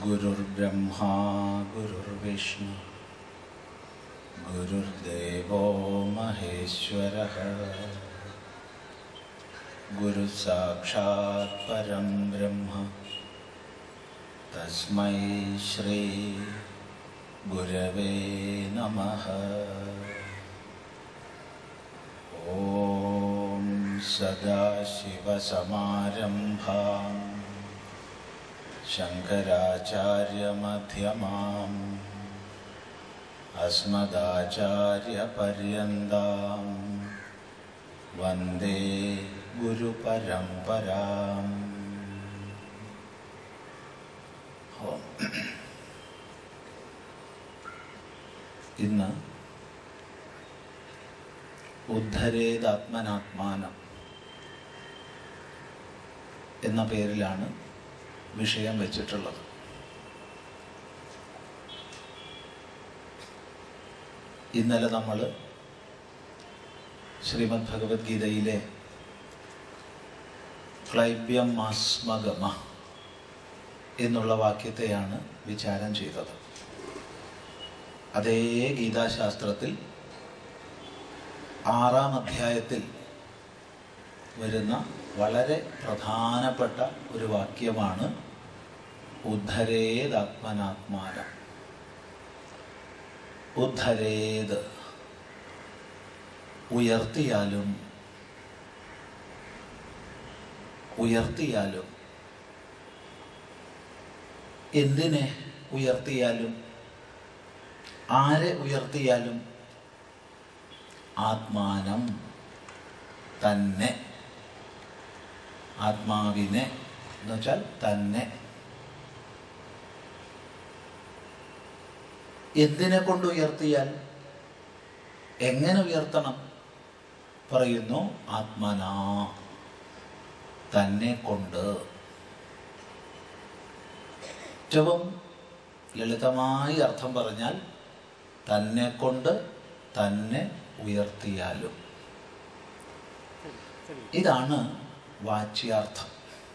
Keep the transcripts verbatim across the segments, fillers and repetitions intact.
गुरुर्ब्रह्मा गुरुर्विष्णु गुरुर्देवो महेश्वरः गुरुः साक्षात् परं ब्रह्म तस्मै श्री गुरवे नमः। ॐ सदाशिवसमारम्भां शङ्कराचार्यमध्यमाम् अस्मदाचार्यपर्यन्तां वन्दे गुरुपरम्पराम्। ഇന്ന് ഉദ്ധരേതാത്മനാത്മാനം എന്ന പേരിലാണ് വിഷയം വെച്ചിട്ടുള്ളത്. ഇന്നലെ നമ്മൾ ശ്രീമദ് ഭഗവത്ഗീതയിലെ ക്ലൈബ്യം ആസ്മഗമ എന്നുള്ള വാക്യത്തെയാണ് വിചാരം ചെയ്തത്. അതേ ഗീതാശാസ്ത്രത്തിൽ ആറാം അധ്യായത്തിൽ വരുന്ന വളരെ പ്രധാനപ്പെട്ട ഒരു വാക്യമാണ് ഉദ്ധരേതാത്മനാത്മാനം. ഉദ്ധരേത് ഉയർത്തിയാലും ഉയർത്തിയാലും എന്തിനെ ഉയർത്തിയാലും ആരെ ഉയർത്തിയാലും ആത്മാനം തന്നെ, ആത്മാവിനെ എന്ന് വെച്ചാൽ തന്നെ. എന്തിനെ കൊണ്ട് ഉയർത്തിയാൽ, എങ്ങനെ ഉയർത്തണം? പറയുന്നു ആത്മനാ, തന്നെ കൊണ്ട്. ഏറ്റവും ലളിതമായി അർത്ഥം പറഞ്ഞാൽ തന്നെ കൊണ്ട് തന്നെ ഉയർത്തിയാലും. ഇതാണ് വാച്യാർത്ഥം.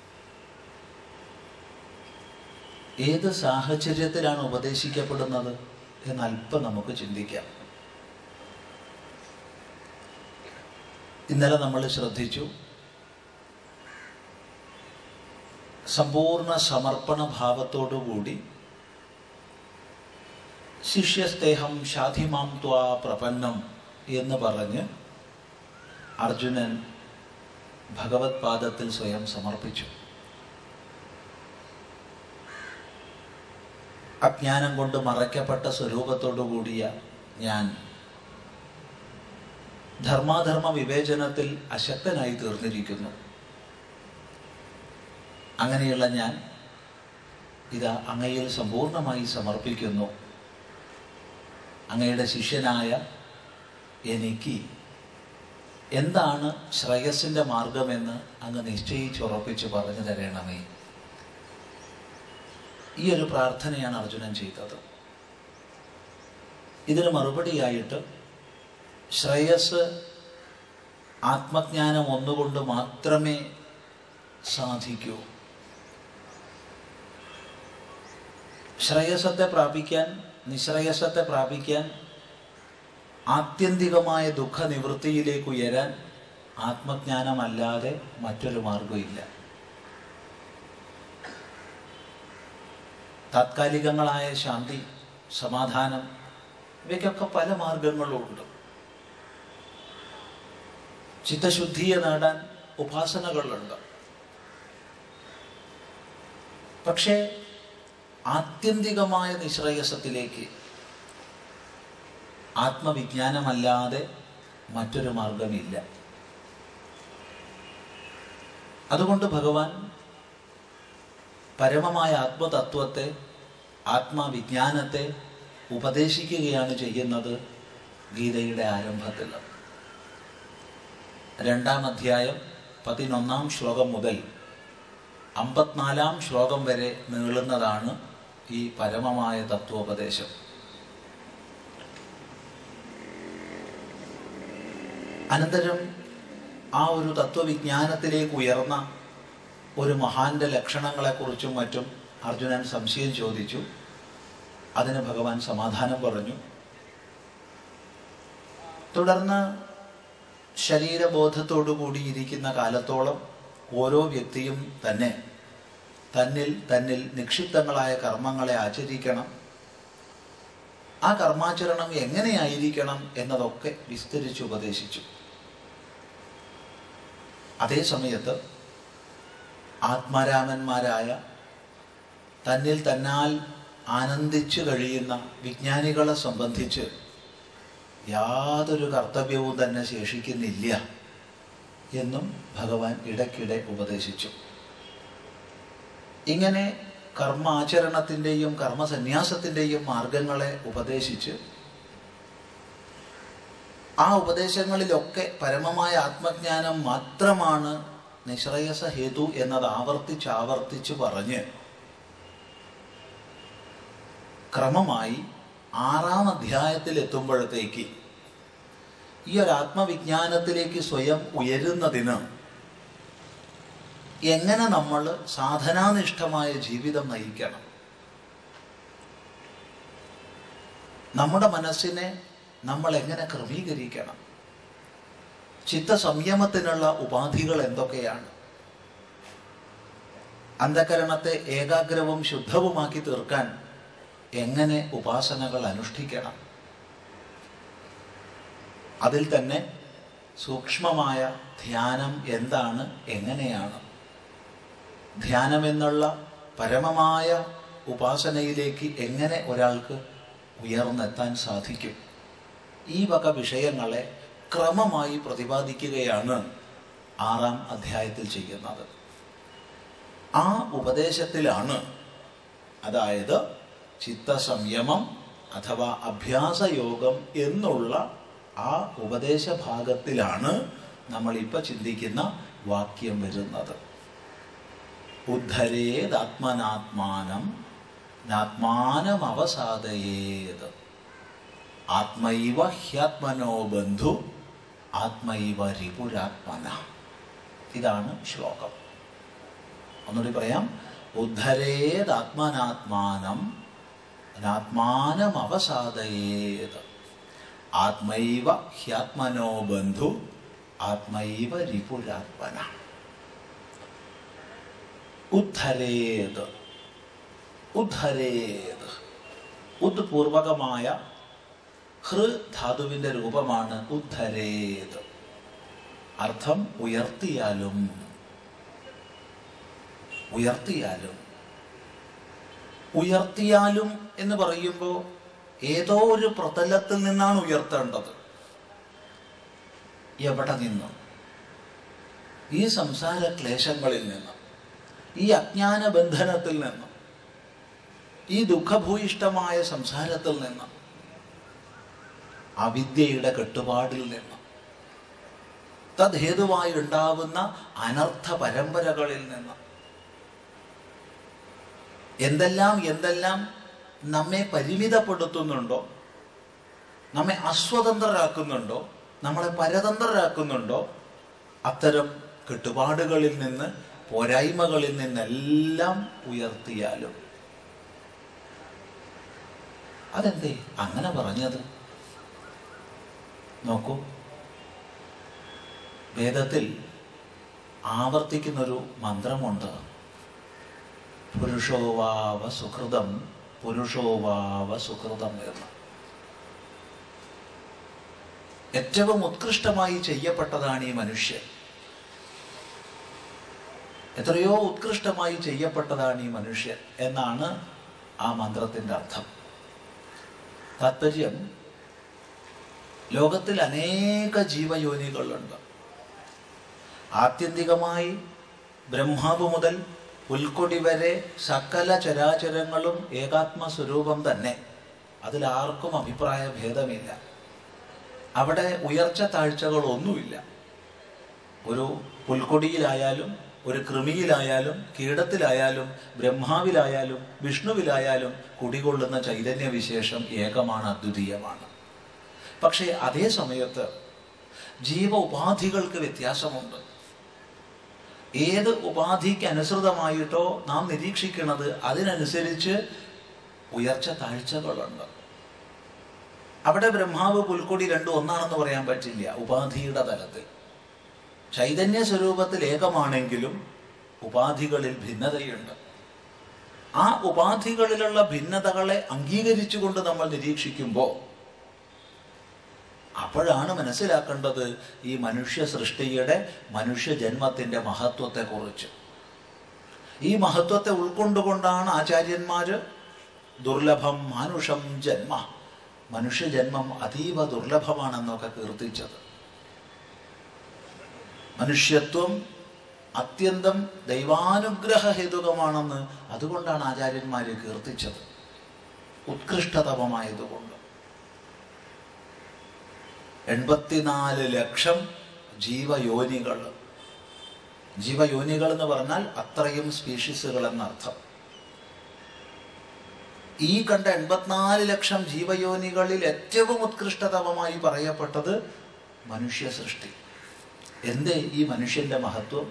ഏത് സാഹചര്യത്തിലാണ് ഉപദേശിക്കപ്പെടുന്നത് എന്ന് അല്പം നമുക്ക് ചിന്തിക്കാം. ഇന്നലെ നമ്മൾ ശ്രദ്ധിച്ചു, സമ്പൂർണ്ണ സമർപ്പണ ഭാവത്തോടുകൂടി ശിഷ്യസ്തേഹം ഷാധിമാം ത്വാ പ്രപന്നം എന്ന് പറഞ്ഞ് അർജുനൻ ഭഗവത് പാദത്തിൽ സ്വയം സമർപ്പിച്ചു. അജ്ഞാനം കൊണ്ട് മറയ്ക്കപ്പെട്ട സ്വരൂപത്തോടു കൂടിയ ഞാൻ ധർമാധർമ്മ വിവേചനത്തിൽ അശക്തനായി തീർന്നിരിക്കുന്നു. അങ്ങനെയുള്ള ഞാൻ ഇതാ അങ്ങയിൽ സമ്പൂർണമായി സമർപ്പിക്കുന്നു. അങ്ങയുടെ ശിഷ്യനായ എനിക്ക് എന്താണ് ശ്രേയസിൻ്റെ മാർഗമെന്ന് അങ്ങ് നിശ്ചയിച്ചുറപ്പിച്ച് പറഞ്ഞു തരണമേ. ഈ ഒരു പ്രാർത്ഥനയാണ് അർജുനൻ ചെയ്തത്. ഇതിന് മറുപടിയായിട്ട് ശ്രേയസ് ആത്മജ്ഞാനം ഒന്നുകൊണ്ട് മാത്രമേ സാധിക്കൂ. ശ്രേയസത്തെ പ്രാപിക്കാൻ, നിശ്രേയസത്തെ പ്രാപിക്കാൻ, ആത്യന്തികമായ ദുഃഖനിവൃത്തിയിലേക്ക് ഉയരാൻ ആത്മജ്ഞാനമല്ലാതെ മറ്റൊരു മാർഗമില്ല. താത്കാലികങ്ങളായ ശാന്തി, സമാധാനം, ഇവയ്ക്കൊക്കെ പല മാർഗങ്ങളുണ്ട്. ചിത്തശുദ്ധിയെ നേടാൻ ഉപാസനകളുണ്ട്. പക്ഷേ ആത്യന്തികമായ നിശ്രേയസത്തിലേക്ക് ആത്മവിജ്ഞാനമല്ലാതെ മറ്റൊരു മാർഗമില്ല. അതുകൊണ്ട് ഭഗവാൻ പരമമായ ആത്മതത്വത്തെ, ആത്മവിജ്ഞാനത്തെ ഉപദേശിക്കുകയാണ് ചെയ്യുന്നത് ഗീതയുടെ ആരംഭത്തിൽ. രണ്ടാം അധ്യായം പതിനൊന്നാം ശ്ലോകം മുതൽ അമ്പത്തിനാലാം ശ്ലോകം വരെ നീളുന്നതാണ് ഈ പരമമായ തത്വോപദേശം. അനന്തരം ആ ഒരു തത്വവിജ്ഞാനത്തിലേക്ക് ഉയർന്ന ഒരു മഹാന്റെ ലക്ഷണങ്ങളെക്കുറിച്ചും മറ്റും അർജുനൻ സംശയം ചോദിച്ചു. അതിന് ഭഗവാൻ സമാധാനം പറഞ്ഞു. തുടർന്ന് ശരീരബോധത്തോടു കൂടിയിരിക്കുന്ന കാലത്തോളം ഓരോ വ്യക്തിയും തന്നെ തന്നിൽ തന്നിൽ നിക്ഷിപ്തങ്ങളായ കർമ്മങ്ങളെ ആചരിക്കണം. ആ കർമാചരണം എങ്ങനെയായിരിക്കണം എന്നതൊക്കെ വിസ്തരിച്ച് ഉപദേശിച്ചു. അതേ സമയത്ത് ആത്മാരാമന്മാരായ തന്നിൽ തന്നാൽ ആനന്ദിച്ചു കഴിയുന്ന വിജ്ഞാനികളെ സംബന്ധിച്ച് യാതൊരു കർത്തവ്യവും തന്നെ ശേഷിക്കുന്നില്ല എന്നും ഭഗവാൻ ഇടയ്ക്കിടെ ഉപദേശിച്ചു. ഇങ്ങനെ കർമാചരണത്തിൻ്റെയും കർമ്മസന്യാസത്തിൻ്റെയും മാർഗങ്ങളെ ഉപദേശിച്ച് ആ ഉപദേശങ്ങളിലൊക്കെ പരമമായ ആത്മജ്ഞാനം മാത്രമാണ് നിശ്രേയസ ഹേതു എന്നത് ആവർത്തിച്ച് ആവർത്തിച്ച് പറഞ്ഞ് ക്രമമായി ആറാം അധ്യായത്തിൽ എത്തുമ്പോഴത്തേക്ക് ഈ ഒരു ആത്മവിജ്ഞാനത്തിലേക്ക് സ്വയം ഉയരുന്നതിന് എങ്ങനെ നമ്മൾ സാധനാനിഷ്ഠമായ ജീവിതം നയിക്കണം, നമ്മുടെ മനസ്സിനെ നമ്മൾ എങ്ങനെ ക്രമീകരിക്കണം, ചിത്തസംയമത്തിനുള്ള ഉപാധികൾ എന്തൊക്കെയാണ്, അന്ധകരണത്തെ ഏകാഗ്രവും ശുദ്ധവുമാക്കി തീർക്കാൻ എങ്ങനെ ഉപാസനകൾ അനുഷ്ഠിക്കണം, അതിൽ തന്നെ സൂക്ഷ്മമായ ധ്യാനം എന്താണ്, എങ്ങനെയാണ് ധ്യാനം എന്നുള്ള പരമമായ ഉപാസനയിലേക്ക് എങ്ങനെ ഒരാൾക്ക് ഉയർന്നെത്താൻ സാധിക്കും, ഈ വക വിഷയങ്ങളെ ക്രമമായി പ്രതിപാദിക്കുകയാണ് ആറാം അധ്യായത്തിൽ ചെയ്യുന്നത്. ആ ഉപദേശത്തിലാണ്, അതായത് ചിത്തസംയമം അഥവാ അഭ്യാസയോഗം എന്നുള്ള ആ ഉപദേശഭാഗത്തിലാണ് നമ്മളിപ്പോൾ ചിന്തിക്കുന്ന വാക്യം വരുന്നത്. ഉദ്ധരേദാത്മനാത്മാനം നാത്മാനമവസാദയേത് ആത്മൈവ ഹ്യാത്മനോ ബന്ധു ആത്മൈവ രിപുരാത്മന. ഇതാണ് ശ്ലോകം. ഒന്നുകൂടി പറയാം. ഉദ്ധരേദാത്മനാത്മാനം നാത്മാനമവസാദയേത് ആത്മൈവ ഹ്യാത്മനോ ബന്ധു ആത്മൈവ രിപുരാത്മന. ഉദ്ധരേത് ഉദ്ധരേത് ഉദ് പൂർവകമായ ഹൃ ധാതുവിന്റെ രൂപമാണ് ഉദ്ധരേത്. അർത്ഥം ഉയർത്തിയാലും ഉയർത്തിയാലും ഉയർത്തിയാലും എന്ന് പറയുമ്പോൾ ഏതോ ഒരു പ്രതലത്തിൽ നിന്നാണ് ഉയർത്തേണ്ടത്. എവിടെ നിന്ന്? ഈ സംസാര ക്ലേശങ്ങളിൽ നിന്ന്, ഈ അജ്ഞാന ബന്ധനത്തിൽ നിന്ന്, ഈ ദുഃഖഭൂയിഷ്ടമായ സംസാരത്തിൽ നിന്ന്, അവിദ്യയുടെ കെട്ടുപാടിൽ നിന്ന്, തദ്ഹേതുവായി ഉണ്ടാവുന്ന അനർത്ഥ പരമ്പരകളിൽ നിന്ന്, എന്തെല്ലാം എന്തെല്ലാം നമ്മെ പരിമിതപ്പെടുത്തുന്നുണ്ടോ, നമ്മെ അസ്വതന്ത്രരാക്കുന്നുണ്ടോ, നമ്മളെ പരതന്ത്രരാക്കുന്നുണ്ടോ, അത്തരം കെട്ടുപാടുകളിൽ നിന്ന്, പോരായ്മകളിൽ നിന്നെല്ലാം ഉയർത്തിയാലും. അതെന്തേ അങ്ങനെ പറഞ്ഞത്? നോക്കൂ, വേദത്തിൽ ആവർത്തിക്കുന്നൊരു മന്ത്രമുണ്ട്. പുരുഷോവാവ സുഹൃതം പുരുഷോവാവ സുഹൃതം എന്ന്. ഏറ്റവും ഉത്കൃഷ്ടമായി ചെയ്യപ്പെട്ടതാണ് ഈ മനുഷ്യൻ. എത്രയോ ഉത്കൃഷ്ടമായി ചെയ്യപ്പെട്ടതാണ് ഈ മനുഷ്യൻ എന്നാണ് ആ മന്ത്രത്തിൻ്റെ അർത്ഥം. താത്പര്യം, ലോകത്തിൽ അനേക ജീവയോനികളുണ്ട്. ആത്യന്തികമായി ബ്രഹ്മാവ് മുതൽ പുൽക്കൊടി വരെ സകല ചരാചരങ്ങളും ഏകാത്മസ്വരൂപം തന്നെ. അതിലാർക്കും അഭിപ്രായ ഭേദമില്ല. അവിടെ ഉയർച്ച താഴ്ചകളൊന്നുമില്ല. ഒരു പുൽക്കൊടിയിലായാലും ഒരു കൃമിയിലായാലും കീടത്തിലായാലും ബ്രഹ്മാവിലായാലും വിഷ്ണുവിലായാലും കുടികൊള്ളുന്ന ചൈതന്യവിശേഷം ഏകമാണ്, അദ്വിതീയമാണ്. പക്ഷേ അതേ സമയത്ത് ജീവ ഉപാധികൾക്ക് വ്യത്യാസമുണ്ട്. ഏത് ഉപാധിക്ക് അനുസൃതമായിട്ടോ നാം നിരീക്ഷിക്കുന്നത് അതിനനുസരിച്ച് ഉയർച്ച താഴ്ചകളുണ്ട്. അവിടെ ബ്രഹ്മാവ് പുൽക്കൊടി രണ്ടും ഒന്നാണെന്ന് പറയാൻ പറ്റില്ല. ഉപാധിയുടെ തലത്തിൽ ചൈതന്യ സ്വരൂപത്തിൽ ഏകമാണെങ്കിലും ഉപാധികളിൽ ഭിന്നതയുണ്ട്. ആ ഉപാധികളിലുള്ള ഭിന്നതകളെ അംഗീകരിച്ചുകൊണ്ട് നമ്മൾ നിരീക്ഷിക്കുമ്പോൾ അപ്പോഴാണ് മനസ്സിലാക്കേണ്ടത് ഈ മനുഷ്യ സൃഷ്ടിയുടെ മനുഷ്യജന്മത്തിൻ്റെ മഹത്വത്തെക്കുറിച്ച്. ഈ മഹത്വത്തെ ഉൾക്കൊണ്ടുകൊണ്ടാണ് ആചാര്യന്മാർ ദുർലഭം മാനുഷം ജന്മ, മനുഷ്യജന്മം അതീവ ദുർലഭമാണെന്നൊക്കെ കീർത്തിച്ചത്. മനുഷ്യത്വം അത്യന്തം ദൈവാനുഗ്രഹ ഹേതുകമാണെന്ന് അതുകൊണ്ടാണ് ആചാര്യന്മാർ കീർത്തിച്ചത്, ഉത്കൃഷ്ടതമമായതുകൊണ്ട്. എൺപത്തിനാല് ലക്ഷം ജീവയോനികൾ. ജീവയോനികൾ എന്ന് പറഞ്ഞാൽ അത്രയും സ്പീഷീസുകൾ എന്നർത്ഥം. ഈ കണ്ട എൺപത്തിനാല് ലക്ഷം ജീവയോനികളിൽ ഏറ്റവും ഉത്കൃഷ്ടതമമായി പറയപ്പെട്ടത് മനുഷ്യ സൃഷ്ടി. എന്തേ ഈ മനുഷ്യന്റെ മഹത്വം?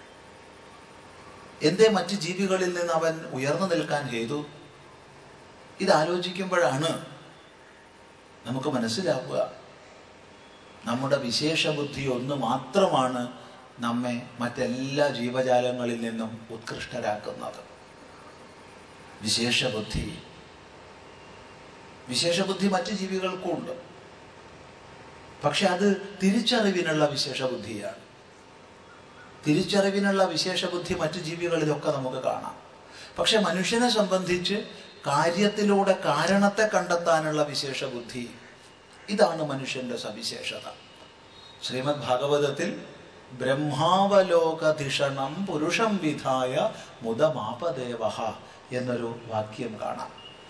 എന്തേ മറ്റ് ജീവികളിൽ നിന്ന് അവൻ ഉയർന്നു നിൽക്കാൻ ഹേതു? ഇതാലോചിക്കുമ്പോഴാണ് നമുക്ക് മനസ്സിലാവുക നമ്മുടെ വിശേഷ ബുദ്ധി ഒന്ന് മാത്രമാണ് നമ്മെ മറ്റെല്ലാ ജീവജാലങ്ങളിൽ നിന്നും ഉത്കൃഷ്ടരാക്കുന്നത്. വിശേഷ ബുദ്ധി വിശേഷ ബുദ്ധി മറ്റ് ജീവികൾക്കും ഉണ്ട്. പക്ഷെ അത് തിരിച്ചറിവിനുള്ള വിശേഷ ബുദ്ധിയാണ്. തിരിച്ചറിവിനുള്ള വിശേഷ ബുദ്ധി മറ്റു ജീവികളിലൊക്കെ നമുക്ക് കാണാം. പക്ഷെ മനുഷ്യനെ സംബന്ധിച്ച് കാര്യത്തിലൂടെ കാരണത്തെ കണ്ടെത്താനുള്ള വിശേഷ ബുദ്ധി, ഇതാണ് മനുഷ്യന്റെ സവിശേഷത. ശ്രീമദ് ഭാഗവതത്തിൽ ബ്രഹ്മാവലോകധിഷണം പുരുഷം വിധായ മുദമാപദേവഃ എന്നൊരു വാക്യം കാണാം.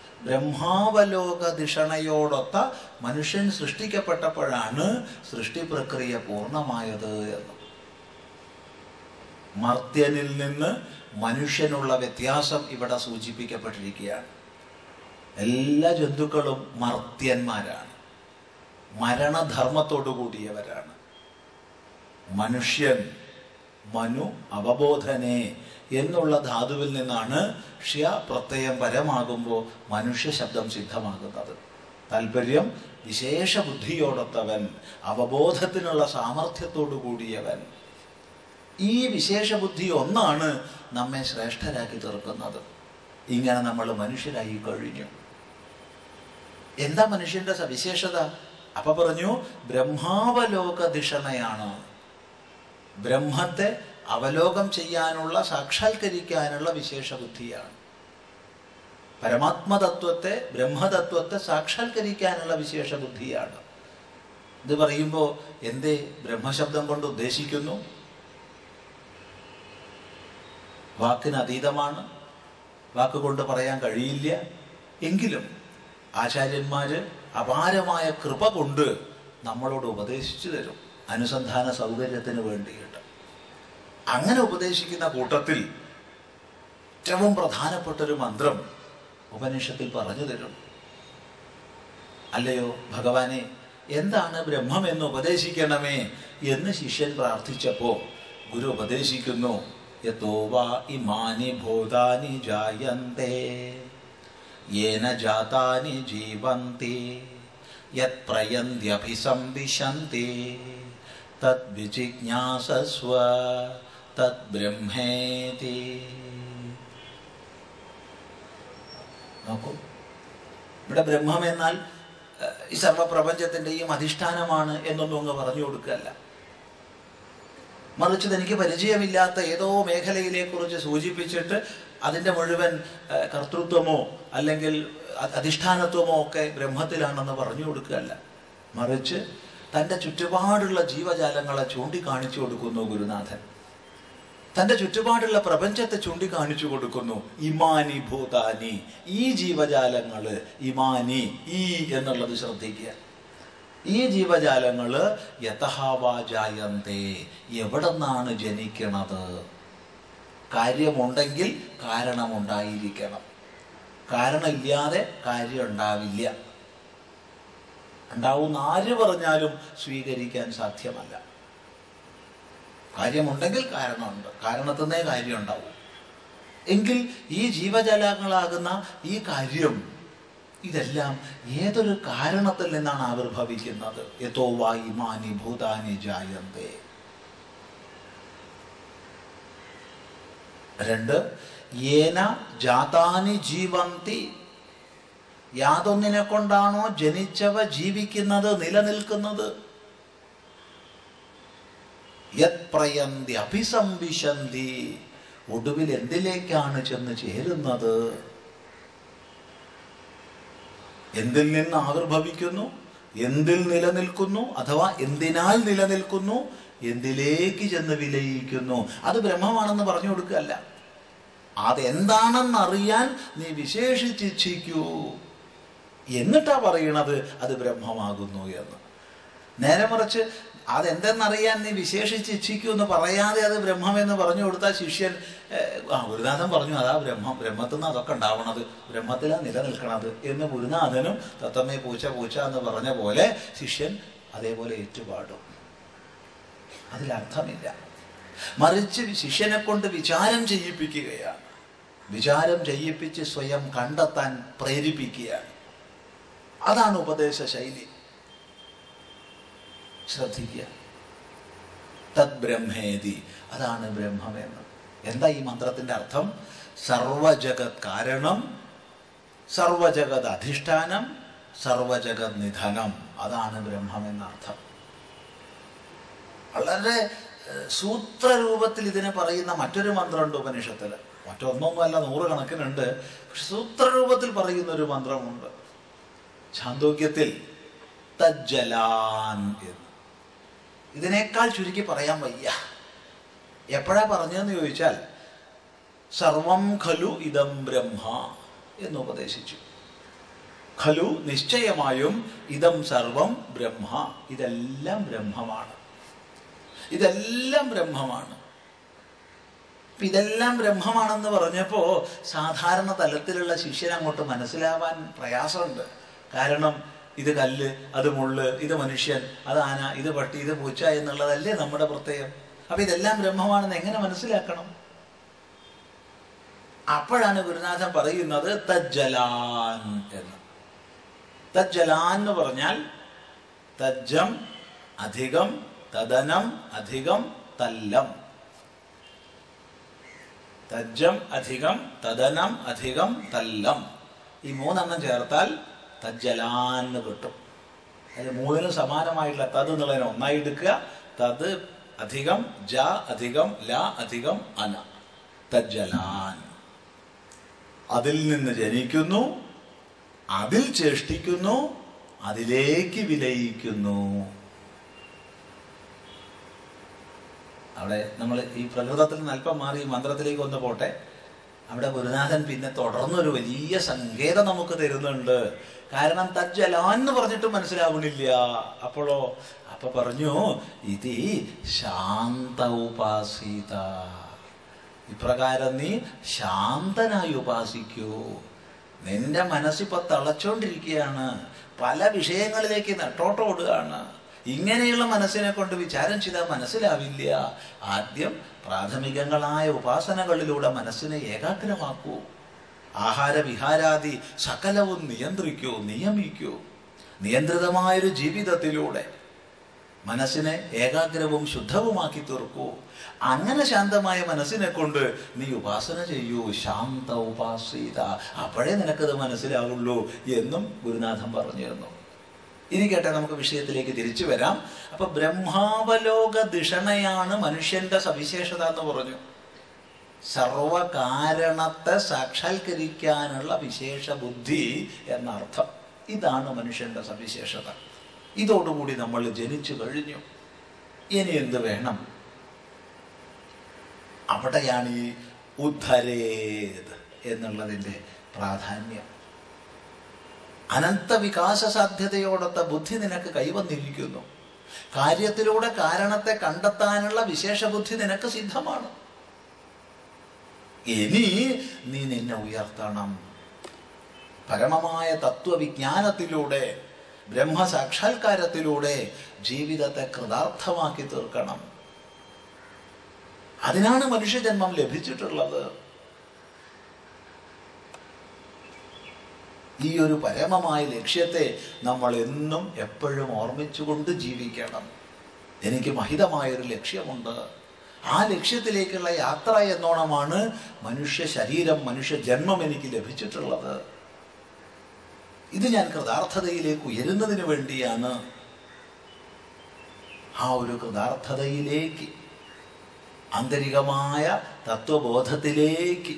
ബ്രഹ്മാവലോകധിഷണയോടൊത്ത മനുഷ്യൻ സൃഷ്ടിക്കപ്പെട്ടപ്പോഴാണ് സൃഷ്ടി പ്രക്രിയ പൂർണ്ണമായത് എന്ന്. മർത്യനിൽ നിന്ന് മനുഷ്യനുള്ള വ്യത്യാസം ഇവിടെ സൂചിപ്പിക്കപ്പെട്ടിരിക്കുകയാണ്. എല്ലാ ജന്തുക്കളും മർത്യന്മാരാണ്, മരണധർമ്മത്തോടു കൂടിയവരാണ്. മനുഷ്യൻ മനു അവബോധനെ എന്നുള്ള ധാതുവിൽ നിന്നാണ് ഷ്യ പ്രത്യയം പരമാകുമ്പോൾ മനുഷ്യ ശബ്ദം സിദ്ധമാകുന്നത്. താല്പര്യം വിശേഷ ബുദ്ധിയോടൊത്തവൻ, അവബോധത്തിനുള്ള സാമർഥ്യത്തോടു കൂടിയവൻ. ഈ വിശേഷ ബുദ്ധി ഒന്നാണ് നമ്മെ ശ്രേഷ്ഠരാക്കി തീർക്കുന്നത്. ഇങ്ങനെ നമ്മൾ മനുഷ്യരായി കഴിഞ്ഞു. എന്താ മനുഷ്യന്റെ സവിശേഷത? അപ്പൊ പറഞ്ഞു ബ്രഹ്മാവലോകധിഷണയാണ്. ബ്രഹ്മത്തെ അവലോകം ചെയ്യാനുള്ള, സാക്ഷാത്കരിക്കാനുള്ള വിശേഷ ബുദ്ധിയാണ്. പരമാത്മതത്വത്തെ, ബ്രഹ്മതത്വത്തെ സാക്ഷാത്കരിക്കാനുള്ള വിശേഷ ബുദ്ധിയാണ്. ഇത് പറയുമ്പോൾ എന്തേ ബ്രഹ്മശബ്ദം കൊണ്ട് ഉദ്ദേശിക്കുന്നു? വാക്കിന് അതീതമാണ്, വാക്കുകൊണ്ട് പറയാൻ കഴിയില്ല. എങ്കിലും ആചാര്യന്മാര് അപാരമായ കൃപ കൊണ്ട് നമ്മളോട് ഉപദേശിച്ചു തരും, അനുസന്ധാന സൗകര്യത്തിന് വേണ്ടിയിട്ട്. അങ്ങനെ ഉപദേശിക്കുന്ന കൂട്ടത്തിൽ ഏറ്റവും പ്രധാനപ്പെട്ടൊരു മന്ത്രം ഉപനിഷത്തിൽ പറഞ്ഞു തരും. അല്ലയോ ഭഗവാനെ, എന്താണ് ബ്രഹ്മം എന്ന് ഉപദേശിക്കണമേ എന്ന് ശിഷ്യൻ പ്രാർത്ഥിച്ചപ്പോൾ ഗുരു ഉപദേശിക്കുന്നു, യതോ വാ ഇമാനി ഭൂതാനി ജായന്തേ യേന ജാതാനി ജീവന്തി യത് പ്രയന്ത്യഭിസംവിശന്തി തദ് വിജിജ്ഞാസസ്വ തദ് ബ്രഹ്മേതി. നോക്കൂ, ഇവിടെ ബ്രഹ്മം എന്നാൽ ഈ സർവപ്രപഞ്ചത്തിൻ്റെയും അധിഷ്ഠാനമാണ് എന്നൊന്നും അങ്ങ് പറഞ്ഞു കൊടുക്കല്ല. മറിച്ച് തനിക്ക് പരിചയമില്ലാത്ത ഏതോ മേഖലയിലെ കുറിച്ച് സൂചിപ്പിച്ചിട്ട് അതിൻ്റെ മുഴുവൻ കർത്തൃത്വമോ അല്ലെങ്കിൽ അധിഷ്ഠാനത്വമോ ഒക്കെ ബ്രഹ്മത്തിലാണെന്ന് പറഞ്ഞു കൊടുക്കുകയല്ല. മറിച്ച് തൻ്റെ ചുറ്റുപാടുള്ള ജീവജാലങ്ങളെ ചൂണ്ടിക്കാണിച്ചു കൊടുക്കുന്നു ഗുരുനാഥൻ. തൻ്റെ ചുറ്റുപാടുള്ള പ്രപഞ്ചത്തെ ചൂണ്ടിക്കാണിച്ചു കൊടുക്കുന്നു. ഇമാനി ഭൂതാനി, ഈ ജീവജാലങ്ങള്, ഇമാനി ഈ എന്നുള്ളത് ശ്രദ്ധിക്കുക. ഈ ജീവജാലങ്ങള് യതഹാവാ ജായന്തേ, എവിടെന്നാണ് ജനിക്കണത്? കാര്യമുണ്ടെങ്കിൽ കാരണമുണ്ടായിരിക്കണം, കാരണമില്ലാതെ കാര്യം ഉണ്ടാവില്ല. ഉണ്ടാവുന്ന ആര് പറഞ്ഞാലും സ്വീകരിക്കാൻ സാധ്യമല്ല. കാര്യമുണ്ടെങ്കിൽ കാരണമുണ്ട്, കാരണത്തിന്നേ കാര്യം ഉണ്ടാവും. എങ്കിൽ ഈ ജീവജാലങ്ങളാകുന്ന ഈ കാര്യം ഇതെല്ലാം ഏതൊരു കാരണത്തിൽ നിന്നാണ് ആവിർഭവിക്കുന്നത്? യതോ വാ ഇമാനി ഭൂതാനി ജായന്തേ. രണ്ട്, യേന ജാതാനി ജീവന്തി. യാതൊന്നിനെ കൊണ്ടാണോ ജനിച്ചവ ജീവിക്കുന്നത്, നിലനിൽക്കുന്നത്? യത് പ്രയന്തി അഭിസംവിശന്തി. ഒടുവിൽ എന്തിലേക്കാണ് ചെന്ന് ചേരുന്നത്? എന്തിൽ നിന്ന് ആവിർഭവിക്കുന്നു, എന്തിൽ നിലനിൽക്കുന്നു, അഥവാ എന്തിനാൽ നിലനിൽക്കുന്നു, എന്തിലേക്ക് ചെന്ന് വിലയിക്കുന്നു? അത് ബ്രഹ്മമാണെന്ന് പറഞ്ഞു കൊടുക്കുകയല്ല. അതെന്താണെന്നറിയാൻ നീ വിശേഷിച്ചിച്ഛിക്കൂ എന്നിട്ടാ പറയണത് അത് ബ്രഹ്മമാകുന്നു എന്ന്. നേരെ മറിച്ച് അതെന്തെന്നറിയാൻ നീ വിശേഷിച്ച് ഇച്ഛിക്കൂ എന്ന് പറയാതെ അത് ബ്രഹ്മമെന്ന് പറഞ്ഞു കൊടുത്താൽ ശിഷ്യൻ ആ ഗുരുനാഥൻ പറഞ്ഞു അതാ ബ്രഹ്മം, ബ്രഹ്മത്തിൽ നിന്ന് അതൊക്കെ ഉണ്ടാവണത്, ബ്രഹ്മത്തിലാണ് നിലനിൽക്കണത് എന്ന് ഗുരുനാഥനും തത്തമ്മേ പൂച്ച പൂച്ച എന്ന് പറഞ്ഞ പോലെ ശിഷ്യൻ അതേപോലെ ഏറ്റുപാടും. അതിലർത്ഥമില്ല. മറിച്ച് ശിഷ്യനെ കൊണ്ട് വിചാരം ചെയ്യിപ്പിക്കുകയാണ്. വിചാരം ചെയ്യിപ്പിച്ച് സ്വയം കണ്ടെത്താൻ പ്രേരിപ്പിക്കുകയാണ്. അതാണ് ഉപദേശ ശൈലി. ശ്രദ്ധിക്കുക. തദ് ബ്രഹ്മേതി, അതാണ് ബ്രഹ്മമെന്ന്. എന്താ ഈ മന്ത്രത്തിന്റെ അർത്ഥം? സർവജഗത് കാരണം, സർവജഗത് അധിഷ്ഠാനം, സർവജഗത് നിധനം. അതാണ് ബ്രഹ്മമെന്നർത്ഥം. വളരെ സൂത്രരൂപത്തിൽ ഇതിനെ പറയുന്ന മറ്റൊരു മന്ത്രമുണ്ട് ഉപനിഷത്തിൽ. മറ്റൊന്നൊന്നുമല്ല, നൂറുകണക്കിനുണ്ട്. പക്ഷെ സൂത്രരൂപത്തിൽ പറയുന്ന ഒരു മന്ത്രമുണ്ട് ഛാന്തോക്യത്തിൽ. തജ്ജലാൻ എന്ന്. ഇതിനേക്കാൾ ചുരുക്കി പറയാൻ വയ്യ. എപ്പോഴാ പറഞ്ഞതെന്ന് ചോദിച്ചാൽ സർവം ഖലു ഇദം ബ്രഹ്മ എന്ന് ഉപദേശിച്ചു. ഖലു നിശ്ചയമായും, ഇദം സർവം ബ്രഹ്മ, ഇതെല്ലാം ബ്രഹ്മമാണ്, ഇതെല്ലാം ബ്രഹ്മമാണ്. ഇതെല്ലാം ബ്രഹ്മമാണെന്ന് പറഞ്ഞപ്പോ സാധാരണ തലത്തിലുള്ള ശിഷ്യൻ അങ്ങോട്ട് മനസ്സിലാവാൻ പ്രയാസമുണ്ട്. കാരണം ഇത് കല്ല്, അത് മുള്ള്, ഇത് മനുഷ്യൻ, അത് ആന, ഇത് പട്ടി, ഇത് പൂച്ച എന്നുള്ളതല്ലേ നമ്മുടെ പ്രത്യയം. അപ്പൊ ഇതെല്ലാം ബ്രഹ്മമാണെന്ന് എങ്ങനെ മനസ്സിലാക്കണം? അപ്പോഴാണ് ഗുരുനാഥൻ പറയുന്നത് തജ്ജലാൻ എന്ന്. തജ്ജലാൻ എന്ന് പറഞ്ഞാൽ തജ്ജം അധികം തദനം അധികം തല്ലം. തജ്ജം അധികം തദനം അധികം തല്ലം. ഈ മൂന്നെണ്ണം ചേർത്താൽ തജ്ജലാൻ കിട്ടും. അത് മൂന്നിനും സമാനമായിട്ടുള്ള തത് എന്നുള്ളതിനെ ഒന്നായി എടുക്കുക. തത് അധികം ജ അധികം ല അധികം അന. തജ്ജലാൻ. അതിൽ നിന്ന് ജനിക്കുന്നു, അതിൽ ചേഷ്ടിക്കുന്നു, അതിലേക്ക് വിലയിക്കുന്നു. അവിടെ നമ്മൾ ഈ പ്രകൃതത്തിൽ നിന്ന് അല്പം മാറി ഈ മന്ത്രത്തിലേക്ക് ഒന്ന് പോട്ടെ. അവിടെ ഗുരുനാഥൻ പിന്നെ തുടർന്നൊരു വലിയ സങ്കേതം നമുക്ക് തരുന്നുണ്ട്. കാരണം തജ്ജലാൻ എന്ന് പറഞ്ഞിട്ട് മനസ്സിലാവണില്ല. അപ്പോഴോ അപ്പൊ പറഞ്ഞു ഇതി ശാന്ത ഉപാസീത. ഇപ്രകാരം നീ ശാന്തനായി ഉപാസിക്കൂ. നിന്റെ മനസ്സിപ്പോ തളച്ചോണ്ടിരിക്കുകയാണ്, പല വിഷയങ്ങളിലേക്ക് നെട്ടോട്ടോടുകയാണ്. ഇങ്ങനെയുള്ള മനസ്സിനെ കൊണ്ട് വിചാരം ചെയ്താൽ മനസ്സിലാവില്ല. ആദ്യം പ്രാഥമികങ്ങളായ ഉപാസനകളിലൂടെ മനസ്സിനെ ഏകാഗ്രമാക്കൂ. ആഹാര വിഹാരാദി സകലവും നിയന്ത്രിക്കൂ, നിയമിക്കൂ. നിയന്ത്രിതമായൊരു ജീവിതത്തിലൂടെ മനസ്സിനെ ഏകാഗ്രവും ശുദ്ധവുമാക്കി തീർക്കൂ. അങ്ങനെ ശാന്തമായ മനസ്സിനെ കൊണ്ട് നീ ഉപാസന ചെയ്യൂ. ശാന്ത ഉപാസീത. അപ്പോഴേ നിനക്കത് മനസ്സിലാവുള്ളൂ എന്നും ഗുരുനാഥൻ പറഞ്ഞിരുന്നു. ഇനി കേട്ടെ, നമുക്ക് വിഷയത്തിലേക്ക് തിരിച്ചു വരാം. അപ്പൊ ബ്രഹ്മാവലോക ദിഷണയാണ് മനുഷ്യന്റെ സവിശേഷത എന്ന് പറഞ്ഞു. സർവകാരണത്തെ സാക്ഷാത്കരിക്കാനുള്ള വിശേഷ ബുദ്ധി എന്നർത്ഥം. ഇതാണ് മനുഷ്യന്റെ സവിശേഷത. ഇതോടുകൂടി നമ്മൾ ജനിച്ചു കഴിഞ്ഞു. ഇനി എന്ത് വേണം? അവിടെയാണ് ഈ ഉദ്ധരേത് എന്നുള്ളതിൻ്റെ പ്രാധാന്യം. അനന്ത വികാസ സാധ്യതയോടൊത്ത ബുദ്ധി നിനക്ക് കൈവന്നിരിക്കുന്നു. കാര്യത്തിലൂടെ കാരണത്തെ കണ്ടെത്താനുള്ള വിശേഷ ബുദ്ധി നിനക്ക് സിദ്ധമാണ്. ഇനി നീ നിന്നെ ഉയർത്തണം. പരമമായ തത്വവിജ്ഞാനത്തിലൂടെ, ബ്രഹ്മസാക്ഷാത്കാരത്തിലൂടെ ജീവിതത്തെ കൃതാർത്ഥമാക്കി തീർക്കണം. അതിനാണ് മനുഷ്യജന്മം ലഭിച്ചിട്ടുള്ളത്. ഈ ഒരു പരമമായ ലക്ഷ്യത്തെ നമ്മൾ എന്നും എപ്പോഴും ഓർമ്മിച്ചുകൊണ്ട് ജീവിക്കണം. എനിക്ക് മഹിതമായൊരു ലക്ഷ്യമുണ്ട്, ആ ലക്ഷ്യത്തിലേക്കുള്ള യാത്ര എന്നോണമാണ് മനുഷ്യ ശരീരം, മനുഷ്യ ജന്മം എനിക്ക് ലഭിച്ചിട്ടുള്ളത്. ഇത് ഞാൻ കൃതാർത്ഥതയിലേക്ക് ഉയരുന്നതിന് വേണ്ടിയാണ്. ആ ഒരു കൃതാർത്ഥതയിലേക്ക്, ആന്തരികമായ തത്വബോധത്തിലേക്ക്,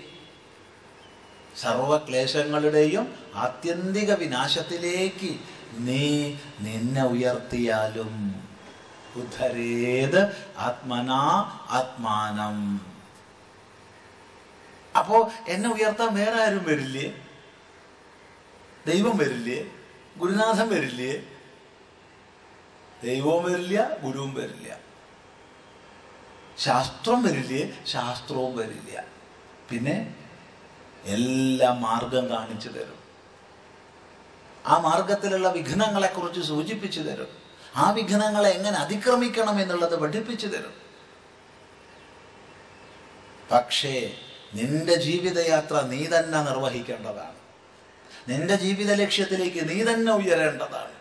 സർവക്ലേശങ്ങളുടെയും ആത്യന്തിക വിനാശത്തിലേക്ക് നീ നിന്നെ ഉയർത്തിയാലും ഉദ്ധരേത് ആത്മനാ ആത്മാനം. അപ്പോ എന്നെ ഉയർത്താൻ വേറെ ആരും വരില്ലേ? ദൈവം വരില്ലേ? ഗുരുനാഥൻ വരില്ലേ? ദൈവവും വരില്ല, ഗുരുവും വരില്ല. ശാസ്ത്രം വരില്ലേ? ശാസ്ത്രവും വരില്ല. പിന്നെ എല്ലാ മാർഗം കാണിച്ചു തരും. ആ മാർഗത്തിലുള്ള വിഘ്നങ്ങളെ കുറിച്ച് സൂചിപ്പിച്ചു തരും. ആ വിഘ്നങ്ങളെ എങ്ങനെ അതിക്രമിക്കണം എന്നുള്ളത് പഠിപ്പിച്ചു തരും. പക്ഷേ നിന്റെ ജീവിതയാത്ര നീ തന്നെ നിർവഹിക്കേണ്ടതാണ്. നിന്റെ ജീവിത ലക്ഷ്യത്തിലേക്ക് നീ തന്നെ ഉയരേണ്ടതാണ്.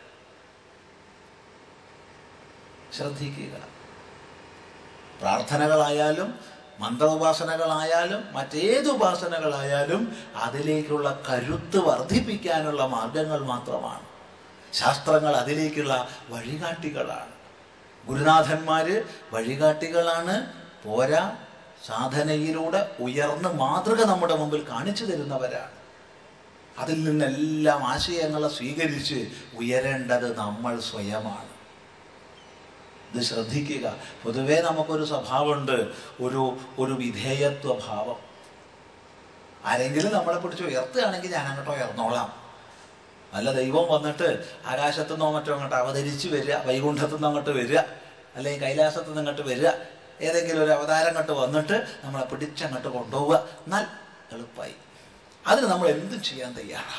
ശ്രദ്ധിക്കുക. പ്രാർത്ഥനകളായാലും മന്ത്രോപാസനകളായാലും മറ്റേത് ഉപാസനകളായാലും അതിലേക്കുള്ള കരുത്ത് വർദ്ധിപ്പിക്കാനുള്ള മാർഗങ്ങൾ മാത്രമാണ്. ശാസ്ത്രങ്ങൾ അതിലേക്കുള്ള വഴികാട്ടികളാണ്. ഗുരുനാഥന്മാര് വഴികാട്ടികളാണ്. പോരാ, സാധനയിലൂടെ ഉയർന്ന് മാതൃക നമ്മുടെ മുമ്പിൽ കാണിച്ചു തരുന്നവരാണ്. അതിൽ നിന്നെല്ലാം ആശയങ്ങളെ സ്വീകരിച്ച് ഉയരേണ്ടത് നമ്മൾ സ്വയമാണ്. ഇത് ശ്രദ്ധിക്കുക. പൊതുവേ നമുക്കൊരു സ്വഭാവമുണ്ട്, ഒരു ഒരു വിധേയത്വ ഭാവം. ആരെങ്കിലും നമ്മളെ പിടിച്ച് ഉയർത്തുകയാണെങ്കിൽ ഞാൻ അങ്ങോട്ടോ ഉയർന്നോളാം. അല്ല ദൈവം വന്നിട്ട് ആകാശത്തുനിന്നോ മറ്റോ അങ്ങോട്ട് അവതരിച്ച് വരിക, വൈകുണ്ഠത്തുനിന്ന് അങ്ങോട്ട് വരിക, അല്ലെങ്കിൽ കൈലാസത്തു നിന്ന് അങ്ങോട്ട് വരിക, ഏതെങ്കിലും ഒരു അവതാരം അങ്ങോട്ട് വന്നിട്ട് നമ്മളെ പിടിച്ചങ്ങോട്ട് കൊണ്ടുപോവുക, എന്നാൽ എളുപ്പമായി. അതിന് നമ്മൾ എന്തും ചെയ്യാൻ തയ്യാറാ.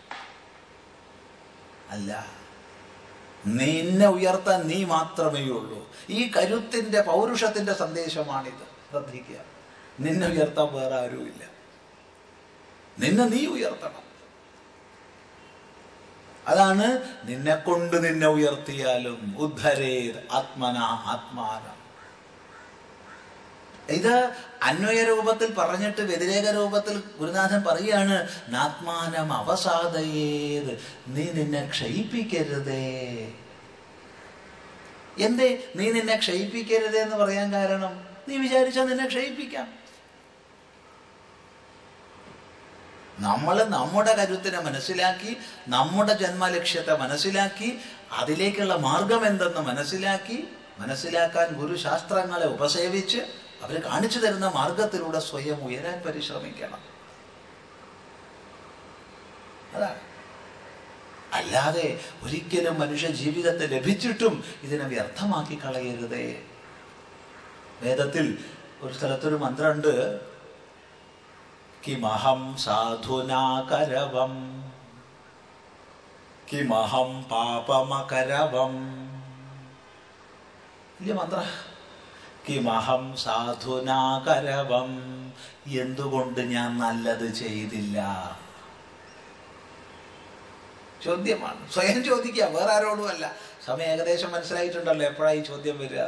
അല്ല, നിന്നെ ഉയർത്താൻ നീ മാത്രമേ ഉള്ളൂ. ഈ കരുത്തിന്റെ പൗരുഷത്തിന്റെ സന്ദേശമാണിത്. ശ്രദ്ധിക്കുക. നിന്നെ ഉയർത്താൻ വേറെ ആരുമില്ല. നിന്നെ നീ ഉയർത്തണം. അതാണ് നിന്നെ കൊണ്ട് നിന്നെ ഉയർത്തിയാലും ഉദ്ധരേത് ആത്മന ആത്മാനം. ഇത് അന്വയ രൂപത്തിൽ പറഞ്ഞിട്ട് വ്യതിരേക രൂപത്തിൽ ഗുരുനാഥൻ പറയുകയാണ്, നാത്മാനം അവസാദയേത്, നീ നിന്നെ ക്ഷയിപ്പിക്കരുതേ. എന്തേ നീ നിന്നെ ക്ഷയിപ്പിക്കരുതേ എന്ന് പറയാൻ കാരണം? നീ വിചാരിച്ചാൽ നിന്നെ ക്ഷയിപ്പിക്കാം. നമ്മൾ നമ്മുടെ കരുത്തിനെ മനസ്സിലാക്കി, നമ്മുടെ ജന്മലക്ഷ്യത്തെ മനസ്സിലാക്കി, അതിലേക്കുള്ള മാർഗം എന്തെന്ന് മനസ്സിലാക്കി, മനസ്സിലാക്കാൻ ഗുരുശാസ്ത്രങ്ങളെ ഉപസേവിച്ച് അവർ കാണിച്ചു തരുന്ന മാർഗത്തിലൂടെ സ്വയം ഉയരാൻ പരിശ്രമിക്കണം. അതാണ്. അല്ലാതെ ഒരിക്കലും മനുഷ്യ ജീവിതത്തെ ലഭിച്ചിട്ടും ഇതിനെ വ്യർത്ഥമാക്കി കളയരുതേ. വേദത്തിൽ ഒരു സ്ഥലത്തൊരു മന്ത്രമുണ്ട്, കിമഹം സാധുനാ കരവം കിമഹം പാപമകരവം. വലിയ മന്ത്ര. കിമഹം സാധുനാ കരവം, എന്തുകൊണ്ട് ഞാൻ നല്ലത് ചെയ്തില്ല? ചോദ്യമാണ്. സ്വയം ചോദിക്കുക, വേറെ ആരോടും അല്ല. സമയം ഏകദേശം മനസ്സിലായിട്ടുണ്ടല്ലോ എപ്പോഴാണ് ഈ ചോദ്യം വരിക.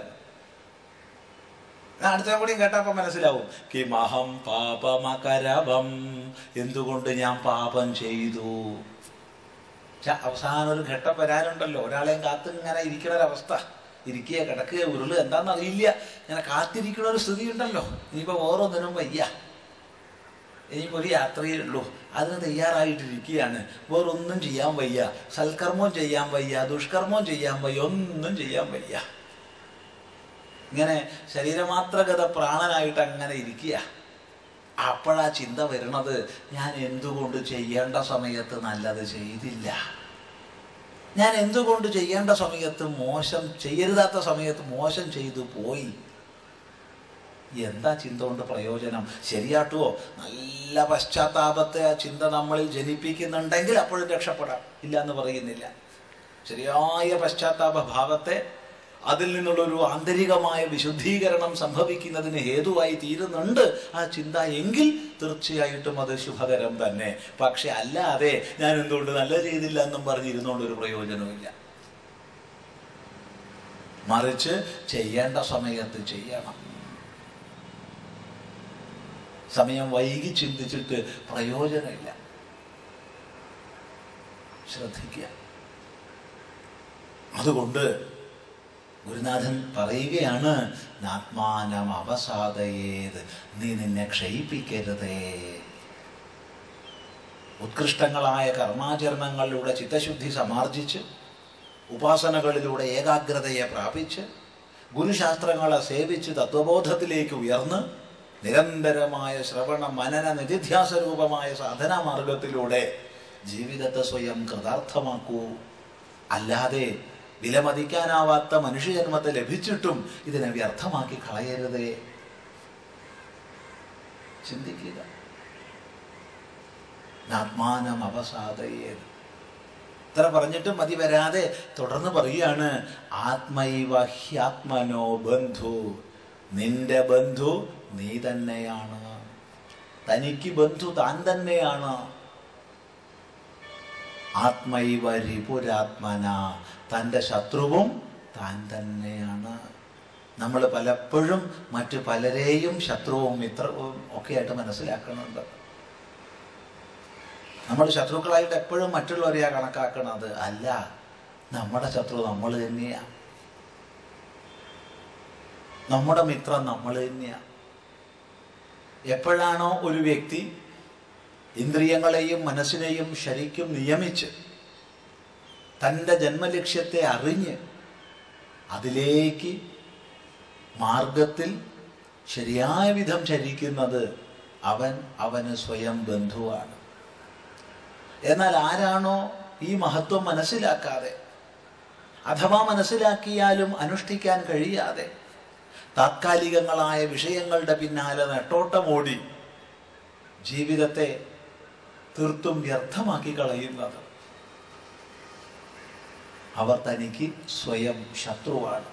അടുത്ത കൂടിയും കേട്ടപ്പോ മനസ്സിലാവും. കിമഹം പാപമകരവം, എന്തുകൊണ്ട് ഞാൻ പാപം ചെയ്തു. അവസാനം ഒരു ഘട്ടം വരാനുണ്ടല്ലോ, ഒരാളെയും കാത്ത് ഇങ്ങനെ ഇരിക്കുന്ന ഒരവസ്ഥ. ഇരിക്കുക, കിടക്കുക, ഉരുള് എന്താണെന്ന് അറിയില്ല, ഇങ്ങനെ കാത്തിരിക്കുന്ന ഒരു സ്ഥിതി ഉണ്ടല്ലോ. ഇനിയിപ്പോ ഓരോന്നിനും വയ്യ, ഇനിയിപ്പോൾ ഒരു യാത്രയേ ഉള്ളൂ, അതിന് തയ്യാറായിട്ടിരിക്കുകയാണ്. വേറൊന്നും ചെയ്യാൻ വയ്യ, സൽക്കർമ്മവും ചെയ്യാൻ വയ്യ, ദുഷ്കർമ്മവും ചെയ്യാൻ വയ്യ, ഒന്നും ചെയ്യാൻ വയ്യ. ഇങ്ങനെ ശരീരമാത്രഗത പ്രാണനായിട്ട് അങ്ങനെ ഇരിക്കുക. അപ്പോഴാ ചിന്ത വരുന്നത്, ഞാൻ എന്തുകൊണ്ട് ചെയ്യേണ്ട സമയത്ത് നല്ലത് ചെയ്തില്ല, ഞാൻ എന്തുകൊണ്ട് ചെയ്യേണ്ട സമയത്ത് മോശം, ചെയ്യരുതാത്ത സമയത്ത് മോശം ചെയ്തു പോയി. എന്താ ചിന്ത കൊണ്ട് പ്രയോജനം? ശരിയാട്ടുവോ? നല്ല പശ്ചാത്താപത്തെ ആ ചിന്ത നമ്മളിൽ ജനിപ്പിക്കുന്നുണ്ടെങ്കിൽ അപ്പോഴും രക്ഷപ്പെടാം, ഇല്ല എന്ന് പറയുന്നില്ല. ശരിയായ പശ്ചാത്താപ ഭാവത്തെ, അതിൽ നിന്നുള്ളൊരു ആന്തരികമായ വിശുദ്ധീകരണം സംഭവിക്കുന്നതിന് ഹേതുവായി തീരുന്നുണ്ട് ആ ചിന്ത എങ്കിൽ തീർച്ചയായിട്ടും അത് ശുഭകരം തന്നെ. പക്ഷെ അല്ലാതെ ഞാൻ എന്തുകൊണ്ട് നല്ല ചെയ്തില്ല എന്നും പറഞ്ഞിരുന്നുകൊണ്ട് ഒരു പ്രയോജനമില്ല. മറിച്ച് ചെയ്യേണ്ട സമയത്ത് ചെയ്യണം. സമയം വൈകി ചിന്തിച്ചിട്ട് പ്രയോജനമില്ല. ശ്രദ്ധിക്കുക. അതുകൊണ്ട് ഗുരുനാഥൻ പറയുകയാണ്, നാത്മാനം അവസാദയേത്, നീ നിന്നെ ക്ഷയിപ്പിക്കരുതേ. ഉത്കൃഷ്ടങ്ങളായ കർമാചരണങ്ങളിലൂടെ ചിത്തശുദ്ധി സമാർജിച്ച്, ഉപാസനകളിലൂടെ ഏകാഗ്രതയെ പ്രാപിച്ച്, ഗുരുശാസ്ത്രങ്ങളെ സേവിച്ച് തത്വബോധത്തിലേക്ക് ഉയർന്ന് നിരന്തരമായ ശ്രവണ മനന നിധിധ്യാസരൂപമായ സാധനാ മാർഗത്തിലൂടെ ജീവിതത്തെ സ്വയം കൃതാർത്ഥമാക്കൂ. അല്ലാതെ വിലമതിക്കാനാവാത്ത മനുഷ്യജന്മത്തെ ലഭിച്ചിട്ടും ഇതിനെ വ്യർത്ഥമാക്കി കളയരുതേ. ചിന്തിക്കുക. ആത്മാനം അവസാദയേത്. ഇത്ര പറഞ്ഞിട്ടും മതി വരാതെ തുടർന്ന് പറയുകയാണ്, ആത്മൈവ ഹ്യാത്മനോ ബന്ധു, നിന്റെ ബന്ധു നീ തന്നെയാണ്. തനിക്ക് ബന്ധു താൻ തന്നെയാണ്. ആത്മൈവ രിപുരാത്മന, തൻ്റെ ശത്രുവും താൻ തന്നെയാണ്. നമ്മൾ പലപ്പോഴും മറ്റു പലരെയും ശത്രുവും മിത്രവും ഒക്കെ ആയിട്ട് മനസ്സിലാക്കുന്നുണ്ട്. നമ്മൾ ശത്രുക്കളായിട്ട് എപ്പോഴും മറ്റുള്ളവരെയാ കണക്കാക്കണത്. അല്ല, നമ്മുടെ ശത്രു നമ്മൾ തന്നെയാ. നമ്മുടെ മിത്രം നമ്മൾ തന്നെയാ. എപ്പോഴാണോ ഒരു വ്യക്തി ഇന്ദ്രിയങ്ങളെയും മനസ്സിനെയും ശരിക്കും നിയമിച്ച് തൻ്റെ ജന്മലക്ഷ്യത്തെ അറിഞ്ഞ് അതിലേക്ക് മാർഗത്തിൽ ശരിയായ വിധം ചരിക്കുന്നത്, അവൻ അവന് സ്വയം ബന്ധുവാണ്. എന്നാൽ ആരാണോ ഈ മഹത്വം മനസ്സിലാക്കാതെ, അഥവാ മനസ്സിലാക്കിയാലും അനുഷ്ഠിക്കാൻ കഴിയാതെ താത്കാലികങ്ങളായ വിഷയങ്ങളുടെ പിന്നാലെ നെട്ടോട്ടമോടി ജീവിതത്തെ തീർത്തും വ്യർത്ഥമാക്കി കളയുന്നത്, അവർ തനിക്ക് സ്വയം ശത്രുവാണ്.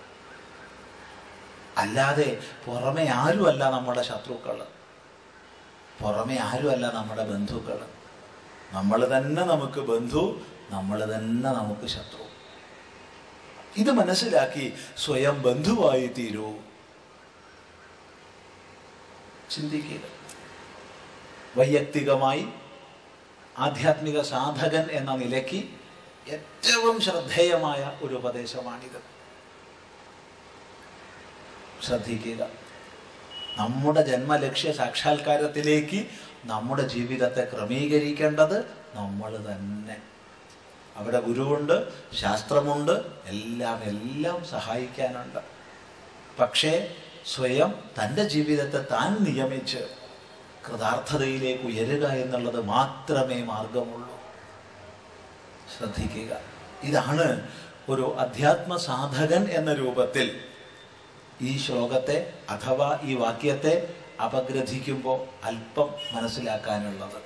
അല്ലാതെ പുറമെ ആരുമല്ല നമ്മുടെ ശത്രുക്കൾ, പുറമെ ആരുമല്ല നമ്മുടെ ബന്ധുക്കൾ. നമ്മൾ തന്നെ നമുക്ക് ബന്ധു, നമ്മൾ തന്നെ നമുക്ക് ശത്രു. ഇത് മനസ്സിലാക്കി സ്വയം ബന്ധുവായി തീരൂ. ചിന്തിക്കുക. വൈയക്തികമായി ആധ്യാത്മിക സാധകൻ എന്ന നിലയ്ക്ക് ഏറ്റവും ശ്രദ്ധേയമായ ഒരു ഉപദേശമാണിത്. ശ്രദ്ധിക്കുക. നമ്മുടെ ജന്മലക്ഷ്യ സാക്ഷാത്കാരത്തിലേക്ക് നമ്മുടെ ജീവിതത്തെ ക്രമീകരിക്കേണ്ടത് നമ്മൾ തന്നെ. അവിടെ ഗുരുവുണ്ട്, ശാസ്ത്രമുണ്ട്, എല്ലാം എല്ലാം സഹായിക്കാനുണ്ട്. പക്ഷേ സ്വയം തൻ്റെ ജീവിതത്തെ താൻ നിയമിച്ച് കൃതാർത്ഥതയിലേക്ക് ഉയരുക എന്നുള്ളത് മാത്രമേ മാർഗമുള്ളൂ. ശ്രദ്ധിക്കുക. ഇതാണ് ഒരു അധ്യാത്മ സാധകൻ എന്ന രൂപത്തിൽ ഈ ശ്ലോകത്തെ അഥവാ ഈ വാക്യത്തെ അപഗ്രഥിക്കുമ്പോൾ അല്പം മനസ്സിലാക്കാനുള്ളത്.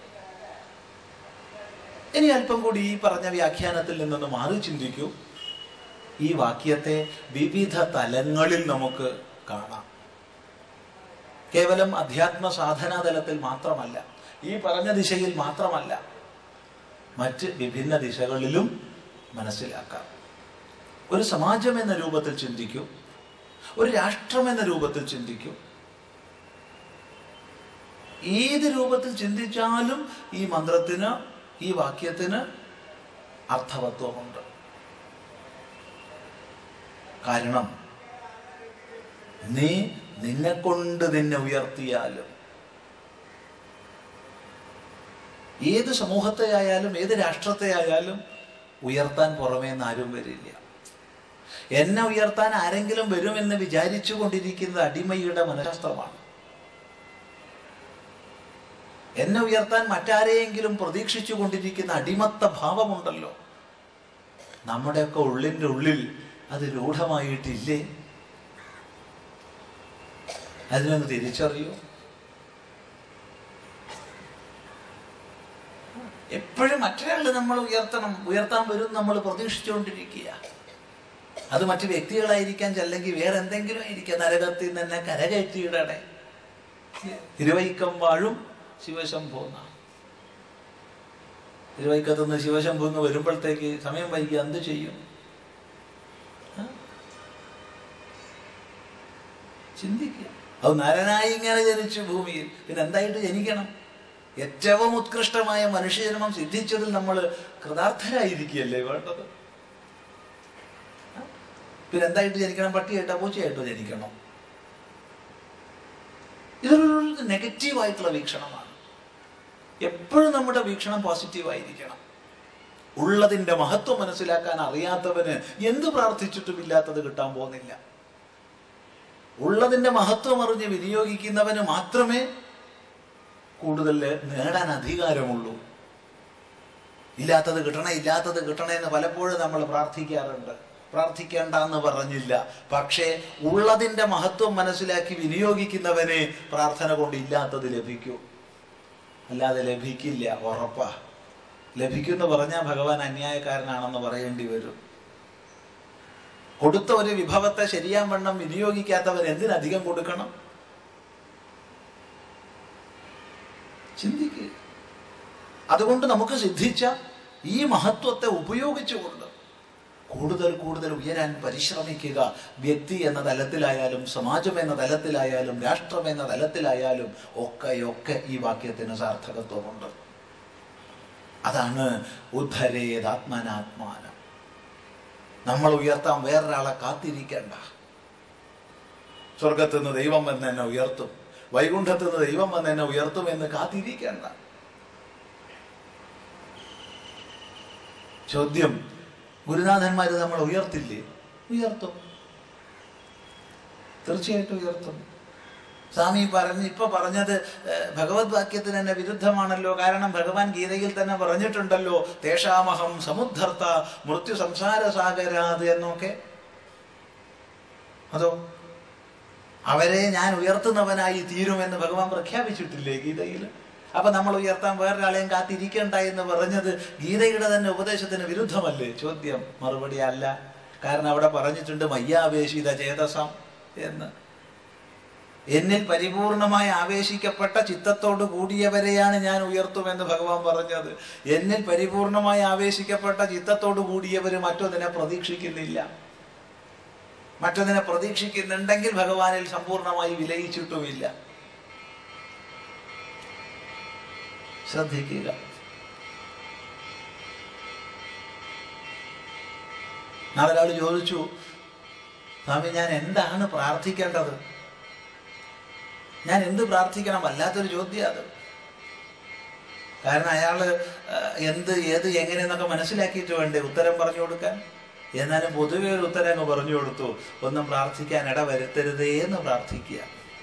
ഇനി അല്പം കൂടി ഈ പറഞ്ഞ വ്യാഖ്യാനത്തിൽ നിന്നൊന്ന് മാറി ചിന്തിക്കൂ. ഈ വാക്യത്തെ വിവിധ തലങ്ങളിൽ നമുക്ക് കാണാം. കേവലം അധ്യാത്മ സാധനാ തലത്തിൽ മാത്രമല്ല, ഈ പറഞ്ഞ ദിശയിൽ മാത്രമല്ല, മറ്റ് വിഭിന്ന ദിശകളിലും മനസ്സിലാക്കാം. ഒരു സമാജം എന്ന രൂപത്തിൽ ചിന്തിക്കൂ, ഒരു രാഷ്ട്രം എന്ന രൂപത്തിൽ ചിന്തിക്കൂ. ഏത് രൂപത്തിൽ ചിന്തിച്ചാലും ഈ മന്ത്രത്തിന്, ഈ വാക്യത്തിന് അർത്ഥവത്വമുണ്ട്. കാരണം നീ നിന്നെ കൊണ്ട് നിന്നെ ഉയർത്തിയാലും, ഏത് സമൂഹത്തെ ആയാലും ഏത് രാഷ്ട്രത്തെ ആയാലും ഉയർത്താൻ പുറമേ നിന്ന് ആരും വരില്ല. എന്നെ ഉയർത്താൻ ആരെങ്കിലും വരുമെന്ന് വിചാരിച്ചു കൊണ്ടിരിക്കുന്നത് അടിമയുടെ മനഃശാസ്ത്രമാണ്. എന്നെ ഉയർത്താൻ മറ്റാരെയെങ്കിലും പ്രതീക്ഷിച്ചു കൊണ്ടിരിക്കുന്ന അടിമത്ത ഭാവമുണ്ടല്ലോ, നമ്മുടെയൊക്കെ ഉള്ളിൻ്റെ ഉള്ളിൽ അത് രൂഢമായിട്ടില്ലേ? അതിനൊന്ന് തിരിച്ചറിയൂ. എപ്പോഴും മറ്റൊരാൾ നമ്മൾ ഉയർത്തണം, ഉയർത്താൻ വരും നമ്മൾ പ്രതീക്ഷിച്ചുകൊണ്ടിരിക്കുക. അത് മറ്റു വ്യക്തികളായിരിക്കാൻ, അല്ലെങ്കിൽ വേറെ എന്തെങ്കിലും ആയിരിക്കാം. നരകത്തിൽ നിന്ന് തന്നെ കരകയറ്റിയിടണേ. തിരുവൈക്കം വാഴും ശിവശംഭൂന്ന. തിരുവൈക്കത്തുനിന്ന് ശിവശംഭൂന്ന് വരുമ്പോഴത്തേക്ക് സമയം വൈകി എന്ത് ചെയ്യും? ചിന്തിക്കുക. അത് നരനായി ഇങ്ങനെ ജനിച്ചു ഭൂമിയിൽ, പിന്നെ എന്തായിട്ട് ജനിക്കണം? ഏറ്റവും ഉത്കൃഷ്ടമായ മനുഷ്യജന്മം സിദ്ധിച്ചതിൽ നമ്മൾ കൃതാർത്ഥരായിരിക്കുകയല്ലേ വേണ്ടത്? പിന്നെ എന്തായിട്ട് ജനിക്കണം? പട്ടിയായിട്ടോ പൂച്ചയായിട്ടോ ജനിക്കണം? ഇതൊരു നെഗറ്റീവായിട്ടുള്ള വീക്ഷണമാണ്. എപ്പോഴും നമ്മുടെ വീക്ഷണം പോസിറ്റീവായിരിക്കണം. ഉള്ളതിൻ്റെ മഹത്വം മനസ്സിലാക്കാൻ അറിയാത്തവന് എന്ത് പ്രാർത്ഥിച്ചിട്ടും ഇല്ലാത്തത് കിട്ടാൻ പോകുന്നില്ല. ഉള്ളതിൻ്റെ മഹത്വം അറിഞ്ഞ് വിനിയോഗിക്കുന്നവന് മാത്രമേ കൂടുതൽ നേടാൻ അധികാരമുള്ളൂ. ഇല്ലാത്തത് കിട്ടണേ ഇല്ലാത്തത് കിട്ടണേ എന്ന് പലപ്പോഴും നമ്മൾ പ്രാർത്ഥിക്കാറുണ്ട്. പ്രാർത്ഥിക്കേണ്ട എന്ന് പറഞ്ഞില്ല. പക്ഷേ ഉള്ളതിൻ്റെ മഹത്വം മനസ്സിലാക്കി വിനിയോഗിക്കുന്നവനെ പ്രാർത്ഥന കൊണ്ട് ഇല്ലാത്തത് ലഭിക്കൂ, അല്ലാതെ ലഭിക്കില്ല. ഉറപ്പാ. ലഭിക്കുമെന്ന് പറഞ്ഞാൽ ഭഗവാൻ അന്യായക്കാരനാണെന്ന് പറയേണ്ടി വരും. കൊടുത്ത ഒരു വിഭവത്തെ ശരിയാൻ വണ്ണം വിനിയോഗിക്കാത്തവൻ എന്തിനധികം കൊടുക്കണം? ചിന്തിക്കുക. അതുകൊണ്ട് നമുക്ക് സിദ്ധിച്ച ഈ മഹത്വത്തെ ഉപയോഗിച്ചുകൊണ്ട് കൂടുതൽ കൂടുതൽ ഉയരാൻ പരിശ്രമിക്കുക. വ്യക്തി എന്ന തലത്തിലായാലും സമാജം എന്ന തലത്തിലായാലും രാഷ്ട്രം എന്ന തലത്തിലായാലും ഒക്കെയൊക്കെ ഈ വാക്യത്തിന് സാർത്ഥകത്വമുണ്ട്. അതാണ് ഉദ്ധരേതാത്മനാത്മാനം. നമ്മൾ ഉയർത്താൻ വേറൊരാളെ കാത്തിരിക്കേണ്ട. സ്വർഗത്തു നിന്ന് ദൈവം വന്ന് എന്നെ ഉയർത്തും, വൈകുണ്ഠത്തു നിന്ന് ദൈവം വന്ന് എന്നെ ഉയർത്തും എന്ന് കാത്തിരിക്കേണ്ട. ചോദ്യം, ഗുരുനാഥന്മാര് നമ്മൾ ഉയർത്തില്ലേ? ഉയർത്തും, തീർച്ചയായിട്ടും ഉയർത്തും. സ്വാമി പറഞ്ഞ് ഇപ്പൊ പറഞ്ഞത് ഭഗവത് വാക്യത്തിന് തന്നെ വിരുദ്ധമാണല്ലോ. കാരണം ഭഗവാൻ ഗീതയിൽ തന്നെ പറഞ്ഞിട്ടുണ്ടല്ലോ, തേഷാമഹം സമുദ്ധർത്ത മൃത്യു സംസാര സാഗരാത് എന്നൊക്കെ. അതോ അവരെ ഞാൻ ഉയർത്തുന്നവനായി തീരുമെന്ന് ഭഗവാൻ പ്രഖ്യാപിച്ചിട്ടില്ലേ ഗീതയിൽ? അപ്പൊ നമ്മൾ ഉയർത്താൻ വേറൊരാളെയും കാത്തിരിക്കണ്ട എന്ന് പറഞ്ഞത് ഗീതയുടെ തന്നെ ഉപദേശത്തിന് വിരുദ്ധമല്ലേ? ചോദ്യം, മറുപടി അല്ല. കാരണം അവിടെ പറഞ്ഞിട്ടുണ്ട് മയ്യാവേശിത ചേതസം എന്ന്. എന്നിൽ പരിപൂർണമായി ആവേശിക്കപ്പെട്ട ചിത്തത്തോട് കൂടിയവരെയാണ് ഞാൻ ഉയർത്തുമെന്ന് ഭഗവാൻ പറഞ്ഞത്. എന്നിൽ പരിപൂർണമായി ആവേശിക്കപ്പെട്ട ചിത്തത്തോട് കൂടിയവർ മറ്റൊന്നിനെ പ്രതീക്ഷിക്കുന്നില്ല. മറ്റൊന്നിനെ പ്രതീക്ഷിക്കുന്നുണ്ടെങ്കിൽ ഭഗവാനിൽ സമ്പൂർണമായി വിലയിച്ചിട്ടുമില്ല. ശ്രദ്ധിക്കുക. നാളെ ഒരാൾ ചോദിച്ചു, സ്വാമി ഞാൻ എന്താണ് പ്രാർത്ഥിക്കേണ്ടത്? ഞാൻ എന്ത് പ്രാർത്ഥിക്കണം? വല്ലാത്തൊരു ചോദ്യം അത്. കാരണം അയാള് എന്ത് ഏത് എങ്ങനെയെന്നൊക്കെ മനസ്സിലാക്കിയിട്ട് വേണ്ടേ ഉത്തരം പറഞ്ഞു കൊടുക്കാൻ? എന്നാലും പൊതുവെ ഒരു ഉത്തരം അങ്ങ് പറഞ്ഞു കൊടുത്തു, ഒന്നും പ്രാർത്ഥിക്കാൻ ഇട വരുത്തരുതേ എന്ന് പ്രാർത്ഥിക്കുക.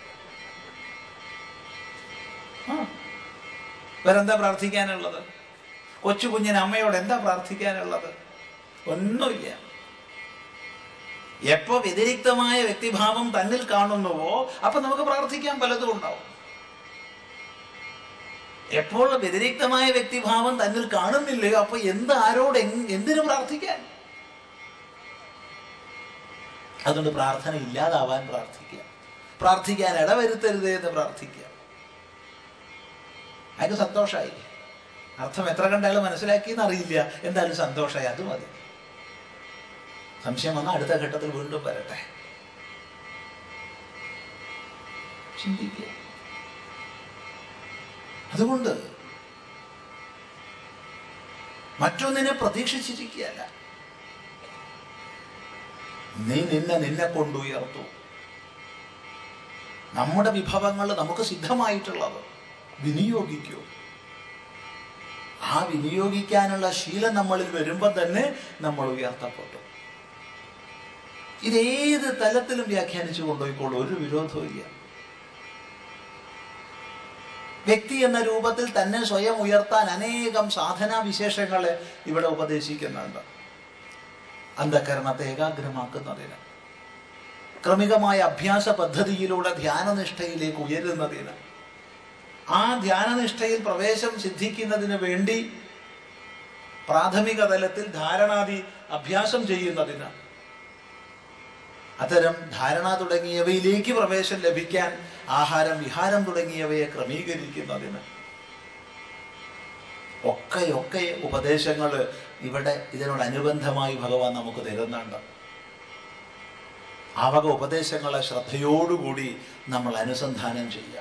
ആ വേറെന്താ പ്രാർത്ഥിക്കാനുള്ളത്? കൊച്ചു കുഞ്ഞിന് അമ്മയോട് എന്താ പ്രാർത്ഥിക്കാനുള്ളത്? ഒന്നുമില്ല. എപ്പോ വ്യതിരിക്തമായ വ്യക്തിഭാവം തന്നിൽ കാണുന്നുവോ അപ്പൊ നമുക്ക് പ്രാർത്ഥിക്കാൻ പലതും ഉണ്ടാവും. എപ്പോൾ വ്യതിരിക്തമായ വ്യക്തിഭാവം തന്നിൽ കാണുന്നില്ലയോ അപ്പൊ എന്ത് ആരോട് എന്തിനു പ്രാർത്ഥിക്കാൻ? അതുകൊണ്ട് പ്രാർത്ഥന ഇല്ലാതാവാൻ പ്രാർത്ഥിക്കുക. പ്രാർത്ഥിക്കാൻ ഇടവരുത്തരുതേ എന്ന് പ്രാർത്ഥിക്കുക. അതിന് സന്തോഷമായി. അർത്ഥം എത്ര കണ്ടാലും മനസ്സിലാക്കിയെന്ന് അറിയില്ല, എന്തായാലും സന്തോഷമായി, അത് മതി. സംശയം വന്നാൽ അടുത്ത ഘട്ടത്തിൽ വീണ്ടും വരട്ടെ. ചിന്തിക്കുക. അതുകൊണ്ട് മറ്റൊന്നിനെ പ്രതീക്ഷിച്ചിരിക്കുകയല്ല. നീ നിന്നെ നിന്നെ കൊണ്ടുയർത്തു. നമ്മുടെ വിഭവങ്ങൾ നമുക്ക് സിദ്ധമായിട്ടുള്ളത് വിനിയോഗിക്കൂ. ആ വിനിയോഗിക്കാനുള്ള ശീലം നമ്മളിൽ വരുമ്പോൾ തന്നെ നമ്മൾ ഉയർത്തപ്പെട്ടു. ഇതേത് തലത്തിലും വ്യാഖ്യാനിച്ചു കൊണ്ടുപോയിക്കോളൂ, ഒരു വിരോധവും ഇല്ല. വ്യക്തി എന്ന രൂപത്തിൽ തന്നെ സ്വയം ഉയർത്താൻ അനേകം സാധനാ വിശേഷങ്ങളെ ഇവിടെ ഉപദേശിക്കുന്നുണ്ട്. അന്ധകരണത്തെ ഏകാഗ്രമാക്കുന്നതിന്, ക്രമികമായ അഭ്യാസ പദ്ധതിയിലൂടെ ധ്യാനനിഷ്ഠയിലേക്ക് ഉയരുന്നതിന്, ആ ധ്യാനനിഷ്ഠയിൽ പ്രവേശം സിദ്ധിക്കുന്നതിന് വേണ്ടി പ്രാഥമിക തലത്തിൽ ധാരണാദി അഭ്യാസം ചെയ്യുന്നതിന്, അത്തരം ധാരണ തുടങ്ങിയവയിലേക്ക് പ്രവേശം ലഭിക്കാൻ ആഹാരം വിഹാരം തുടങ്ങിയവയെ ക്രമീകരിക്കുന്നതിന് ഒക്കെയൊക്കെ ഉപദേശങ്ങൾ ഇവിടെ ഇതിനോടനുബന്ധമായി ഭഗവാൻ നമുക്ക് തരുന്നുണ്ട്. ആ വക ഉപദേശങ്ങളെ ശ്രദ്ധയോടുകൂടി നമ്മൾ അനുസന്ധാനം ചെയ്യുക.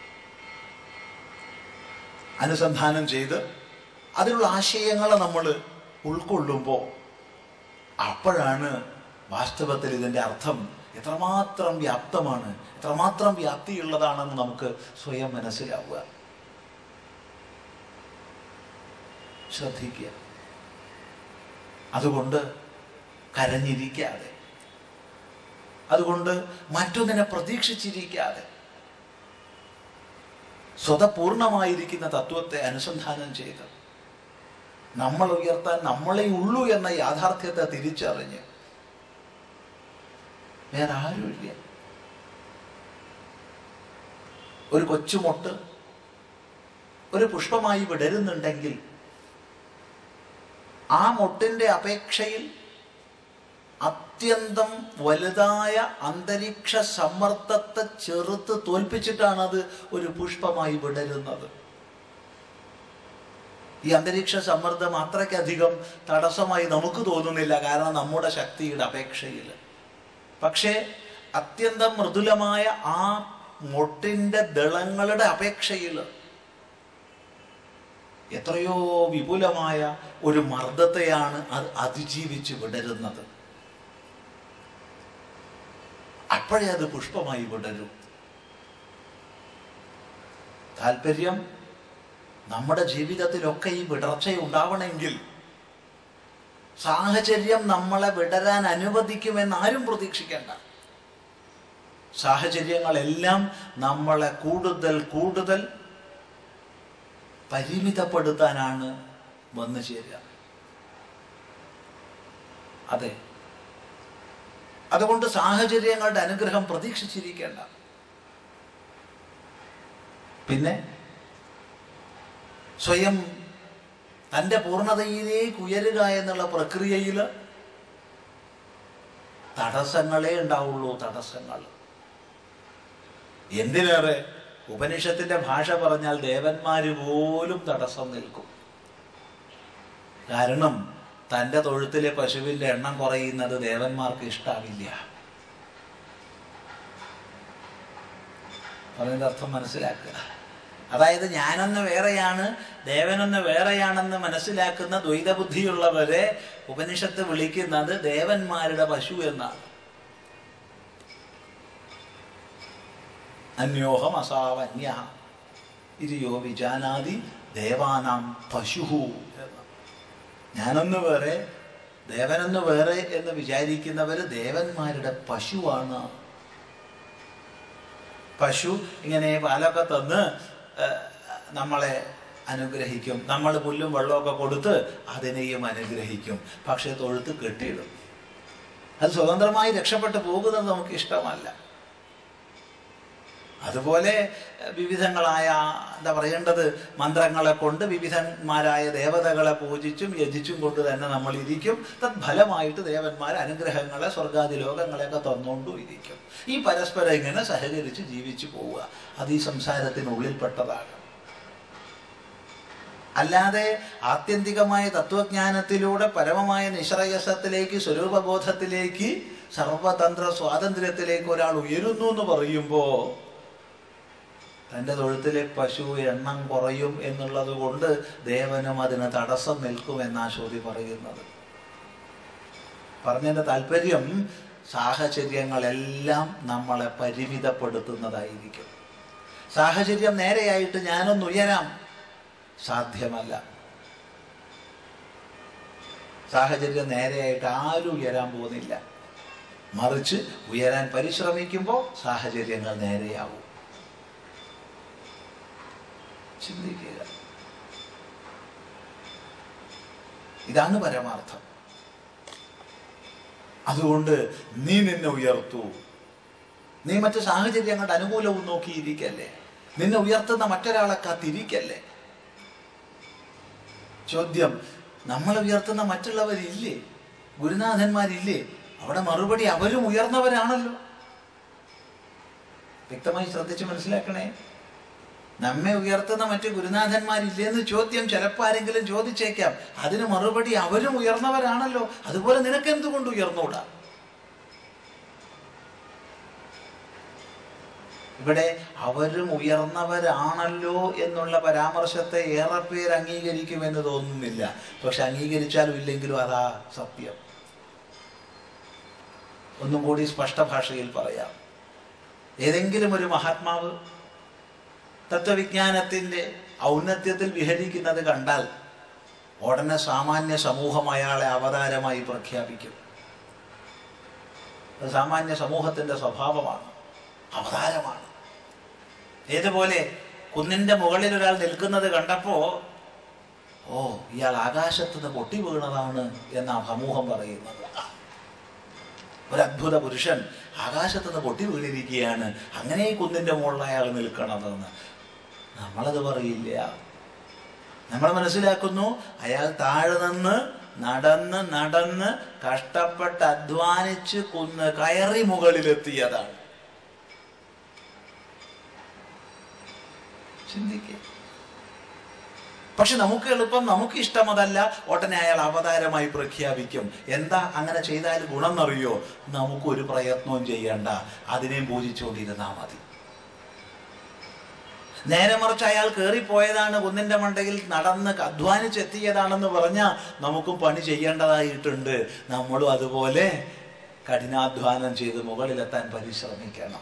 അനുസന്ധാനം ചെയ്ത് അതിലുള്ള ആശയങ്ങളെ നമ്മൾ ഉൾക്കൊള്ളുമ്പോൾ അപ്പോഴാണ് വാസ്തവത്തിൽ ഇതിൻ്റെ അർത്ഥം എത്രമാത്രം വ്യാപ്തമാണ്, എത്രമാത്രം വ്യാപ്തിയുള്ളതാണെന്ന് നമുക്ക് സ്വയം മനസ്സിലാവുക. ശ്രദ്ധിക്കുക. അതുകൊണ്ട് കരഞ്ഞിരിക്കാതെ, അതുകൊണ്ട് മറ്റൊന്നിനെ പ്രതീക്ഷിച്ചിരിക്കാതെ സ്വതപൂർണമായിരിക്കുന്ന തത്വത്തെ അനുസന്ധാനം ചെയ്ത് നമ്മൾ ഉയർത്താൻ നമ്മളെ ഉള്ളൂ എന്ന യാഥാർത്ഥ്യത്തെ തിരിച്ചറിഞ്ഞ് വേറെ ആരുമില്ല. ഒരു കൊച്ചുമൊട്ട് ഒരു പുഷ്പമായി വിടരുന്നുണ്ടെങ്കിൽ ആ മൊട്ടിന്റെ അപേക്ഷയിൽ അത്യന്തം വലുതായ അന്തരീക്ഷ സമ്മർദ്ദത്തെ ചെറുത്ത് തോൽപ്പിച്ചിട്ടാണ് അത് ഒരു പുഷ്പമായി വിടരുന്നത്. ഈ അന്തരീക്ഷ സമ്മർദ്ദം അത്രയ്ക്കധികം തടസ്സമായി നമുക്ക് തോന്നുന്നില്ല, കാരണം നമ്മുടെ ശക്തിയുടെ അപേക്ഷയിൽ. പക്ഷേ അത്യന്തം മൃദുലമായ ആ മൊട്ടിന്റെ ദളങ്ങളുടെ അപേക്ഷയിൽ എത്രയോ വിപുലമായ ഒരു മർദ്ദത്തെയാണ് അത് അതിജീവിച്ച് വിടരുന്നത്. അപ്പോഴേ അത് പുഷ്പമായി വിടരും. താല്പര്യം നമ്മുടെ ജീവിതത്തിലൊക്കെ ഈ വിടർച്ച ഉണ്ടാവണമെങ്കിൽ സാഹചര്യം നമ്മളെ വിടരാൻ അനുവദിക്കുമെന്ന് ആരും പ്രതീക്ഷിക്കേണ്ട. സാഹചര്യങ്ങളെല്ലാം നമ്മളെ കൂടുതൽ കൂടുതൽ പരിമിതപ്പെടുത്താനാണ് വന്നു ചേരുക. അതെ, അതുകൊണ്ട് സാഹചര്യങ്ങളുടെ അനുഗ്രഹം പ്രതീക്ഷിച്ചിരിക്കേണ്ട. പിന്നെ സ്വയം തൻ്റെ പൂർണ്ണതയിലേക്ക് ഉയരുക എന്നുള്ള പ്രക്രിയയിൽ തടസ്സങ്ങളേ ഉണ്ടാവുള്ളൂ. തടസ്സങ്ങൾ എന്തിനേറെ ഉപനിഷത്തിന്റെ ഭാഷ പറഞ്ഞാൽ ദേവന്മാര് പോലും തടസ്സം നിൽക്കും. കാരണം തൻ്റെ തൊഴുത്തിലെ പശുവിൻ്റെ എണ്ണം കുറയുന്നത് ദേവന്മാർക്ക് ഇഷ്ടാവില്ല. പറയുന്ന അർത്ഥം മനസ്സിലാക്കുക. അതായത് ഞാനൊന്ന് വേറെയാണ്, ദേവനൊന്ന് വേറെയാണെന്ന് മനസ്സിലാക്കുന്ന ദ്വൈതബുദ്ധിയുള്ളവരെ ഉപനിഷത്ത് വിളിക്കുന്നത് ദേവന്മാരുടെ പശു എന്നാണ്. അന്യോഹം അസാവന്യ ഇരിയോ വിജാനാദി ദേവാനാം പശുഹു എന്ന്. ഞാനൊന്ന് വേറെ ദേവനൊന്ന് വേറെ എന്ന് വിചാരിക്കുന്നവര് ദേവന്മാരുടെ പശുവാണ്. പശു ഇങ്ങനെ പാലൊക്കെ തന്ന് നമ്മളെ അനുഗ്രഹിക്കും. നമ്മൾ പുല്ലും വെള്ളമൊക്കെ കൊടുത്ത് അതിനെയും അനുഗ്രഹിക്കും. പക്ഷെ തൊഴുത്ത് കെട്ടിയിടും. അത് സ്വതന്ത്രമായി രക്ഷപ്പെട്ടു പോകുന്നത് നമുക്ക് ഇഷ്ടമല്ല. അതുപോലെ വിവിധങ്ങളായ എന്താ പറയേണ്ടത് മന്ത്രങ്ങളെ കൊണ്ട് വിവിധന്മാരായ ദേവതകളെ പൂജിച്ചും യജിച്ചും കൊണ്ട് തന്നെ നമ്മൾ ഇരിക്കും. തത്ഫലമായിട്ട് ദേവന്മാർ അനുഗ്രഹങ്ങളെ സ്വർഗാദി ലോകങ്ങളെയൊക്കെ തന്നുകൊണ്ടും ഇരിക്കും. ഈ പരസ്പരം ഇങ്ങനെ സഹകരിച്ച് ജീവിച്ചു പോവുക, അത് ഈ സംസാരത്തിനുള്ളിൽപ്പെട്ടതാണ്. അല്ലാതെ ആത്യന്തികമായ തത്വജ്ഞാനത്തിലൂടെ പരമമായ നിശ്രയസത്തിലേക്ക്, സ്വരൂപബോധത്തിലേക്ക്, സർവതന്ത്ര സ്വാതന്ത്ര്യത്തിലേക്ക് ഒരാൾ ഉയരുന്നു എന്ന് പറയുമ്പോൾ തൻ്റെ തൊഴുത്തിലെ പശു എണ്ണം കുറയും എന്നുള്ളത് കൊണ്ട് ദേവനും അതിന് തടസ്സം നിൽക്കുമെന്നാ ശ്രുതി പറയുന്നത്. പറഞ്ഞതിൻ്റെ താല്പര്യം സാഹചര്യങ്ങളെല്ലാം നമ്മളെ പരിമിതപ്പെടുത്തുന്നതായിരിക്കും. സാഹചര്യം നേരെയായിട്ട് ഞാനൊന്ന് ഉയരാം, സാധ്യമല്ല. സാഹചര്യം നേരെയായിട്ട് ആരും ഉയരാൻ പോകുന്നില്ല. മറിച്ച് ഉയരാൻ പരിശ്രമിക്കുമ്പോൾ സാഹചര്യങ്ങൾ നേരെയാവും. ചിന്തിക്കുക. ഇതാണ് പരമാർത്ഥം. അതുകൊണ്ട് നീ നിന്നെ ഉയർത്തു. നീ മറ്റു സാഹചര്യങ്ങളുടെ അനുകൂലവും നോക്കിയിരിക്കല്ലേ. നിന്നെ ഉയർത്തുന്ന മറ്റൊരാളെ കാത്തിരിക്കല്ലേ. ചോദ്യം, നമ്മളെ ഉയർത്തുന്ന മറ്റുള്ളവരില്ലേ? ഗുരുനാഥന്മാരില്ലേ? അവിടെ മറുപടി അവരും ഉയർന്നവരാണല്ലോ. വ്യക്തമായി ശ്രദ്ധിച്ച് മനസ്സിലാക്കണേ. നമ്മെ ഉയർത്തുന്ന മറ്റു ഗുരുനാഥന്മാരില്ലെന്ന് ചോദ്യം ചിലപ്പോൾ ആരെങ്കിലും ചോദിച്ചേക്കാം. അതിന് മറുപടി അവരും ഉയർന്നവരാണല്ലോ, അതുപോലെ നിനക്ക് എന്തുകൊണ്ട് ഉയർന്നൂടാ? ഇവിടെ അവരും ഉയർന്നവരാണല്ലോ എന്നുള്ള പരാമർശത്തെ ഏറെ പേർ അംഗീകരിക്കുമെന്ന് തോന്നുന്നില്ല. പക്ഷെ അംഗീകരിച്ചാലും ഇല്ലെങ്കിലും അതാ സത്യം. ഒന്നും കൂടി സ്പഷ്ട ഭാഷയിൽ പറയാം. ഏതെങ്കിലും ഒരു മഹാത്മാവ് തത്വവിജ്ഞാനത്തിൻ്റെ ഔന്നത്യത്തിൽ വിഹരിക്കുന്നത് കണ്ടാൽ ഉടനെ സാമാന്യ സമൂഹം അയാളെ അവതാരമായി പ്രഖ്യാപിക്കും. അത് സാമാന്യ സമൂഹത്തിൻ്റെ സ്വഭാവമാണ്, അവതാരമാണ്. ഏതുപോലെ കുന്നിൻ്റെ മുകളിൽ ഒരാൾ നിൽക്കുന്നത് കണ്ടപ്പോ ഓ ഇയാൾ ആകാശത്തുനിന്ന് പൊട്ടി വീണതാണ് എന്നാ സമൂഹം പറയുന്നത്. ഒരത്ഭുത പുരുഷൻ ആകാശത്തുനിന്ന് പൊട്ടി വീണിരിക്കുകയാണ്, അങ്ങനെ ഈ കുന്നിൻ്റെ മുകളിൽ അയാൾ നിൽക്കണതെന്ന് നമ്മളത് പറയില്ല. നമ്മൾ മനസ്സിലാക്കുന്നു അയാൾ താഴെ നിന്ന് നടന്ന് നടന്ന് കഷ്ടപ്പെട്ട് അധ്വാനിച്ച് കുന്ന് കയറി മുകളിലെത്തിയതാണ്. ചിന്തിക്കുക. പക്ഷെ നമുക്ക് എളുപ്പം, നമുക്ക് ഇഷ്ടം അതല്ല, ഉടനെ അയാൾ അവതാരമായി പ്രഖ്യാപിക്കും. എന്താ അങ്ങനെ ചെയ്താൽ ഗുണം എന്നറിയോ? നമുക്കൊരു പ്രയത്നവും ചെയ്യണ്ട, അതിനെയും പൂജിച്ചുകൊണ്ടിരുന്നാൽ മതി. നേരെ മറിച്ച് അയാൾ കയറിപ്പോയതാണ്, കുന്നിന്റെ മണ്ടയിൽ നടന്ന് അധ്വാനിച്ചെത്തിയതാണെന്ന് പറഞ്ഞാൽ നമുക്കും പണി ചെയ്യേണ്ടതായിട്ടുണ്ട്. നമ്മളും അതുപോലെ കഠിനാധ്വാനം ചെയ്ത് മുകളിലെത്താൻ പരിശ്രമിക്കണം.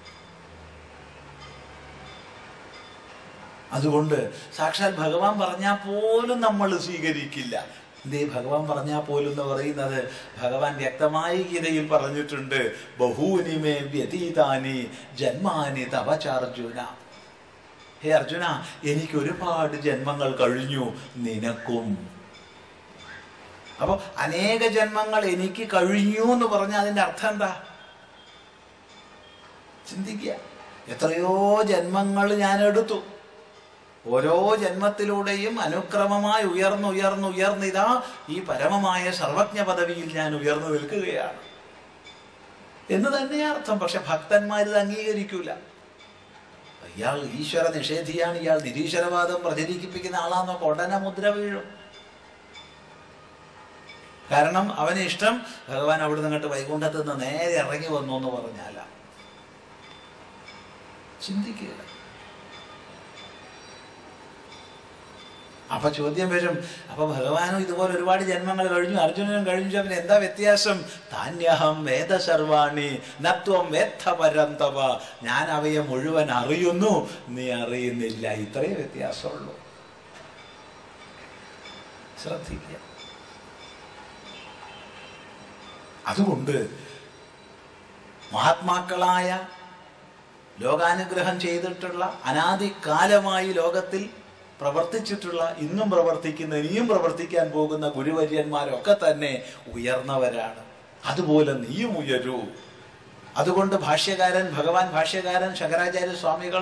അതുകൊണ്ട് സാക്ഷാൽ ഭഗവാൻ പറഞ്ഞാൽ പോലും നമ്മൾ സ്വീകരിക്കില്ല. എന്തേ ഭഗവാൻ പറഞ്ഞാൽ പോലും എന്ന് പറയുന്നത്? ഭഗവാൻ വ്യക്തമായി ഗീതയിൽ പറഞ്ഞിട്ടുണ്ട്, ബഹൂനിമേ വ്യതീതാനി ജന്മാനി തവചാർജുന. ഹേ അർജുന, എനിക്ക് ഒരുപാട് ജന്മങ്ങൾ കഴിഞ്ഞു, നിനക്കും. അപ്പൊ അനേക ജന്മങ്ങൾ എനിക്ക് കഴിഞ്ഞു എന്ന് പറഞ്ഞാൽ അതിന്റെ അർത്ഥം എന്താ? ചിന്തിക്കുക. എത്രയോ ജന്മങ്ങൾ ഞാൻ എടുത്തു. ഓരോ ജന്മത്തിലൂടെയും അനുക്രമമായി ഉയർന്നു ഉയർന്നു ഉയർന്നിതാ ഈ പരമമായ സർവജ്ഞ പദവിയിൽ ഞാൻ ഉയർന്നു നിൽക്കുകയാണ് എന്ന് തന്നെയാ അർത്ഥം. പക്ഷെ ഭക്തന്മാരിത് അംഗീകരിക്കൂല. ഇയാൾ ഈശ്വര നിഷേധിയാണ്, ഇയാൾ നിരീശ്വരവാദം പ്രചരിപ്പിക്കുന്ന ആളാന്നൊക്കെ ഉടനെ മുദ്ര വീഴും. കാരണം അവന് ഇഷ്ടം ഭഗവാൻ അവിടെ നിന്നിട്ട് വൈകുണ്ഠത്ത് നിന്ന് നേരെ ഇറങ്ങി വന്നു എന്ന് പറഞ്ഞാല. ചിന്തിക്കുക. അപ്പൊ ചോദ്യം വരും, അപ്പൊ ഭഗവാനും ഇതുപോലെ ഒരുപാട് ജന്മങ്ങൾ കഴിഞ്ഞു, അർജുനനും കഴിഞ്ഞു, പിന്നെ എന്താ വ്യത്യാസം? താന്യഹം വേദ സർവാണി നത്വം വേത്ത പരന്തവ. ഞാൻ അവയെ മുഴുവൻ അറിയുന്നു, നീ അറിയുന്നില്ല. ഇത്രയേ വ്യത്യാസമുള്ളൂ. ശ്രദ്ധിക്കുക. അതുകൊണ്ട് മഹാത്മാക്കളായ ലോകാനുഗ്രഹം ചെയ്തിട്ടുള്ള, അനാദികാലമായി ലോകത്തിൽ പ്രവർത്തിച്ചിട്ടുള്ള, ഇന്നും പ്രവർത്തിക്കുന്ന, ഇനിയും പ്രവർത്തിക്കാൻ പോകുന്ന ഗുരുവര്യന്മാരൊക്കെ തന്നെ ഉയർന്നവരാണ്. അതുപോലെ നീയും ഉയരൂ. അതുകൊണ്ട് ഭാഷ്യകാരൻ, ഭഗവാൻ ഭാഷ്യകാരൻ ശങ്കരാചാര്യ സ്വാമികൾ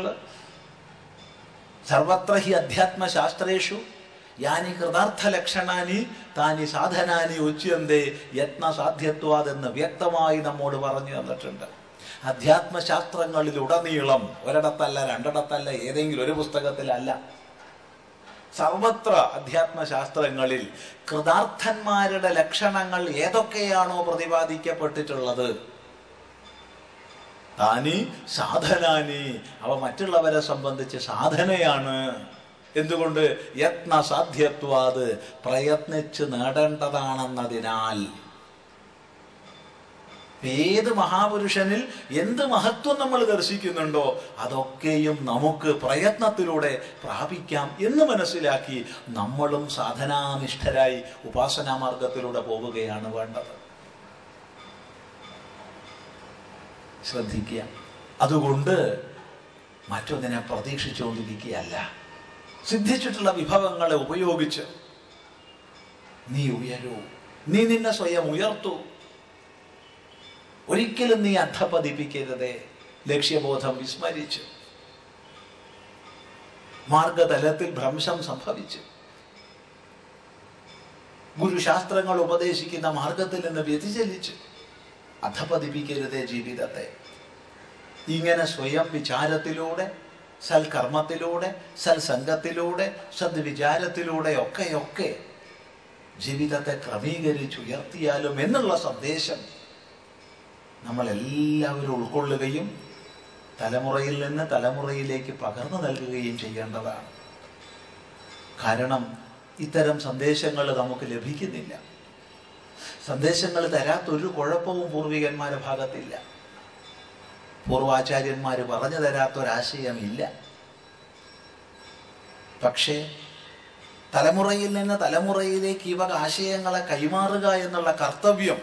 സർവത്ര ഹി അധ്യാത്മശാസ്ത്രേഷു യാനി കൃതാർത്ഥ ലക്ഷണാനി താനി സാധനാനി ഉച്യന്തേ യത്ന സാധ്യത്വാതെന്ന് വ്യക്തമായി നമ്മോട് പറഞ്ഞു തന്നിട്ടുണ്ട്. അധ്യാത്മശാസ്ത്രങ്ങളിലുടനീളം, ഒരിടത്തല്ല രണ്ടിടത്തല്ല, ഏതെങ്കിലും ഒരു പുസ്തകത്തിലല്ല, സർവത്ര അധ്യാത്മശാസ്ത്രങ്ങളിൽ കൃതാർത്ഥന്മാരുടെ ലക്ഷണങ്ങൾ ഏതൊക്കെയാണോ പ്രതിപാദിക്കപ്പെട്ടിട്ടുള്ളത്, താനി സാധനാനി, അവ മറ്റുള്ളവരെ സംബന്ധിച്ച് സാധനയാണ്. എന്തുകൊണ്ട്? യത്ന സാധ്യത്വാത്, പ്രയത്നിച്ച് നേടേണ്ടതാണെന്നതിനാൽ. ഏത് മഹാപുരുഷനിൽ എന്ത് മഹത്വം നമ്മൾ ദർശിക്കുന്നുണ്ടോ അതൊക്കെയും നമുക്ക് പ്രയത്നത്തിലൂടെ പ്രാപിക്കാം എന്ന് മനസ്സിലാക്കി നമ്മളും സാധനാനിഷ്ഠരായി ഉപാസനാ മാർഗത്തിലൂടെ പോവുകയാണ് വേണ്ടത്. ശ്രദ്ധിക്കുക. അതുകൊണ്ട് മറ്റൊന്നിനെ പ്രതീക്ഷിച്ചുകൊണ്ടിരിക്കുകയല്ല, സിദ്ധിച്ചിട്ടുള്ള വിഭവങ്ങളെ ഉപയോഗിച്ച് നീ ഉയരൂ, നീ നിന്നെ സ്വയം ഉയർത്തൂ. ഒരിക്കലും നീ അധപതിപ്പിക്കരുതേ. ലക്ഷ്യബോധം വിസ്മരിച്ച് മാർഗതലത്തിൽ ഭ്രംശം സംഭവിച്ചു, ഗുരുശാസ്ത്രങ്ങൾ ഉപദേശിക്കുന്ന മാർഗത്തിൽ നിന്ന് വ്യതിചലിച്ച് അധപതിപ്പിക്കരുതേ ജീവിതത്തെ. ഇങ്ങനെ സ്വയം വിചാരത്തിലൂടെ, സൽക്കർമ്മത്തിലൂടെ, സൽസംഗത്തിലൂടെ, സദ്വിചാരത്തിലൂടെ ഒക്കെയൊക്കെ ജീവിതത്തെ ക്രമീകരിച്ചുയർത്തിയാലും എന്നുള്ള സന്ദേശം നമ്മളെല്ലാവരും ഉൾക്കൊള്ളുകയും തലമുറയിൽ നിന്ന് തലമുറയിലേക്ക് പകർന്നു നൽകുകയും ചെയ്യേണ്ടതാണ്. കാരണം ഇത്തരം സന്ദേശങ്ങൾ നമുക്ക് ലഭിക്കുന്നില്ല. സന്ദേശങ്ങൾ തരാത്തൊരു കുഴപ്പവും പൂർവികന്മാരുടെ ഭാഗത്തില്ല. പൂർവാചാര്യന്മാർ പറഞ്ഞു തരാത്തൊരാശയമില്ല. പക്ഷേ തലമുറയിൽ നിന്ന് തലമുറയിലേക്ക് ഇവ ആശയങ്ങളെ കൈമാറുക എന്നുള്ള കർത്തവ്യം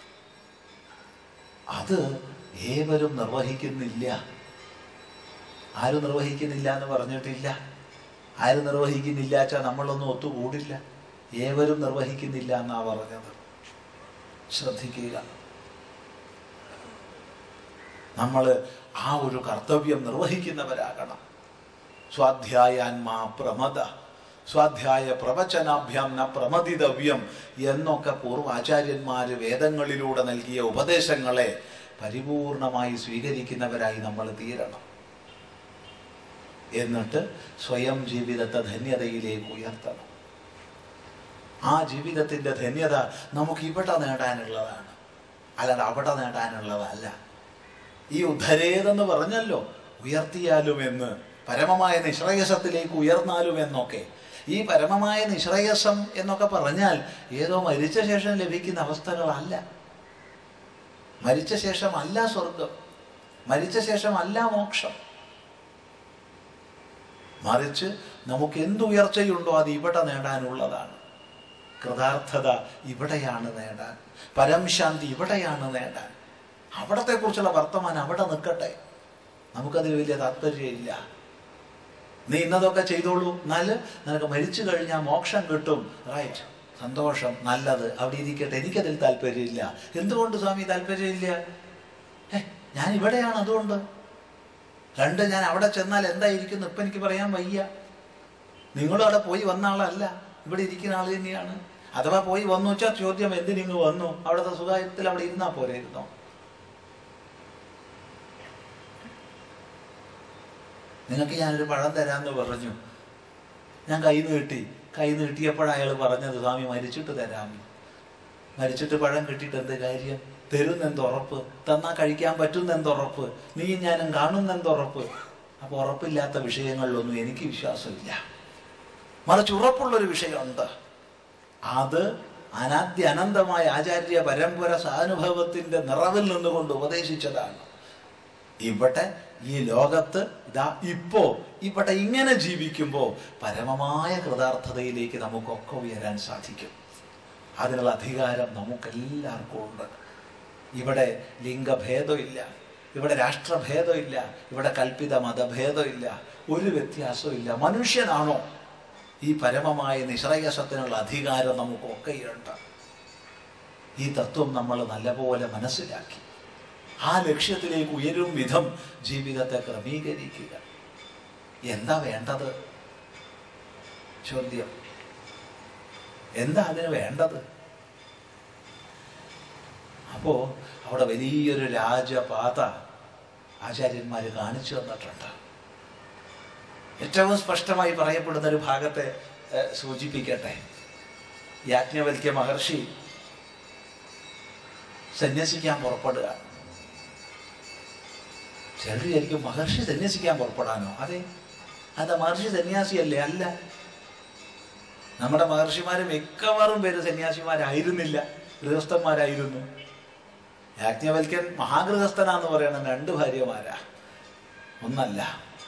അത് ഏവരും നിർവഹിക്കുന്നില്ല. ആരും നിർവഹിക്കുന്നില്ല എന്ന് പറഞ്ഞിട്ടില്ല. ആരും നിർവഹിക്കുന്നില്ല വെച്ചാൽ നമ്മളൊന്നും ഒത്തുകൂടില്ല. ഏവരും നിർവഹിക്കുന്നില്ല എന്നാ പറഞ്ഞത്. ശ്രദ്ധിക്കുക, നമ്മൾ ആ ഒരു കർത്തവ്യം നിർവഹിക്കുന്നവരാകണം. സ്വാധ്യായാന്മാ പ്രമദ, സ്വാധ്യായ പ്രവചനാഭ്യാം ന പ്രമദിതവ്യം എന്നൊക്കെ പൂർവാചാര്യന്മാർ വേദങ്ങളിലൂടെ നൽകിയ ഉപദേശങ്ങളെ പരിപൂർണമായി സ്വീകരിക്കുന്നവരായി നമ്മൾ തീരണം. എന്നിട്ട് സ്വയം ജീവിതത്തെ ധന്യതയിലേക്ക് ഉയർത്തണം. ആ ജീവിതത്തിൻ്റെ ധന്യത നമുക്ക് ഇവിടെ നേടാനുള്ളതാണ്, അല്ലാതെ അവിടെ നേടാനുള്ളതല്ല. ഈ ഉദ്ധരേതെന്ന് പറഞ്ഞല്ലോ, ഉയർത്തിയാലും എന്ന്, പരമമായ നിശ്രേയസത്തിലേക്ക് ഉയർന്നാലും എന്നൊക്കെ. ഈ പരമമായ നിശ്രേയസം എന്നൊക്കെ പറഞ്ഞാൽ ഏതോ മരിച്ച ശേഷം ലഭിക്കുന്ന അവസ്ഥകളല്ല. മരിച്ച ശേഷം അല്ല സ്വർഗം, മരിച്ച ശേഷം അല്ല മോക്ഷം. മറിച്ച് നമുക്ക് എന്തുയർച്ചയുണ്ടോ അത് ഇവിടെ നേടാനുള്ളതാണ്. കൃതാർത്ഥത ഇവിടെയാണ് നേടാൻ, പരംശാന്തി ഇവിടെയാണ് നേടാൻ. അവിടത്തെക്കുറിച്ചുള്ള വർത്തമാനം അവിടെ നിൽക്കട്ടെ, നമുക്കതിൽ വലിയ താല്പര്യമില്ല. നീ ഇന്നതൊക്കെ ചെയ്തോളൂ, എന്നാൽ നിനക്ക് മരിച്ചു കഴിഞ്ഞാൽ മോക്ഷം കിട്ടും, റൈറ്റ്, സന്തോഷം, നല്ലത്, അവിടെ ഇരിക്കട്ടെ, എനിക്കതിൽ താല്പര്യമില്ല. എന്തുകൊണ്ട് സ്വാമി താല്പര്യമില്ല? ഏ ഞാൻ ഇവിടെയാണ്, അതുകൊണ്ട്. രണ്ട്, ഞാൻ അവിടെ ചെന്നാൽ എന്തായിരിക്കുന്നു ഇപ്പം എനിക്ക് പറയാൻ വയ്യ. നിങ്ങളും അവിടെ പോയി വന്ന ആളല്ല, ഇവിടെ ഇരിക്കുന്ന ആൾ തന്നെയാണ്. അഥവാ പോയി വന്നു വെച്ചാൽ ചോദ്യം, എന്തിനിങ്ങ് വന്നു? അവിടുത്തെ സുഖത്തിൽ അവിടെ ഇരുന്നാൽ പോരായിരുന്നോ? നിങ്ങൾക്ക് ഞാനൊരു പഴം തരാമെന്ന് പറഞ്ഞു, ഞാൻ കൈ നീട്ടി. കൈ നീട്ടിയപ്പോഴയാൾ പറഞ്ഞത്, സ്വാമി മരിച്ചിട്ട് തരാമെന്ന്. മരിച്ചിട്ട് പഴം കിട്ടിയിട്ട് എന്ത് കാര്യം? തരുന്നെന്തുറപ്പ്? തന്നാൽ കഴിക്കാൻ പറ്റുന്നെന്തുറപ്പ്? നീ ഞാനും കാണുന്നെന്തുറപ്പ്? അപ്പോൾ ഉറപ്പില്ലാത്ത വിഷയങ്ങളിലൊന്നും എനിക്ക് വിശ്വാസമില്ല. മറിച്ച് ഉറപ്പുള്ളൊരു വിഷയമുണ്ട്. അത് അനാദ്യ അനന്തമായ ആചാര്യ പരമ്പര സാനുഭവത്തിൻ്റെ നിറവിൽ നിന്നുകൊണ്ട് ഉപദേശിച്ചതാണ്. ഇവിടെ ഈ ലോകത്ത് ഇതാ ഇപ്പോ ഇവിടെ ഇങ്ങനെ ജീവിക്കുമ്പോൾ പരമമായ കൃതാർത്ഥതയിലേക്ക് നമുക്കൊക്കെ ഉയരാൻ സാധിക്കും. അതിനുള്ള അധികാരം നമുക്കെല്ലാവർക്കും ഉണ്ട്. ഇവിടെ ലിംഗഭേദമില്ല, ഇവിടെ രാഷ്ട്രഭേദമില്ല, ഇവിടെ കൽപ്പിത മതഭേദമില്ല, ഒരു വ്യത്യാസവും ഇല്ല. മനുഷ്യനാണോ ഈ പരമമായ നിശ്രേയസത്തിനുള്ള അധികാരം നമുക്കൊക്കെയുണ്ട്. ഈ തത്വം നമ്മൾ നല്ലപോലെ മനസ്സിലാക്കി ആ ലക്ഷ്യത്തിലേക്ക് ഉയരും വിധം ജീവിതത്തെ ക്രമീകരിക്കുക. എന്താ വേണ്ടത്? ചോദ്യം, എന്താ അതിന് വേണ്ടത്? അപ്പോ അവിടെ വലിയൊരു രാജപാത ആചാര്യന്മാർ കാണിച്ചു തന്നിട്ടുണ്ട്. ഏറ്റവും സ്പഷ്ടമായി പറയപ്പെടുന്ന ഒരു ഭാഗത്തെ സൂചിപ്പിക്കട്ടെ. യാജ്ഞവൽക്യ മഹർഷി സന്യസിക്കാൻ പുറപ്പെടുക. ചിലർ വിചാരിക്കും മഹർഷി സന്യസിക്കാൻ പുറപ്പെടാനോ? അതെ, അതാ മഹർഷി സന്യാസിയല്ലേ? അല്ല, നമ്മുടെ മഹർഷിമാര് മിക്കവാറും പേര് സന്യാസിമാരായിരുന്നില്ല, ഗൃഹസ്ഥന്മാരായിരുന്നു. യാജ്ഞവൽക്യൻ മഹാഗൃഹസ്ഥനാന്ന് പറയണം, രണ്ട് ഭാര്യമാരാ, ഒന്നല്ല.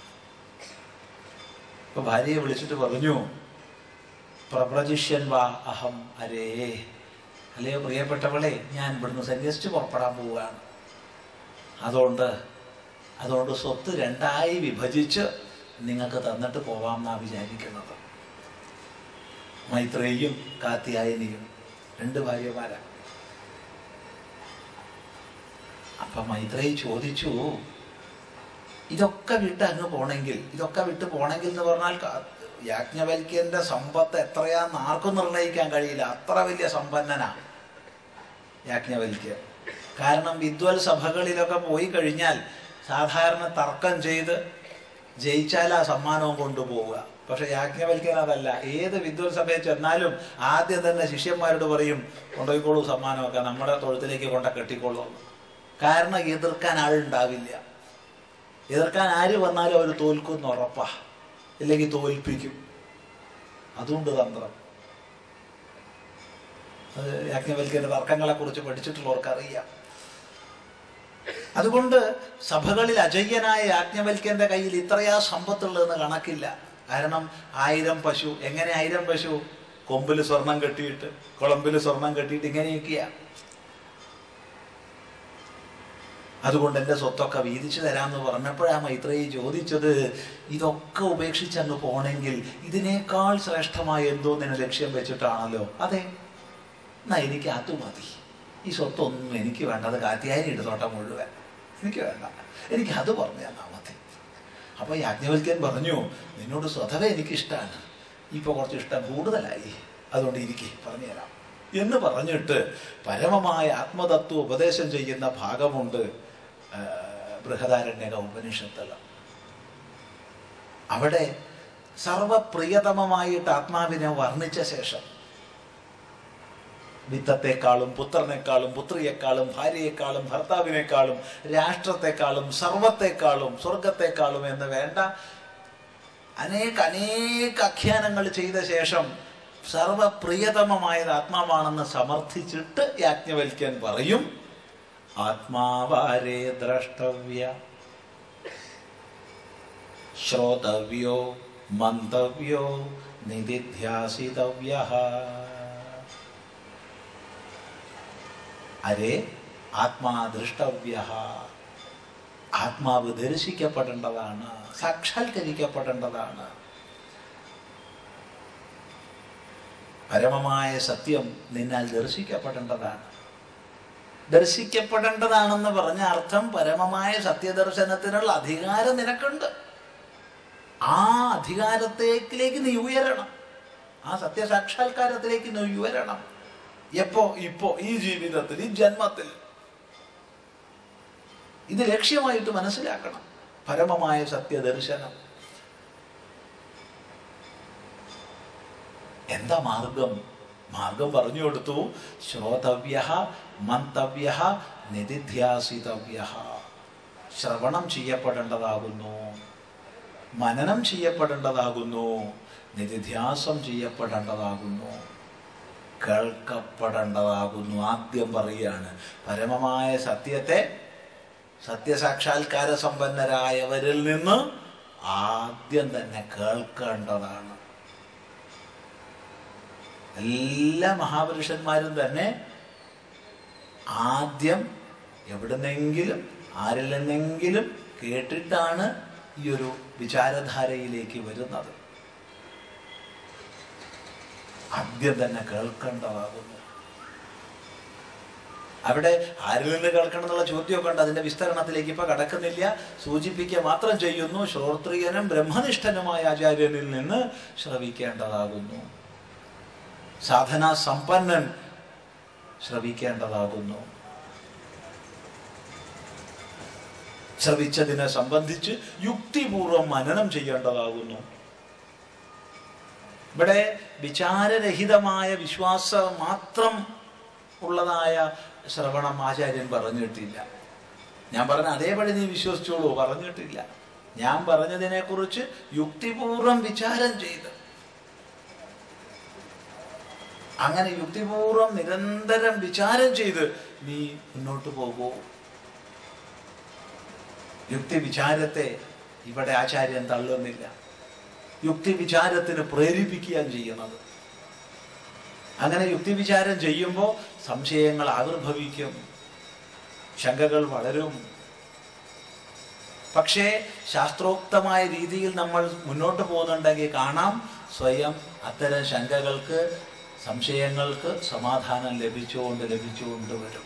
ഇപ്പൊ ഭാര്യയെ വിളിച്ചിട്ട് പറഞ്ഞു, പ്രവ്രജിഷ്യൻ വാ അഹം അരേ, അല്ലയോ പ്രിയപ്പെട്ടവളെ, ഞാൻ ഇവിടുന്ന് സന്യസിച്ച് പുറപ്പെടാൻ പോവുകയാണ്. അതുകൊണ്ട് അതുകൊണ്ട് സ്വത്ത് രണ്ടായി വിഭജിച്ച് നിങ്ങൾക്ക് തന്നിട്ട് പോവാം എന്നാ വിചാരിക്കുന്നത്. മൈത്രേയും കാത്യായനിയും രണ്ട് ഭാര്യമാരാ. അപ്പൊ മൈത്രേയി ചോദിച്ചു, ഇതൊക്കെ വിട്ട് അങ്ങ് പോണെങ്കിൽ, ഇതൊക്കെ വിട്ട് പോണെങ്കിൽ എന്ന് പറഞ്ഞാൽ യാജ്ഞവൽക്യന്റെ സമ്പത്ത് എത്രയാന്ന് ആർക്കും നിർണയിക്കാൻ കഴിയില്ല. അത്ര വലിയ സമ്പന്നനാ യാജ്ഞവൽക്യൻ. കാരണം വിദ്വൽ സഭകളിലൊക്കെ പോയി കഴിഞ്ഞാൽ സാധാരണ തർക്കം ചെയ്ത് ജയിച്ചാൽ ആ സമ്മാനവും കൊണ്ടുപോവുക. പക്ഷെ യാജ്ഞവൽക്യൻ അതല്ല. ഏത് വിദ്വൽ സഭയിൽ ചെന്നാലും ആദ്യം തന്നെ ശിഷ്യന്മാരോട് പറയും, കൊണ്ടുപോയിക്കോളൂ സമ്മാനമൊക്കെ, നമ്മുടെ തൊഴുത്തിലേക്ക് കൊണ്ട കെട്ടിക്കോളൂ. കാരണം എതിർക്കാൻ ആളുണ്ടാവില്ല. എതിർക്കാൻ ആര് വന്നാലും അവർ തോൽക്കുമെന്ന് ഉറപ്പാ, ഇല്ലെങ്കിൽ തോൽപ്പിക്കും. അതുകൊണ്ട് തന്ത്രം. അത് യാജ്ഞവൽക്യന്റെ തർക്കങ്ങളെ കുറിച്ച് പഠിച്ചിട്ടുള്ളവർക്കറിയാം. അതുകൊണ്ട് സഭകളിൽ അജയ്യനായ യാജ്ഞവൽക്യന്റെ കയ്യിൽ ഇത്രയാ സമ്പത്തുള്ളതെന്ന് കണക്കില്ല. കാരണം ആയിരം പശു. എങ്ങനെ ആയിരം പശു? കൊമ്പിൽ സ്വർണം കെട്ടിയിട്ട്, കുളമ്പിൽ സ്വർണം കെട്ടിയിട്ട്, ഇങ്ങനെയൊക്കെയാ. അതുകൊണ്ട് എൻ്റെ സ്വത്തൊക്കെ വീതിച്ചു തരാമെന്ന് പറഞ്ഞപ്പോഴാണ് മൈത്രേയി ചോദിച്ചത്, ഇതൊക്കെ ഉപേക്ഷിച്ചങ്ങ് പോണെങ്കിൽ ഇതിനേക്കാൾ ശ്രേഷ്ഠമായ എന്തോ നിന്നെ ലക്ഷ്യം വെച്ചിട്ടാണല്ലോ. അതെ, എന്നാ എനിക്ക് അത് മതി. ഈ സ്വത്തൊന്നും എനിക്ക് വേണ്ട. അത് കാത്തിയായി എടുത്തോട്ടം മുഴുവൻ എനിക്ക് വേണ്ട. എനിക്ക് അത് പറഞ്ഞു തന്നാ മതി. അപ്പൊ യാജ്ഞവൽക്യൻ പറഞ്ഞു, നിന്നോട് സ്വതവേ എനിക്കിഷ്ടമാണ്, ഇപ്പൊ കുറച്ച് ഇഷ്ടം കൂടുതലായി, അതുകൊണ്ട് എനിക്ക് പറഞ്ഞു തരാം എന്ന് പറഞ്ഞിട്ട് പരമമായ ആത്മതത്വ ഉപദേശം ചെയ്യുന്ന ഭാഗമുണ്ട് ബൃഹദാരണ്യക ഉപനിഷത്തുള്ള. അവിടെ സർവപ്രിയതമമായിട്ട് ആത്മാവിനെ വർണ്ണിച്ച ശേഷം വിത്തത്തെക്കാളും പുത്രനേക്കാളും പുത്രിയെക്കാളും ഭാര്യയെക്കാളും ഭർത്താവിനേക്കാളും രാഷ്ട്രത്തെക്കാളും സർവത്തെക്കാളും സ്വർഗത്തെക്കാളും എന്ന് വേണ്ട അനേക അനേക ആഖ്യാനങ്ങൾ ചെയ്ത ശേഷം സർവപ്രിയതമമായത് ആത്മാവാണെന്ന് സമർത്ഥിച്ചിട്ട് യാജ്ഞവൽക്യൻ പറയും, ആത്മാവാരേ ദ്രഷ്ടവ്യ ശ്രോതവ്യോ മന്തവ്യോ നിധിധ്യാസിതവ്യഃ. അരേ ആത്മാ ദൃഷ്ടവ്യഃ. ആത്മാവ് ദർശിക്കപ്പെടേണ്ടതാണ്, സാക്ഷാത്കരിക്കപ്പെടേണ്ടതാണ്. പരമമായ സത്യം നിന്നാൽ ദർശിക്കപ്പെടേണ്ടതാണ്. ദർശിക്കപ്പെടേണ്ടതാണെന്ന് പറഞ്ഞ അർത്ഥം പരമമായ സത്യദർശനത്തിനുള്ള അധികാരം നിനക്കുണ്ട്. ആ അധികാരത്തേക്കിലേക്ക് നീ ഉയരണം. ആ സത്യസാക്ഷാത്കാരത്തിലേക്ക് നീ ഉയരണം. എപ്പോ? ഇപ്പോ, ഈ ജീവിതത്തിൽ, ഈ ജന്മത്തിൽ. ഇത് ലക്ഷ്യമായിട്ട് മനസ്സിലാക്കണം. പരമമായ സത്യദർശനം. എന്താ മാർഗം? മാർഗം പറഞ്ഞു കൊടുത്തു. ശ്രോതവ്യഃ മന്തവ്യഃ നിധിധ്യാസിതവ്യഃ. ശ്രവണം ചെയ്യപ്പെടേണ്ടതാകുന്നു, മനനം ചെയ്യപ്പെടേണ്ടതാകുന്നു, നിധിധ്യാസം ചെയ്യപ്പെടേണ്ടതാകുന്നു, കേൾക്കപ്പെടേണ്ടതാകുന്നു. ആദ്യം പറയുകയാണ്, പരമമായ സത്യത്തെ സത്യസാക്ഷാത്കാര സമ്പന്നരായവരിൽ നിന്ന് ആദ്യം തന്നെ കേൾക്കേണ്ടതാണ്. എല്ലാ മഹാപുരുഷന്മാരും തന്നെ ആദ്യം എവിടുന്നെങ്കിലും ആരിൽ നിന്നെങ്കിലും കേട്ടിട്ടാണ് ഈ ഒരു വിചാരധാരയിലേക്ക് വരുന്നത്. ആദ്യം തന്നെ കേൾക്കേണ്ടതാകുന്നു. അവിടെ ആരിൽ നിന്ന് കേൾക്കണം എന്നുള്ള ചോദ്യമൊക്കെ ഉണ്ട്. അതിന്റെ വിസ്തരണത്തിലേക്ക് ഇപ്പൊ കടക്കുന്നില്ല. സൂചിപ്പിക്കുക മാത്രം ചെയ്യുന്നു. ശ്രോത്രിയനും ബ്രഹ്മനിഷ്ഠനുമായ ആചാര്യനിൽ നിന്ന് ശ്രവിക്കേണ്ടതാകുന്നു. സാധനാ സമ്പന്നൻ ശ്രവിക്കേണ്ടതാകുന്നു. ശ്രവിച്ചതിനെ സംബന്ധിച്ച് യുക്തിപൂർവം മനനം ചെയ്യേണ്ടതാകുന്നു. ഇവിടെ വിചാരരഹിതമായ വിശ്വാസം മാത്രം ഉള്ളതായ ശ്രവണം ആചാര്യൻ പറഞ്ഞിട്ടില്ല. ഞാൻ പറഞ്ഞ അതേപടി നീ വിശ്വസിച്ചോളൂ പറഞ്ഞിട്ടില്ല. ഞാൻ പറഞ്ഞതിനെ കുറിച്ച് യുക്തിപൂർവം വിചാരം ചെയ്ത്, അങ്ങനെ യുക്തിപൂർവം നിരന്തരം വിചാരം ചെയ്ത് നീ മുന്നോട്ട് പോകൂ. യുക്തി വിചാരത്തെ ഇവിടെ ആചാര്യൻ തള്ളുന്നില്ല. യുക്തി വിചാരത്തിന് പ്രേരിപ്പിക്കുകയാണ് ചെയ്യുന്നത്. അങ്ങനെ യുക്തി വിചാരം ചെയ്യുമ്പോൾ സംശയങ്ങൾ ആവിർഭവിക്കും, ശങ്കകൾ വളരും. പക്ഷേ ശാസ്ത്രോക്തമായ രീതിയിൽ നമ്മൾ മുന്നോട്ട് പോകുന്നുണ്ടെങ്കിൽ കാണാം, സ്വയം അത്തരം ശങ്കകൾക്ക്, സംശയങ്ങൾക്ക് സമാധാനം ലഭിച്ചുകൊണ്ട് ലഭിച്ചുകൊണ്ട് വരും.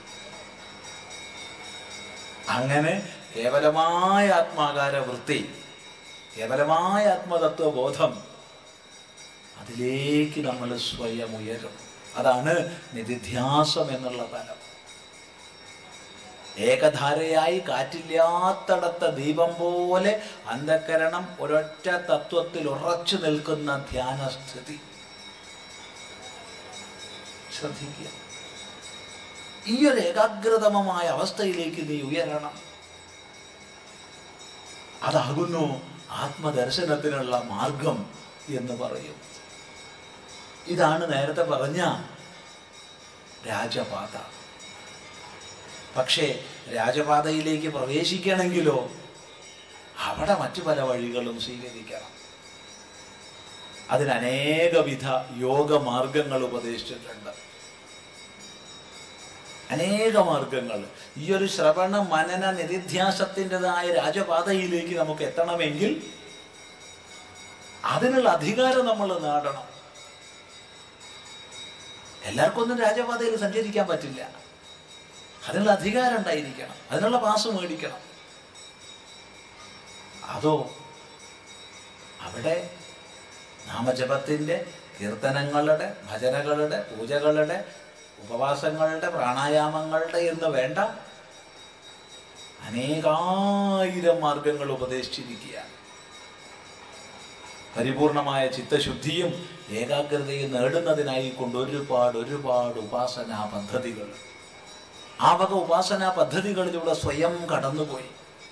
അങ്ങനെ കേവലമായ ആത്മാകാര വൃത്തി, കേവലമായ ആത്മതത്വബോധം, അതിലേക്ക് നമ്മൾ സ്വയം ഉയരും. അതാണ് നിധിധ്യാസം എന്നുള്ള തലം. ഏകധാരയായി കാറ്റില്ലാത്തടത്ത ദീപം പോലെ അന്ധകരണം ഒരൊറ്റ തത്വത്തിൽ ഉറച്ചു നിൽക്കുന്ന ധ്യാനസ്ഥിതി. ശ്രദ്ധിക്കുക, ഈ ഒരു ഏകാഗ്രതമമായ അവസ്ഥയിലേക്ക് നീ ഉയരണം. അതാകുന്നു ആത്മദർശനത്തിനുള്ള മാർഗം എന്ന് പറയും. ഇതാണ് നേരത്തെ പറഞ്ഞ രാജപാത. പക്ഷേ രാജപാതയിലേക്ക് പ്രവേശിക്കണമെങ്കിലോ അവിടെ മറ്റു പല വഴികളും സ്വീകരിക്കണം. അതിന് അനേകവിധ യോഗമാർഗങ്ങൾ ഉപദേശിച്ചിട്ടുണ്ട്. അനേക മാർഗങ്ങൾ. ഈ ഒരു ശ്രവണ മനന നിരിധ്യാസത്തിൻ്റെതായ രാജപാതയിലേക്ക് നമുക്ക് എത്തണമെങ്കിൽ അതിനുള്ള അധികാരം നമ്മൾ നേടണം. എല്ലാവർക്കും ഒന്നും രാജപാതയിൽ സഞ്ചരിക്കാൻ പറ്റില്ല. അതിനുള്ള അധികാരം ഉണ്ടായിരിക്കണം, അതിനുള്ള പാസ് മേടിക്കണം. അതോ അവിടെ നാമജപത്തിൻ്റെ, കീർത്തനങ്ങളുടെ, ഭജനകളുടെ, പൂജകളുടെ, ഉപവാസങ്ങളുടെ, പ്രാണായാമങ്ങളുടെ എന്ന് വേണ്ട അനേകായിരം മാർഗങ്ങൾ ഉപദേശിച്ചിരിക്കുകയാണ്. പരിപൂർണമായ ചിത്തശുദ്ധിയും ഏകാഗ്രതയും നേടുന്നതിനായി കൊണ്ട് ഒരുപാട് ഒരുപാട് ഉപാസനാ പദ്ധതികൾ, ആ വക ഉപാസനാ പദ്ധതികളിലൂടെ സ്വയം കടന്നുപോയി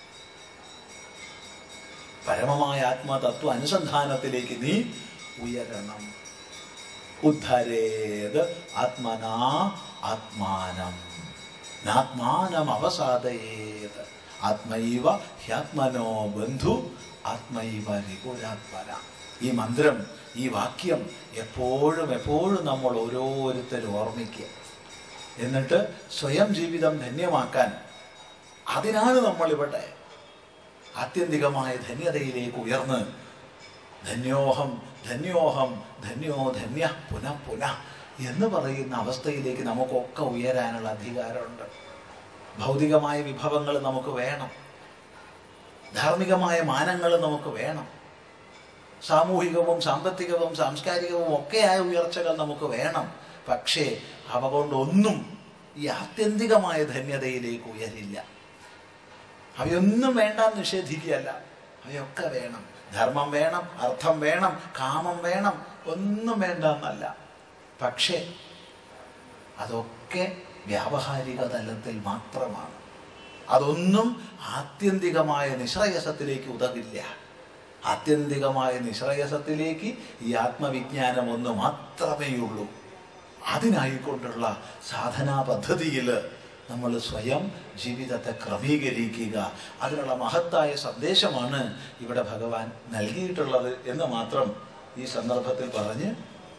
പരമമായ ആത്മതത്വ അനുസന്ധാനത്തിലേക്ക് നീ ഉയരണം. ഉദ്ധരേത് ആത്മനാ ആത്മാനം നാത്മാനം അവസാദയേത് ആത്മൈവ ഹ്യാത്മനോ ബന്ധു ആത്മൈവ രിപുരാത്മന. ഈ മന്ത്രം, ഈ വാക്യം എപ്പോഴും എപ്പോഴും നമ്മൾ ഓരോരുത്തരും ഓർമ്മിക്കുക. എന്നിട്ട് സ്വയം ജീവിതം ധന്യമാക്കാൻ, അതിനാണ് നമ്മളിവിടെ ആത്യന്തികമായ ധന്യതയിലേക്ക് ഉയർന്ന് ധന്യോഹം ധന്യോഹം ധന്യോ ധന്യ പുനഃ പുനഃ എന്ന് പറയുന്ന അവസ്ഥയിലേക്ക് നമുക്കൊക്കെ ഉയരാനുള്ള അധികാരമുണ്ട്. ഭൗതികമായ വിഭവങ്ങൾ നമുക്ക് വേണം, ധാർമ്മികമായ മാനങ്ങൾ നമുക്ക് വേണം, സാമൂഹികവും സാമ്പത്തികവും സാംസ്കാരികവും ഒക്കെയായ ഉയർച്ചകൾ നമുക്ക് വേണം. പക്ഷേ അവ കൊണ്ടൊന്നും ഈ ആത്യന്തികമായ ധന്യതയിലേക്ക് ഉയരില്ല. അവയൊന്നും വേണ്ടാന്ന് നിഷേധിക്കുകയല്ല, അവയൊക്കെ വേണം. ധർമ്മം വേണം, അർത്ഥം വേണം, കാമം വേണം, ഒന്നും വേണ്ട എന്നല്ല. പക്ഷേ അതൊക്കെ വ്യാവഹാരിക തലത്തിൽ മാത്രമാണ്. അതൊന്നും ആത്യന്തികമായ നിശ്രയസത്തിലേക്ക് ഉതകില്ല. ആത്യന്തികമായ നിശ്രയസത്തിലേക്ക് ഈ ആത്മവിജ്ഞാനം ഒന്ന് മാത്രമേ ഉള്ളൂ. അതിനായിക്കൊണ്ടുള്ള സാധനാ പദ്ധതിയിൽ നമ്മൾ സ്വയം ജീവിതത്തെ ക്രമീകരിക്കുക. അതിനുള്ള മഹത്തായ സന്ദേശമാണ് ഇവിടെ ഭഗവാൻ നൽകിയിട്ടുള്ളത് എന്ന് മാത്രം ഈ സന്ദർഭത്തിൽ പറഞ്ഞ്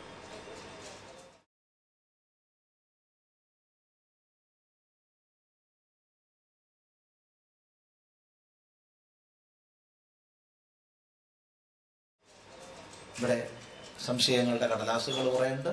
ഇവിടെ സംശയങ്ങളുടെ കടലാസുകൾ കുറേയുണ്ട്.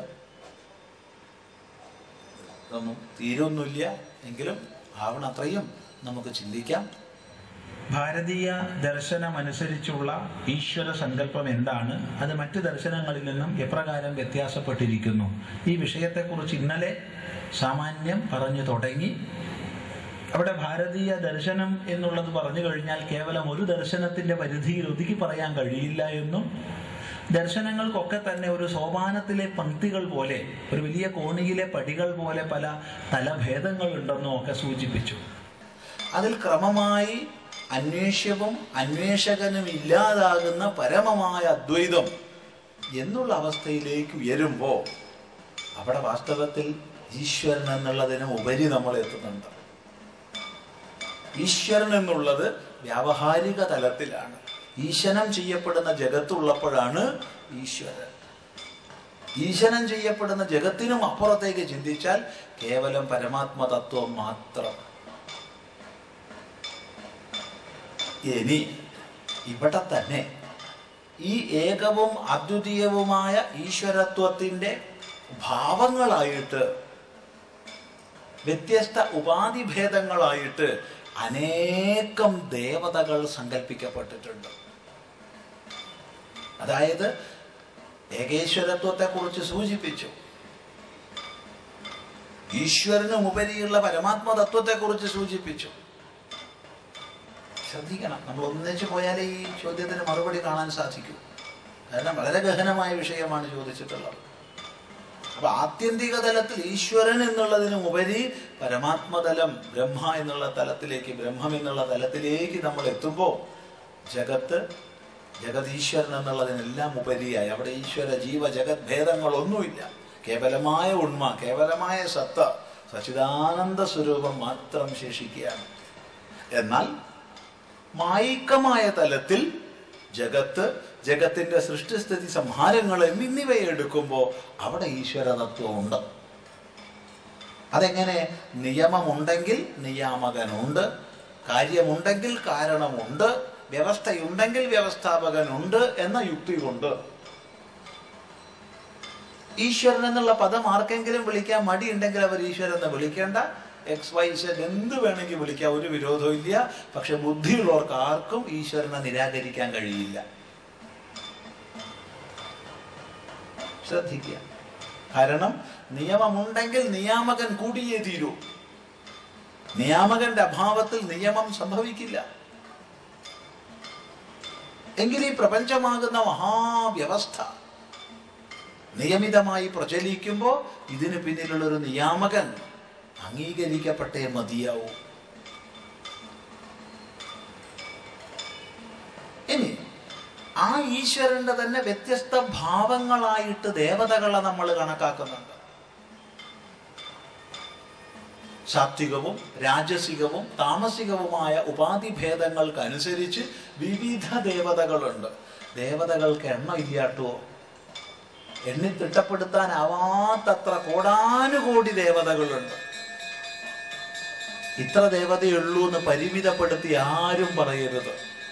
ഇതൊന്നും തീരൊന്നുമില്ല, എങ്കിലും ആവണത്രയും നമുക്ക് ചിന്തിക്കാം. ഭാരതീയ ദർശനമനുസരിച്ചുള്ള ഈശ്വര സങ്കല്പം എന്താണ്? അത് മറ്റ് ദർശനങ്ങളിൽ നിന്നും എപ്രകാരം വ്യത്യാസപ്പെട്ടിരിക്കുന്നു? ഈ വിഷയത്തെക്കുറിച്ച് ഇന്നലെ സാമാന്യം പറഞ്ഞു തുടങ്ങി. അവിടെ ഭാരതീയ ദർശനം എന്നുള്ളത് പറഞ്ഞു കഴിഞ്ഞാൽ കേവലം ഒരു ദർശനത്തിന്റെ പരിധിയിൽ ഒതുക്കി പറയാൻ കഴിയില്ല എന്നും, ദർശനങ്ങൾക്കൊക്കെ തന്നെ ഒരു സോപാനത്തിലെ പങ്ക്തികൾ പോലെ, ഒരു വലിയ കോണിയിലെ പടികൾ പോലെ പല തലഭേദങ്ങൾ ഉണ്ടെന്നും ഒക്കെ സൂചിപ്പിച്ചു. അതിൽ ക്രമമായി അന്വേഷ്യവും അന്വേഷകനും ഇല്ലാതാകുന്ന പരമമായ അദ്വൈതം എന്നുള്ള അവസ്ഥയിലേക്ക് ഉയരുമ്പോൾ അവിടെ വാസ്തവത്തിൽ ഈശ്വരൻ എന്നുള്ളതിന് ഉപരി നമ്മൾ എത്തുന്നുണ്ട്. ഈശ്വരൻ എന്നുള്ളത് വ്യാവഹാരിക തലത്തിലാണ്. ഈശനം ചെയ്യപ്പെടുന്ന ജഗത്തുള്ളപ്പോഴാണ് ഈശ്വരൻ. ഈശനം ചെയ്യപ്പെടുന്ന ജഗത്തിനും അപ്പുറത്തേക്ക് ചിന്തിച്ചാൽ കേവലം പരമാത്മ തത്വം മാത്രം. ഇനി ഇവിടെ തന്നെ ഈ ഏകവും അദ്വിതീയവുമായ ഈശ്വരത്വത്തിന്റെ ഭാവങ്ങളായിട്ട്, വ്യത്യസ്ത ഉപാധിഭേദങ്ങളായിട്ട് അനേകം ദേവതകൾ സങ്കല്പിക്കപ്പെട്ടിട്ടുണ്ട്. അതായത് ഏകേശ്വരത്വത്തെ കുറിച്ച് സൂചിപ്പിച്ചു. ഈശ്വരനും ഉപരിയുള്ള പരമാത്മതത്വത്തെക്കുറിച്ച് സൂചിപ്പിച്ചു. ശ്രദ്ധിക്കണം, നമ്മൾ ഒന്നിച്ചു പോയാലേ ഈ ചോദ്യത്തിന് മറുപടി കാണാൻ സാധിക്കൂ. കാരണം വളരെ ഗഹനമായ വിഷയമാണ് ചോദിച്ചിട്ടുള്ളത്. അപ്പൊ ആത്യന്തിക തലത്തിൽ ഈശ്വരൻ എന്നുള്ളതിനും ഉപരി പരമാത്മതലം, ബ്രഹ്മ എന്നുള്ള തലത്തിലേക്ക്, ബ്രഹ്മം എന്നുള്ള തലത്തിലേക്ക് നമ്മൾ എത്തുമ്പോൾ ജഗത്ത്, ജഗതീശ്വരൻ എന്നുള്ളതിനെല്ലാം ഉപരിയായി അവിടെ ഈശ്വര ജീവ ജഗത് ഭേദങ്ങളൊന്നുമില്ല. കേവലമായ ഉണ്മ, കേവലമായ സത്ത, സച്ചിദാനന്ദ സ്വരൂപം മാത്രം ശേഷിക്കുകയാണ്. എന്നാൽ മായികമായ തലത്തിൽ ജഗത്ത്, ജഗത്തിന്റെ സൃഷ്ടിസ്ഥിതി സംഹാരങ്ങൾ എന്നിവയെ എടുക്കുമ്പോൾ അവിടെ ഈശ്വര തത്വമുണ്ട്. അതെങ്ങനെ? നിയമമുണ്ടെങ്കിൽ നിയാമകനുണ്ട്, കാര്യമുണ്ടെങ്കിൽ കാരണമുണ്ട്, വ്യവസ്ഥയുണ്ടെങ്കിൽ വ്യവസ്ഥാപകനുണ്ട് എന്ന യുക്തി കൊണ്ട് ഈശ്വരൻ എന്നുള്ള പദം ആർക്കെങ്കിലും വിളിക്കാൻ മടിയുണ്ടെങ്കിൽ അവർ ഈശ്വരൻ എന്ന് വിളിക്കേണ്ട. എക്സ് വൈ സെഡ് എന്ത് വേണമെങ്കിൽ വിളിക്കാം, ഒരു വിരോധവും ഇല്ല. പക്ഷെ ബുദ്ധിയുള്ളവർക്ക് ആർക്കും ഈശ്വരനെ നിരാകരിക്കാൻ കഴിയില്ല. ശ്രദ്ധിക്കുക. കാരണം നിയമമുണ്ടെങ്കിൽ നിയാമകൻ കൂടിയേ തീരൂ. നിയാമകന്റെ അഭാവത്തിൽ നിയമം സംഭവിക്കില്ല. എങ്കിൽ ഈ പ്രപഞ്ചമാകുന്ന മഹാവ്യവസ്ഥ നിയമിതമായി പ്രചലിക്കുമ്പോൾ ഇതിന് പിന്നിലുള്ളൊരു നിയാമകൻ അംഗീകരിക്കപ്പെട്ടേ മതിയാവൂ. ഇനി ആ ഈശ്വരന്റെ തന്നെ വ്യത്യസ്ത ഭാവങ്ങളായിട്ട് ദേവതകളെ നമ്മൾ കണക്കാക്കുന്നുണ്ട്. സാത്വികവും രാജസികവും താമസികവുമായ ഉപാധിഭേദങ്ങൾക്കനുസരിച്ച് വിവിധ ദേവതകളുണ്ട്. ദേവതകൾക്ക് എണ്ണ ഇല്ലാട്ടോ, എണ്ണി തിട്ടപ്പെടുത്താനാവാത്തത്ര കോടാനുകോടി ദേവതകളുണ്ട്. ഇത്ര ദേവതയുള്ളൂ എന്ന് പരിമിതപ്പെടുത്തി ആരും പറയരുത്.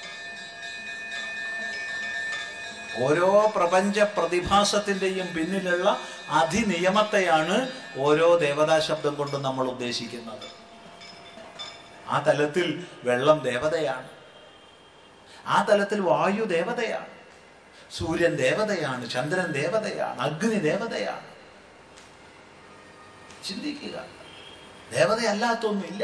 ഓരോ പ്രപഞ്ച പ്രതിഭാസത്തിന്റെയും പിന്നിലുള്ള അധിനിയമത്തെയാണ് ഓരോ ദേവതാ ശബ്ദം കൊണ്ട് നമ്മൾ ഉദ്ദേശിക്കുന്നത്. ആ തലത്തിൽ വെള്ളം ദേവതയാണ്, ആ തലത്തിൽ വായു ദേവതയാണ്, സൂര്യൻ ദേവതയാണ്, ചന്ദ്രൻ ദേവതയാണ്, അഗ്നി ദേവതയാണ്. ചിന്തിക്കുക, ദേവതയല്ലാത്തൊന്നുമില്ല.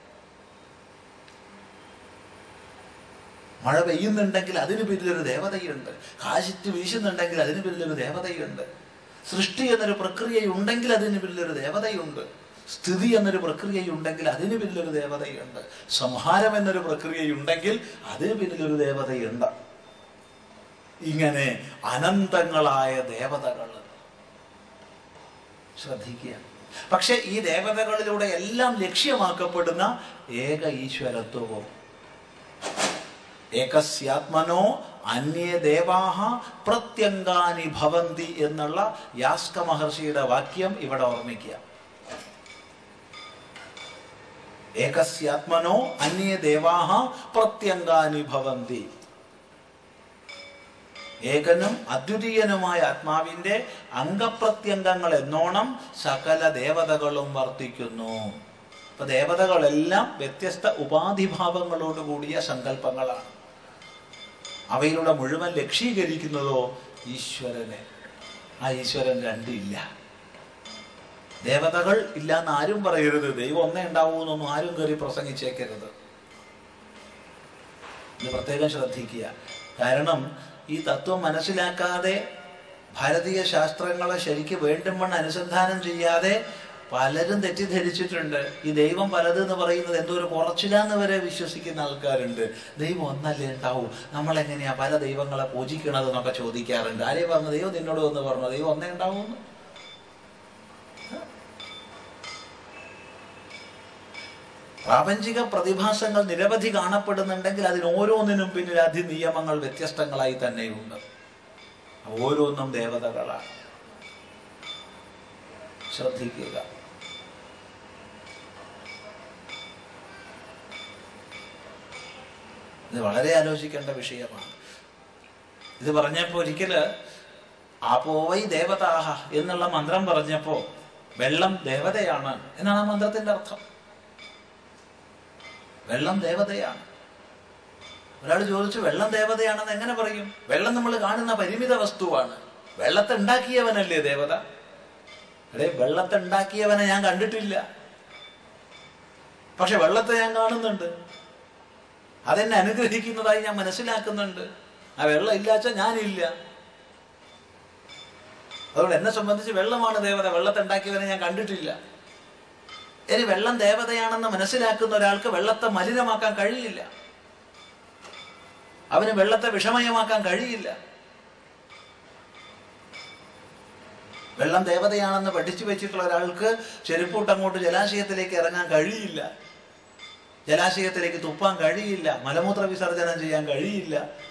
മഴ പെയ്യുന്നുണ്ടെങ്കിൽ അതിന് പിന്നിലൊരു ദേവതയുണ്ട്, കാശിറ്റ് വീശുന്നുണ്ടെങ്കിൽ അതിന് പിന്നിലൊരു ദേവതയുണ്ട്, സൃഷ്ടി എന്നൊരു പ്രക്രിയയുണ്ടെങ്കിൽ അതിന് പിന്നിലൊരു ദേവതയുണ്ട്, സ്ഥിതി എന്നൊരു പ്രക്രിയയുണ്ടെങ്കിൽ അതിന് പിന്നിലൊരു ദേവതയുണ്ട്, സംഹാരം എന്നൊരു പ്രക്രിയയുണ്ടെങ്കിൽ അതിന് പിന്നിലൊരു ദേവതയുണ്ട്. ഇങ്ങനെ അനന്തങ്ങളായ ദേവതകൾ. ശ്രദ്ധിക്കുക. പക്ഷെ ഈ ദേവതകളിലൂടെ എല്ലാം ലക്ഷ്യമാക്കപ്പെടുന്ന ഏക ഈശ്വരത്വവും. ഏകസ്യാത്മനോ അന്യേ ദേവാഹ പ്രത്യംഗാനി ഭവന്തി എന്നുള്ള യാസ്ക മഹർഷിയുടെ വാക്യം ഇവിടെ ഓർമ്മിക്കുക. ഏകസ്യാത്മനോ അന്യേ ദേവാഹ പ്രത്യംഗാനി ഭവന്തി. ഏകനും അദ്വിതീയനുമായ ആത്മാവിന്റെ അംഗപ്രത്യംഗങ്ങൾ എന്നോണം സകല ദേവതകളും വർത്തിക്കുന്നു. അപ്പൊ ദേവതകളെല്ലാം വ്യത്യസ്ത ഉപാധിഭാവങ്ങളോട് കൂടിയ സങ്കല്പങ്ങളാണ്. അവയിലൂടെ മുഴുവൻ ലക്ഷീകരിക്കുന്നതോ ഈശ്വരനെ. ആ ഈശ്വരൻ രണ്ടില്ല. ദേവതകൾ ഇല്ല എന്ന് ആരും പറയരുത്. ദൈവം ഒന്നേ ഉണ്ടാവൂ എന്നൊന്നും ആരും കയറി പ്രസംഗിച്ചേക്കരുത്. ഇത് പ്രത്യേകം ശ്രദ്ധിക്കുക. കാരണം ഈ തത്വം മനസ്സിലാക്കാതെ ഭാരതീയ ശാസ്ത്രങ്ങളെ ശരിക്ക് വേണ്ടുമ്പോൾ അനുസന്ധാനം ചെയ്യാതെ പലരും തെറ്റിദ്ധരിച്ചിട്ടുണ്ട്. ഈ ദൈവം പലത് എന്ന് പറയുന്നത് എന്തോ ഒരു കുറച്ചിലാന്ന് വരെ വിശ്വസിക്കുന്ന ആൾക്കാരുണ്ട്. ദൈവം ഒന്നല്ലേ ഉണ്ടാവൂ, നമ്മളെങ്ങനെയാ പല ദൈവങ്ങളെ പൂജിക്കണത് എന്നൊക്കെ ചോദിക്കാറുണ്ട്. ആരേ പറഞ്ഞു? ദൈവം നിന്നോട് ഒന്ന് പറഞ്ഞു ദൈവം ഒന്നേ ഉണ്ടാവൂന്ന്. പ്രാപഞ്ചിക പ്രതിഭാസങ്ങൾ നിരവധി കാണപ്പെടുന്നുണ്ടെങ്കിൽ അതിന് ഓരോന്നിനും പിന്നിൽ അധിനിയമങ്ങൾ വ്യത്യസ്തങ്ങളായി തന്നെയുണ്ട്. ഓരോന്നും ദേവതകളാണ്. ശ്രദ്ധിക്കുക. ഇത് വളരെ ആലോചിക്കേണ്ട വിഷയമാണ്. ഇത് പറഞ്ഞപ്പോ ഒരിക്കല് ആപോവൈ ദേവതാഹ എന്നുള്ള മന്ത്രം പറഞ്ഞപ്പോ വെള്ളം ദേവതയാണ് എന്നാണ് ആ മന്ത്രത്തിന്റെ അർത്ഥം. വെള്ളം ദേവതയാണ്. ഒരാൾ ചോദിച്ചു, വെള്ളം ദേവതയാണെന്ന് എങ്ങനെ പറയും? വെള്ളം നമ്മൾ കാണുന്ന പരിമിത വസ്തുവാണ്. വെള്ളത്തെ ഉണ്ടാക്കിയവനല്ലേ ദേവത? അതെ, വെള്ളത്തെ ഉണ്ടാക്കിയവനെ ഞാൻ കണ്ടിട്ടില്ല, പക്ഷെ വെള്ളത്തെ ഞാൻ കാണുന്നുണ്ട്, അതെന്നെ അനുഗ്രഹിക്കുന്നതായി ഞാൻ മനസ്സിലാക്കുന്നുണ്ട്. ആ വെള്ളം ഇല്ലാച്ച ഞാനില്ല. അതുകൊണ്ട് എന്നെ സംബന്ധിച്ച് വെള്ളമാണ് ദേവത, വെള്ളത്തെ ഉണ്ടാക്കിയവനെ ഞാൻ കണ്ടിട്ടില്ല. ഇനി വെള്ളം ദേവതയാണെന്ന് മനസ്സിലാക്കുന്ന ഒരാൾക്ക് വെള്ളത്തെ മലിനമാക്കാൻ കഴിയില്ല, അവന് വെള്ളത്തെ വിഷമയമാക്കാൻ കഴിയില്ല. വെള്ളം ദേവതയാണെന്ന് പഠിച്ചു വെച്ചിട്ടുള്ള ഒരാൾക്ക് ചെരുപ്പൂട്ട് അങ്ങോട്ട് ജലാശയത്തിലേക്ക് ഇറങ്ങാൻ കഴിയില്ല, ജലാശയത്തിലേക്ക് തുപ്പാൻ കഴിയില്ല, മലമൂത്ര വിസർജനം ചെയ്യാൻ കഴിയില്ല,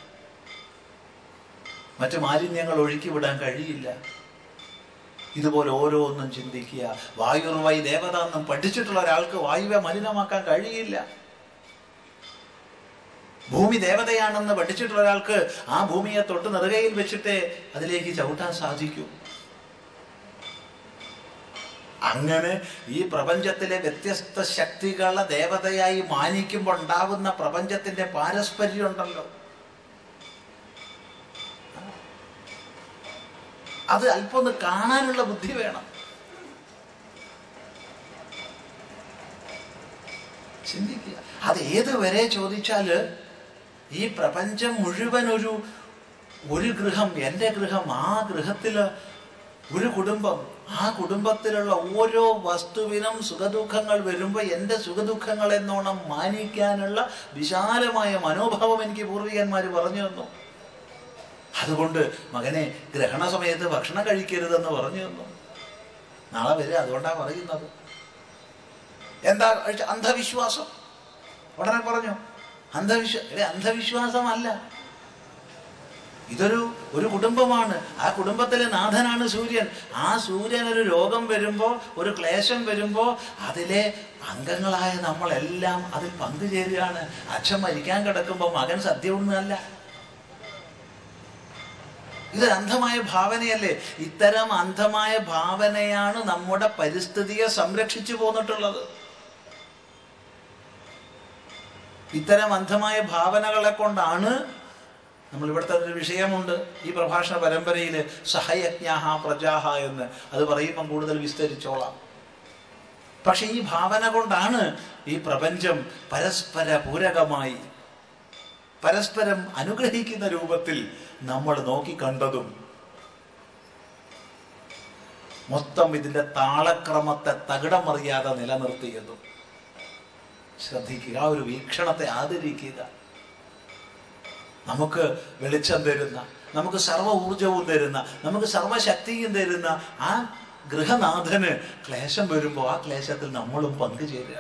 മറ്റു മാലിന്യങ്ങൾ ഒഴുക്കി വിടാൻ കഴിയില്ല. ഇതുപോലെ ഓരോന്നും ചിന്തിക്കുക. വായുർവൈ ദേവത എന്നും പഠിച്ചിട്ടുള്ള ഒരാൾക്ക് വായുവെ മലിനമാക്കാൻ കഴിയില്ല. ഭൂമി ദേവതയാണെന്ന് പഠിച്ചിട്ടുള്ള ഒരാൾക്ക് ആ ഭൂമിയെ തൊട്ട് നെറുകയിൽ വെച്ചിട്ടേ അതിലേക്ക് ചവിട്ടാൻ സാധിക്കൂ. അങ്ങനെ ഈ പ്രപഞ്ചത്തിലെ വ്യത്യസ്ത ശക്തികളെ ദേവതയായി മാനിക്കുമ്പോൾ ഉണ്ടാവുന്ന പ്രപഞ്ചത്തിന്റെ പാരസ്പര്യം ഉണ്ടല്ലോ, അത് അല്പം ഒന്ന് കാണാനുള്ള ബുദ്ധി വേണം. ചിന്തിക്കുക. അത് ഏതുവരെ ചോദിച്ചാല് ഈ പ്രപഞ്ചം മുഴുവൻ ഒരു ഒരു ഗൃഹം, എൻ്റെ ഗൃഹം, ആ ഗൃഹത്തില് ഒരു കുടുംബം, ആ കുടുംബത്തിലുള്ള ഓരോ വസ്തുവിനും സുഖദുഃഖങ്ങൾ വരുമ്പോൾ എൻ്റെ സുഖദുഃഖങ്ങൾ എന്നോണം മാനിക്കാനുള്ള വിശാലമായ മനോഭാവം എനിക്ക് പൂർവികന്മാർ പറഞ്ഞു തന്നു. അതുകൊണ്ട് മകനെ ഗ്രഹണ സമയത്ത് ഭക്ഷണം കഴിക്കരുതെന്ന് പറഞ്ഞു തന്നു. നാളെ വരെ അതുകൊണ്ടാണ് പറയുന്നത്. എന്താ അന്ധവിശ്വാസം? ഉടനെ പറഞ്ഞു അന്ധവിശ്വാസം. അന്ധവിശ്വാസമല്ല, ഇതൊരു ഒരു കുടുംബമാണ്. ആ കുടുംബത്തിലെ നാഥനാണ് സൂര്യൻ. ആ സൂര്യൻ ഒരു രോഗം വരുമ്പോ, ഒരു ക്ലേശം വരുമ്പോ അതിലെ അംഗങ്ങളായ നമ്മളെല്ലാം അതിൽ പങ്കുചേരുകയാണ്. അച്ഛൻ മരിക്കാൻ കിടക്കുമ്പോ മകൻ സദ്യ ഉണ്ണല്ല. ഇതൊരു അന്ധമായ ഭാവനയല്ലേ? ഇത്തരം അന്ധമായ ഭാവനയാണ് നമ്മുടെ പരിസ്ഥിതിയെ സംരക്ഷിച്ചു പോന്നിട്ടുള്ളത്. ഇത്തരം അന്ധമായ ഭാവനകളെ കൊണ്ടാണ് നമ്മൾ ഇവിടുത്തെ ഒരു വിഷയമുണ്ട് ഈ പ്രഭാഷണ പരമ്പരയിൽ, സഹയജ്ഞാഹ പ്രജാഹ എന്ന്. അത് പറയുമ്പം കൂടുതൽ വിസ്തരിച്ചോളാം. പക്ഷെ ഈ ഭാവന കൊണ്ടാണ് ഈ പ്രപഞ്ചം പരസ്പര പൂരകമായി പരസ്പരം അനുഗ്രഹിക്കുന്ന രൂപത്തിൽ നമ്മൾ നോക്കിക്കണ്ടതും മൊത്തം ഇതിന്റെ താളക്രമത്തെ തകിടമറിയാതെ നിലനിർത്തിയതും. ശ്രദ്ധിക്കുക, ആ ഒരു വീക്ഷണത്തെ ആദരിക്കുക. നമുക്ക് വെളിച്ചം തരുന്ന, നമുക്ക് സർവ്വ ഊർജവും തരുന്ന, നമുക്ക് സർവശക്തിയും തരുന്ന ആ ഗൃഹനാഥന് ക്ലേശം വരുമ്പോൾ ആ ക്ലേശത്തിൽ നമ്മളും പങ്കുചേരുക.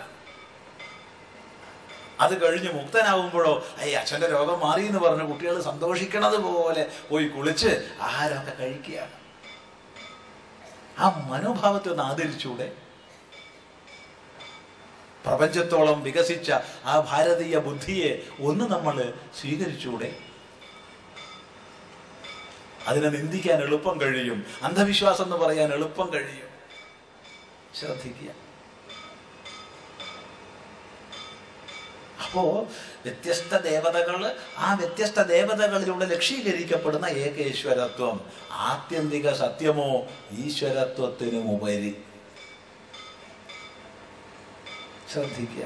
അത് കഴിഞ്ഞ് മുക്തനാവുമ്പോഴോ അയ്യ അച്ഛൻ്റെ രോഗം മാറി എന്ന് പറഞ്ഞ് കുട്ടികൾ സന്തോഷിക്കണത് പോലെ പോയി കുളിച്ച് ആഹാരമൊക്കെ കഴിക്കുകയാണ്. ആ മനോഭാവത്തെ ഒന്ന് ആദരിച്ചൂടെ? പ്രപഞ്ചത്തോളം വികസിച്ച ആ ഭാരതീയ ബുദ്ധിയെ ഒന്ന് നമ്മൾ സ്വീകരിച്ചൂടെ? അതിനെ നിന്ദിക്കാൻ എളുപ്പം കഴിയും, അന്ധവിശ്വാസം എന്ന് പറയാൻ എളുപ്പം കഴിയും. ശ്രദ്ധിക്കുക. അപ്പോ വ്യത്യസ്ത ദേവതകള്, ആ വ്യത്യസ്ത ദേവതകളിലൂടെ ലക്ഷീകരിക്കപ്പെടുന്ന ഏകേശ്വരത്വം ആത്യന്തിക സത്യമോ ഈശ്വരത്വത്തിനും ഉപരി. ശ്രദ്ധിക്കുക.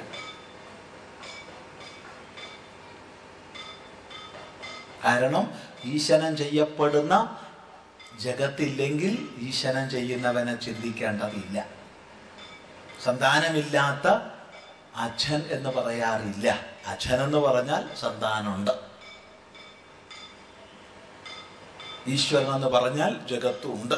കാരണം ഈശനം ചെയ്യപ്പെടുന്ന ജഗത്തില്ലെങ്കിൽ ഈശനം ചെയ്യുന്നവനെ ചിന്തിക്കേണ്ടതില്ല. സന്താനമില്ലാത്ത അച്ഛൻ എന്ന് പറയാറില്ല. അച്ഛൻ എന്ന് പറഞ്ഞാൽ സന്താനമുണ്ട്. ഈശ്വരൻ എന്ന് പറഞ്ഞാൽ ജഗത്തുണ്ട്.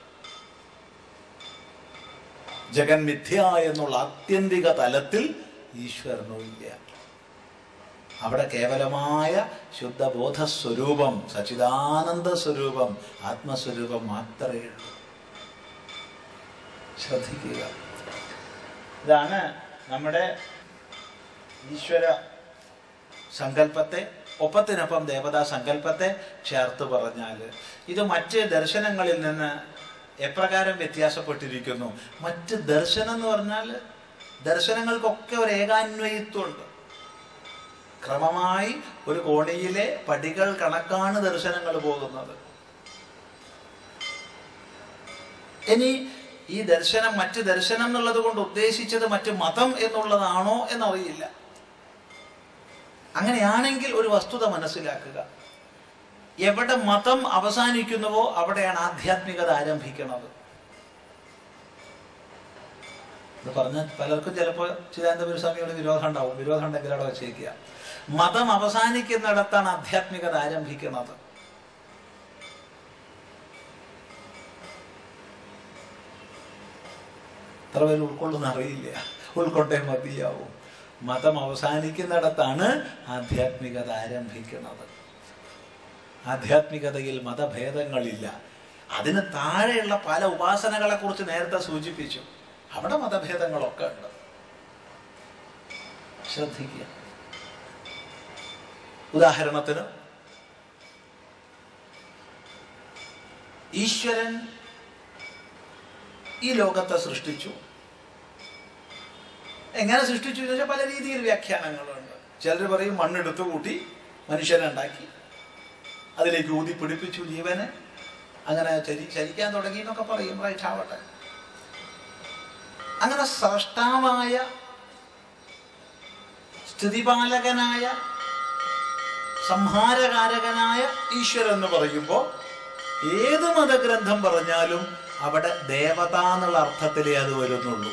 ജഗൻ മിഥ്യ എന്നുള്ള ആത്യന്തിക തലത്തിൽ ഈശ്വരനുമില്ല. അവിടെ കേവലമായ ശുദ്ധബോധസ്വരൂപം, സച്ചിദാനന്ദ സ്വരൂപം, ആത്മസ്വരൂപം മാത്രമേ ഉള്ളൂ. ശ്രദ്ധിക്കുക. ഇതാണ് നമ്മുടെ ഈശ്വര സങ്കല്പത്തെ ഒപ്പത്തിനൊപ്പം ദേവതാ സങ്കല്പത്തെ ചേർത്ത് പറഞ്ഞാൽ ഇത് മറ്റ് ദർശനങ്ങളിൽ നിന്ന് എപ്രകാരം വ്യത്യാസപ്പെട്ടിരിക്കുന്നു? മറ്റ് ദർശനം എന്ന് പറഞ്ഞാൽ ദർശനങ്ങൾക്കൊക്കെ ഒരു ഏകാന്വയിത്വമുണ്ട്. ക്രമമായി ഒരു കോണിയിലെ പടികൾ കണക്കാണ് ദർശനങ്ങൾ പോകുന്നത്. ഇനി ഈ ദർശനം മറ്റ് ദർശനം എന്നുള്ളത് കൊണ്ട് ഉദ്ദേശിച്ചത് മറ്റ് മതം എന്നുള്ളതാണോ എന്നറിയില്ല. അങ്ങനെയാണെങ്കിൽ ഒരു വസ്തുത മനസ്സിലാക്കുക, എവിടെ മതം അവസാനിക്കുന്നുവോ അവിടെയാണ് ആധ്യാത്മികത ആരംഭിക്കുന്നത്. ഇത് പറഞ്ഞ പലർക്കും ചിലപ്പോൾ ചിദാനന്ദപുരി സ്വാമിയോട് വിരോധം ഉണ്ടാവും. വിരോധം ഉണ്ടെങ്കിൽ അവിടെ വെച്ചേക്കുക. മതം അവസാനിക്കുന്നിടത്താണ് ആധ്യാത്മികത ആരംഭിക്കുന്നത്. എത്ര പേര് ഉൾക്കൊള്ളുന്ന അറിയില്ല. ഉൾക്കൊണ്ടേ മതിയാവും. മതം അവസാനിക്കുന്നിടത്താണ് ആധ്യാത്മികത ആരംഭിക്കുന്നത്. ആധ്യാത്മികതയിൽ മതഭേദങ്ങളില്ല. അതിന് താഴെയുള്ള പല ഉപാസനകളെ കുറിച്ച് നേരത്തെ സൂചിപ്പിച്ചു. അവിടെ മതഭേദങ്ങളൊക്കെ ഉണ്ട്. ശ്രദ്ധിക്കുക. ഉദാഹരണത്തിന്, ഈശ്വരൻ ഈ ലോകത്തെ സൃഷ്ടിച്ചു. എങ്ങനെ സൃഷ്ടിച്ചു എന്ന് വെച്ചാൽ പല രീതിയിൽ വ്യാഖ്യാനങ്ങളുണ്ട്. ചിലർ പറയും മണ്ണെടുത്ത് കൂട്ടി മനുഷ്യനെ ഉണ്ടാക്കി, അതിലേക്ക് ഊതി പിടിപ്പിച്ചു ജീവനെ, അങ്ങനെ ചരി ചരിക്കാൻ തുടങ്ങി എന്നൊക്കെ പറയും. റൈറ്റ്, ആവട്ടെ. അങ്ങനെ സ്രഷ്ടാവായ സ്ഥിതിപാലകനായ സംഹാരകാരകനായ ഈശ്വരൻ എന്ന് പറയുമ്പോൾ ഏത് മതഗ്രന്ഥം പറഞ്ഞാലും അവിടെ ദേവത എന്നുള്ള അർത്ഥത്തിലേ അത് വരുന്നുള്ളൂ.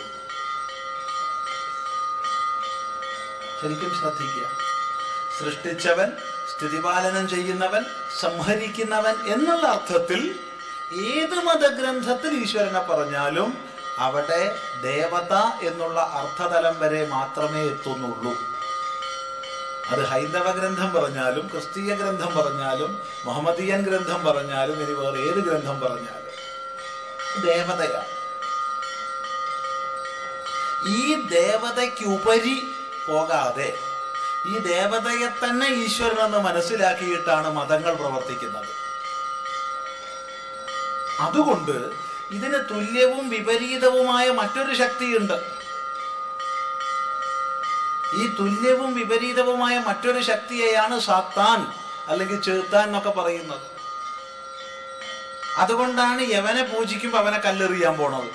ശരിക്കും ശ്രദ്ധിക്കുക. സൃഷ്ടിച്ചവൻ, സ്ഥിതിപാലനം ചെയ്യുന്നവൻ, സംഹരിക്കുന്നവൻ എന്നുള്ള അർത്ഥത്തിൽ ഏത് മതഗ്രന്ഥത്തിൽ ഈശ്വരനെ പറഞ്ഞാലും അവിടെ ദേവത എന്നുള്ള അർത്ഥതലം വരെ മാത്രമേ എത്തുന്നുള്ളൂ. അത് ഹൈന്ദവ ഗ്രന്ഥം പറഞ്ഞാലും, ക്രിസ്തീയ ഗ്രന്ഥം പറഞ്ഞാലും, മുഹമ്മദീയൻ ഗ്രന്ഥം പറഞ്ഞാലും, ഇനി വേറെ ഏത് ഗ്രന്ഥം പറഞ്ഞാലും ദേവതയാണ്. ഈ ദേവതയ്ക്കുപരി പോകാതെ ഈ ദേവതയെ തന്നെ ഈശ്വരനെന്ന് മനസ്സിലാക്കിയിട്ടാണ് മതങ്ങൾ പ്രവർത്തിക്കുന്നത്. അതുകൊണ്ട് ഇതിന് തുല്യവും വിപരീതവുമായ മറ്റൊരു ശക്തിയുണ്ട്. ഈ തുല്യവും വിപരീതവുമായ മറ്റൊരു ശക്തിയെയാണ് സാത്താൻ അല്ലെങ്കിൽ ചേർത്താൻ എന്നൊക്കെ പറയുന്നത്. അതുകൊണ്ടാണ് യവനെ പൂജിക്കുമ്പോൾ അവനെ കല്ലെറിയാൻ പോണത്.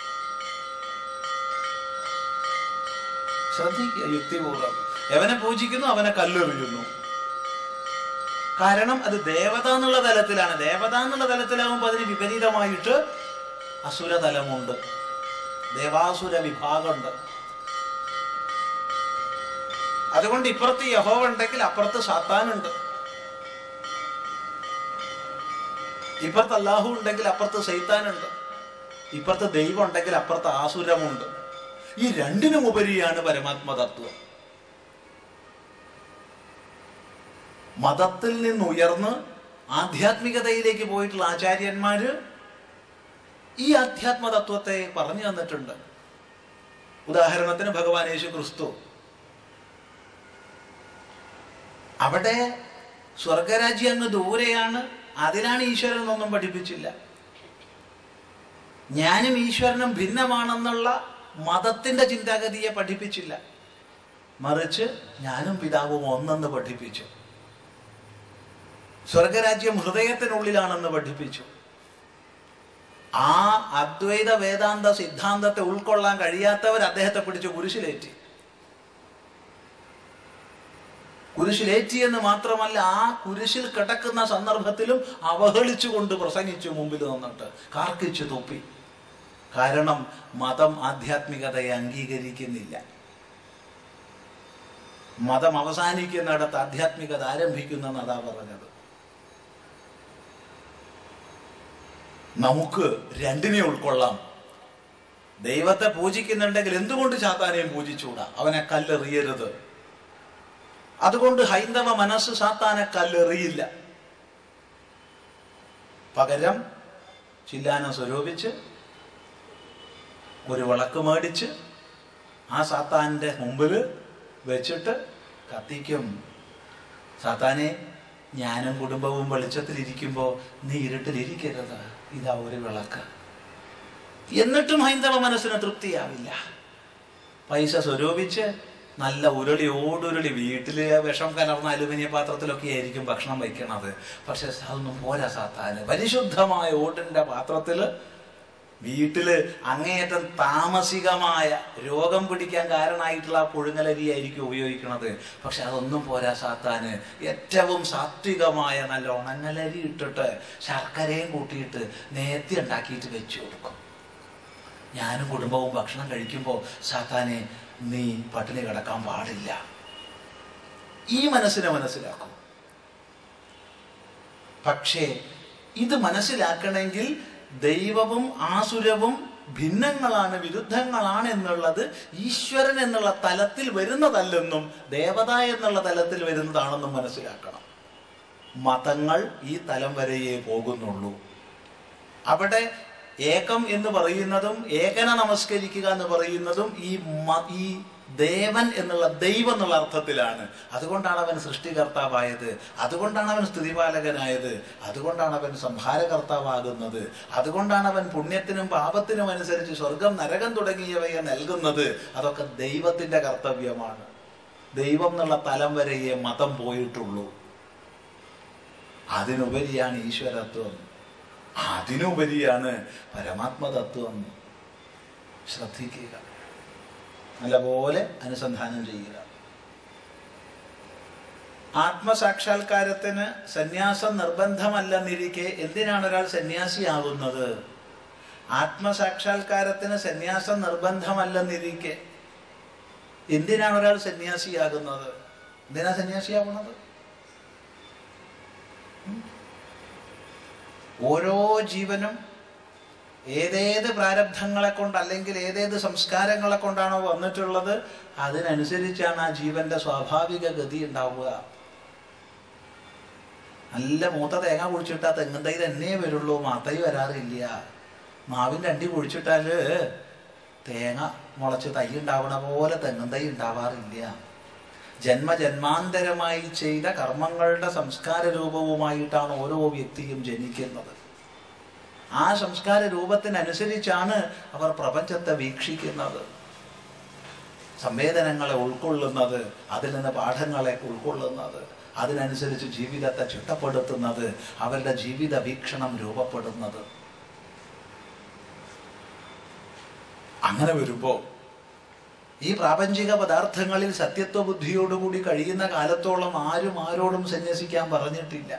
ശ്രദ്ധിക്കുക യുക്തിപൂർവ്വം. യവനെ പൂജിക്കുന്നു, അവനെ കല്ലെറിയുന്നു. കാരണം അത് ദേവത എന്നുള്ള തലത്തിലാണ്. ദേവത എന്നുള്ള തലത്തിലാകുമ്പോൾ അതിന് വിപരീതമായിട്ട് അസുരതലമുണ്ട്, ദേവാസുര വിഭാഗമുണ്ട്. അതുകൊണ്ട് ഇപ്പുറത്ത് യഹോവ ഉണ്ടെങ്കിൽ അപ്പുറത്ത് സാത്താനുണ്ട്, ഇപ്പുറത്ത് അല്ലാഹു ഉണ്ടെങ്കിൽ അപ്പുറത്ത് സൈത്താനുണ്ട്, ഇപ്പുറത്ത് ദൈവം ഉണ്ടെങ്കിൽ അപ്പുറത്ത് ആസുരമുണ്ട്. ഈ രണ്ടിനും ഉപരിയാണ് പരമാത്മതത്വം. മതത്തിൽ നിന്നുയർന്ന് ആധ്യാത്മികതയിലേക്ക് പോയിട്ടുള്ള ആചാര്യന്മാര് ഈ അധ്യാത്മതത്വത്തെ പറഞ്ഞു തന്നിട്ടുണ്ട്. ഉദാഹരണത്തിന് ഭഗവാൻ യേശു ക്രിസ്തു അവിടെ സ്വർഗരാജ്യം അങ്ങ് ദൂരെയാണ്, അതിനാണ് ഈശ്വരൻ എന്നൊന്നും പഠിപ്പിച്ചില്ല. ഞാനും ഈശ്വരനും ഭിന്നമാണെന്നുള്ള മതത്തിന്റെ ചിന്താഗതിയെ പഠിപ്പിച്ചില്ല. മറിച്ച് ഞാനും പിതാവും ഒന്നെന്ന് പഠിപ്പിച്ചു. സ്വർഗരാജ്യം ഹൃദയത്തിനുള്ളിലാണെന്ന് പഠിപ്പിച്ചു. ആ അദ്വൈത വേദാന്ത സിദ്ധാന്തത്തെ ഉൾക്കൊള്ളാൻ കഴിയാത്തവർ അദ്ദേഹത്തെ പിടിച്ച് കുരിശിലേറ്റി. കുരിശിലേറ്റി എന്ന് മാത്രമല്ല, ആ കുരിശിൽ കിടക്കുന്ന സന്ദർഭത്തിലും അവഹേളിച്ചുകൊണ്ട് പ്രസംഗിച്ചു, മുമ്പിൽ നിന്നിട്ട് കാർക്കിച്ചു തുപ്പി. കാരണം മതം ആധ്യാത്മികതയെ അംഗീകരിക്കുന്നില്ല. മതം അവസാനിക്കുന്നിടത്ത് ആധ്യാത്മികത ആരംഭിക്കുന്നെന്ന് അതാ പറഞ്ഞത്. നമുക്ക് രണ്ടിനെ ഉൾക്കൊള്ളാം. ദൈവത്തെ പൂജിക്കുന്നുണ്ടെങ്കിൽ എന്തുകൊണ്ട് സാത്താനെയും പൂജിച്ചുകൂടാ? അവനെ കല്ലെറിയരുത്. അതുകൊണ്ട് ഹൈന്ദവ മനസ്സ് സാത്താനെ കല്ലെറിയില്ല. പകരം ചില്ലാനം സ്വരൂപിച്ച് ഒരു വിളക്ക് മേടിച്ച് ആ സാത്താൻ്റെ മുമ്പിൽ വെച്ചിട്ട് കത്തിക്കും. സാത്താനെ, ഞാനും കുടുംബവും വെളിച്ചത്തിലിരിക്കുമ്പോൾ നീ ഇരുട്ടിലിരിക്കരുത്, ഇതാ ഒരു വിളക്ക്. എന്നിട്ടും ഹൈന്ദവ മനസ്സിന് തൃപ്തിയാവില്ല. പൈസ സ്വരൂപിച്ച് നല്ല ഉരുളി ഓടുരുളി, വീട്ടില് വിഷം കലർന്ന അലുമിനിയ പാത്രത്തിലൊക്കെ ആയിരിക്കും ഭക്ഷണം വയ്ക്കണത്. പക്ഷെ അതൊന്നും പോരാ സാത്താന്. പരിശുദ്ധമായ ഓടിന്റെ പാത്രത്തില് വീട്ടില് അങ്ങേയറ്റം താമസികമായ രോഗം പിടിക്കാൻ കാരണമായിട്ടുള്ള പുഴുങ്ങലരിയായിരിക്കും ഉപയോഗിക്കുന്നത്. പക്ഷെ അതൊന്നും പോരാ, സാത്താന് ഏറ്റവും സാത്വികമായ നല്ല ഉണങ്ങലരി ഇട്ടിട്ട് ശർക്കരയും കൂട്ടിയിട്ട് നേരത്തെ ഉണ്ടാക്കിയിട്ട് വെച്ചു കൊടുക്കും. ഞാനും കുടുംബവും ഭക്ഷണം കഴിക്കുമ്പോൾ സാത്താനെ നീ പട്ടിണി കിടക്കാൻ പാടില്ല, ഈ മനസ്സിനെ മനസ്സിലാക്കും. പക്ഷേ ഇത് മനസ്സിലാക്കണമെങ്കിൽ ദൈവവും ആസുരവും ഭിന്നങ്ങളാണ്, വിരുദ്ധങ്ങളാണ് എന്നുള്ളത് ഈശ്വരൻ എന്നുള്ള തലത്തിൽ വരുന്നതല്ലെന്നും ദേവത എന്നുള്ള തലത്തിൽ വരുന്നതാണെന്നും മനസ്സിലാക്കണം. മതങ്ങൾ ഈ തലം വരെയേ പോകുന്നുള്ളൂ. അവിടെ ഏകം എന്ന് പറയുന്നതും ഏകനെ നമസ്കരിക്കുക എന്ന് പറയുന്നതും ഈ ഈ ദേവൻ എന്നുള്ള ദൈവം എന്നുള്ള അർത്ഥത്തിലാണ്. അതുകൊണ്ടാണ് അവൻ സൃഷ്ടികർത്താവായത്, അതുകൊണ്ടാണ് അവൻ സ്തുതിപാലകനായത്, അതുകൊണ്ടാണ് അവൻ സംഹാരകർത്താവാകുന്നത്, അതുകൊണ്ടാണ് അവൻ പുണ്യത്തിനും പാപത്തിനും അനുസരിച്ച് സ്വർഗം നരകം തുടങ്ങിയവയെ നൽകുന്നത്. അതൊക്കെ ദൈവത്തിന്റെ കർത്തവ്യമാണ്. ദൈവം എന്നുള്ള തലം വരെയേ മതം പോയിട്ടുള്ളൂ. അതിനുപരിയാണ് ഈശ്വരത്വം, അതിനുപരിയാണ് പരമാത്മതത്വം. ശ്രദ്ധിക്കുക, നല്ലപോലെ അനുസന്ധാനം ചെയ്യുക. ആത്മസാക്ഷാത്കാരത്തിന് സന്യാസം നിർബന്ധമല്ലെന്നിരിക്കെ എന്തിനാണ് ഒരാൾ സന്യാസിയാകുന്നത്? ആത്മസാക്ഷാത്കാരത്തിന് സന്യാസം നിർബന്ധമല്ലെന്നിരിക്കെ എന്തിനാണ് ഒരാൾ സന്യാസിയാകുന്നത്? എന്തിനാ സന്യാസിയാവുന്നത്? ഓരോ ജീവനും ഏതേത് പ്രാരബ്ധങ്ങളെ കൊണ്ട് അല്ലെങ്കിൽ ഏതേത് സംസ്കാരങ്ങളെ കൊണ്ടാണോ വന്നിട്ടുള്ളത് അതിനനുസരിച്ചാണ് ആ ജീവന്റെ സ്വാഭാവിക ഗതി ഉണ്ടാവുക. നല്ല മൂത്ത തേങ്ങ കുഴിച്ചിട്ടാൽ തെങ്ങും തൈ തന്നെ വരുള്ളൂ, മാത്തൈ വരാറില്ല. മാവിൻ്റെ അണ്ടി കുഴിച്ചിട്ടാല് തേങ്ങ മുളച്ച് തൈ ഉണ്ടാവണ പോലെ തെങ്ങും തൈ ഉണ്ടാവാറില്ല. ജന്മജന്മാന്തരമായി ചെയ്ത കർമ്മങ്ങളുടെ സംസ്കാര രൂപവുമായിട്ടാണ് ഓരോ വ്യക്തിയും ജനിക്കുന്നത്. ആ സംസ്കാര രൂപത്തിനനുസരിച്ചാണ് അവർ പ്രപഞ്ചത്തെ വീക്ഷിക്കുന്നത്, സംവേദനങ്ങളെ ഉൾക്കൊള്ളുന്നത്, അതിൽ നിന്ന് പാഠങ്ങളെ ഉൾക്കൊള്ളുന്നത്, അതിനനുസരിച്ച് ജീവിതത്തെ ചിട്ടപ്പെടുത്തുന്നത്, അവരുടെ ജീവിത വീക്ഷണം രൂപപ്പെടുന്നത്. അങ്ങനെ വരുമ്പോൾ ഈ പ്രാപഞ്ചിക പദാർത്ഥങ്ങളിൽ സത്യത്വ ബുദ്ധിയോടുകൂടി കഴിയുന്ന കാലത്തോളം ആരും ആരോടും സന്യസിക്കാൻ പറഞ്ഞിട്ടില്ല.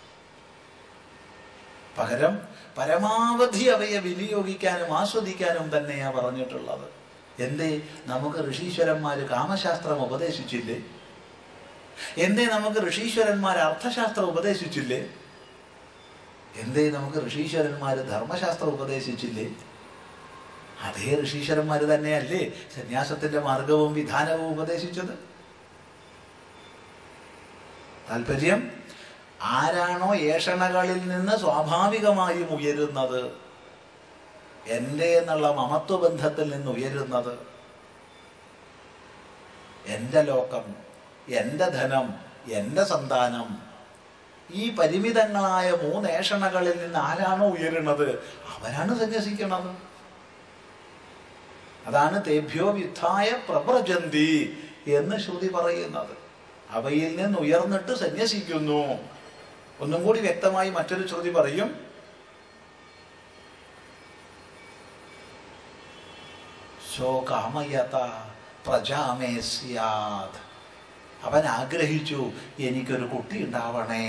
പകരം പരമാവധി അവയെ വിനിയോഗിക്കാനും ആസ്വദിക്കാനും തന്നെയാ പറഞ്ഞിട്ടുള്ളത്. എന്തേ നമുക്ക് ഋഷീശ്വരന്മാര് കാമശാസ്ത്രം ഉപദേശിച്ചില്ലേ? എന്തേ നമുക്ക് ഋഷീശ്വരന്മാര് അർത്ഥശാസ്ത്രം ഉപദേശിച്ചില്ലേ? എന്തേ നമുക്ക് ഋഷീശ്വരന്മാര് ധർമ്മശാസ്ത്രം ഉപദേശിച്ചില്ലേ? അതേ ഋഷീശ്വരന്മാര് തന്നെയല്ലേ സന്യാസത്തിന്റെ മാർഗവും വിധാനവും ഉപദേശിച്ചത്? താല്പര്യം ആരാണോ ഏഷണകളിൽ നിന്ന് സ്വാഭാവികമായും ഉയരുന്നത്, എൻ്റെ എന്നുള്ള മമത്വബന്ധത്തിൽ നിന്ന് ഉയരുന്നത്, എൻ്റെ ലോകം, എൻ്റെ ധനം, എൻ്റെ സന്താനം, ഈ പരിമിതങ്ങളായ മൂന്ന് ഏഷണകളിൽ നിന്ന് ആരാണോ ഉയരുന്നത് അവരാണ് സന്യസിക്കുന്നത്. അതാണ് തേഭ്യോ വിദ്ധായ പ്രവ്രജന്തി എന്ന് ശ്രുതി പറയുന്നത്. അവയിൽ നിന്ന് ഉയർന്നിട്ട് സന്യസിക്കുന്നു. ഒന്നും കൂടി വ്യക്തമായി മറ്റൊരു ശ്രുതി പറയും, ശോകാമയത പ്രജാമേ സ്യാത്. അവൻ ആഗ്രഹിച്ചു എനിക്കൊരു കുട്ടി ഉണ്ടാവണേ.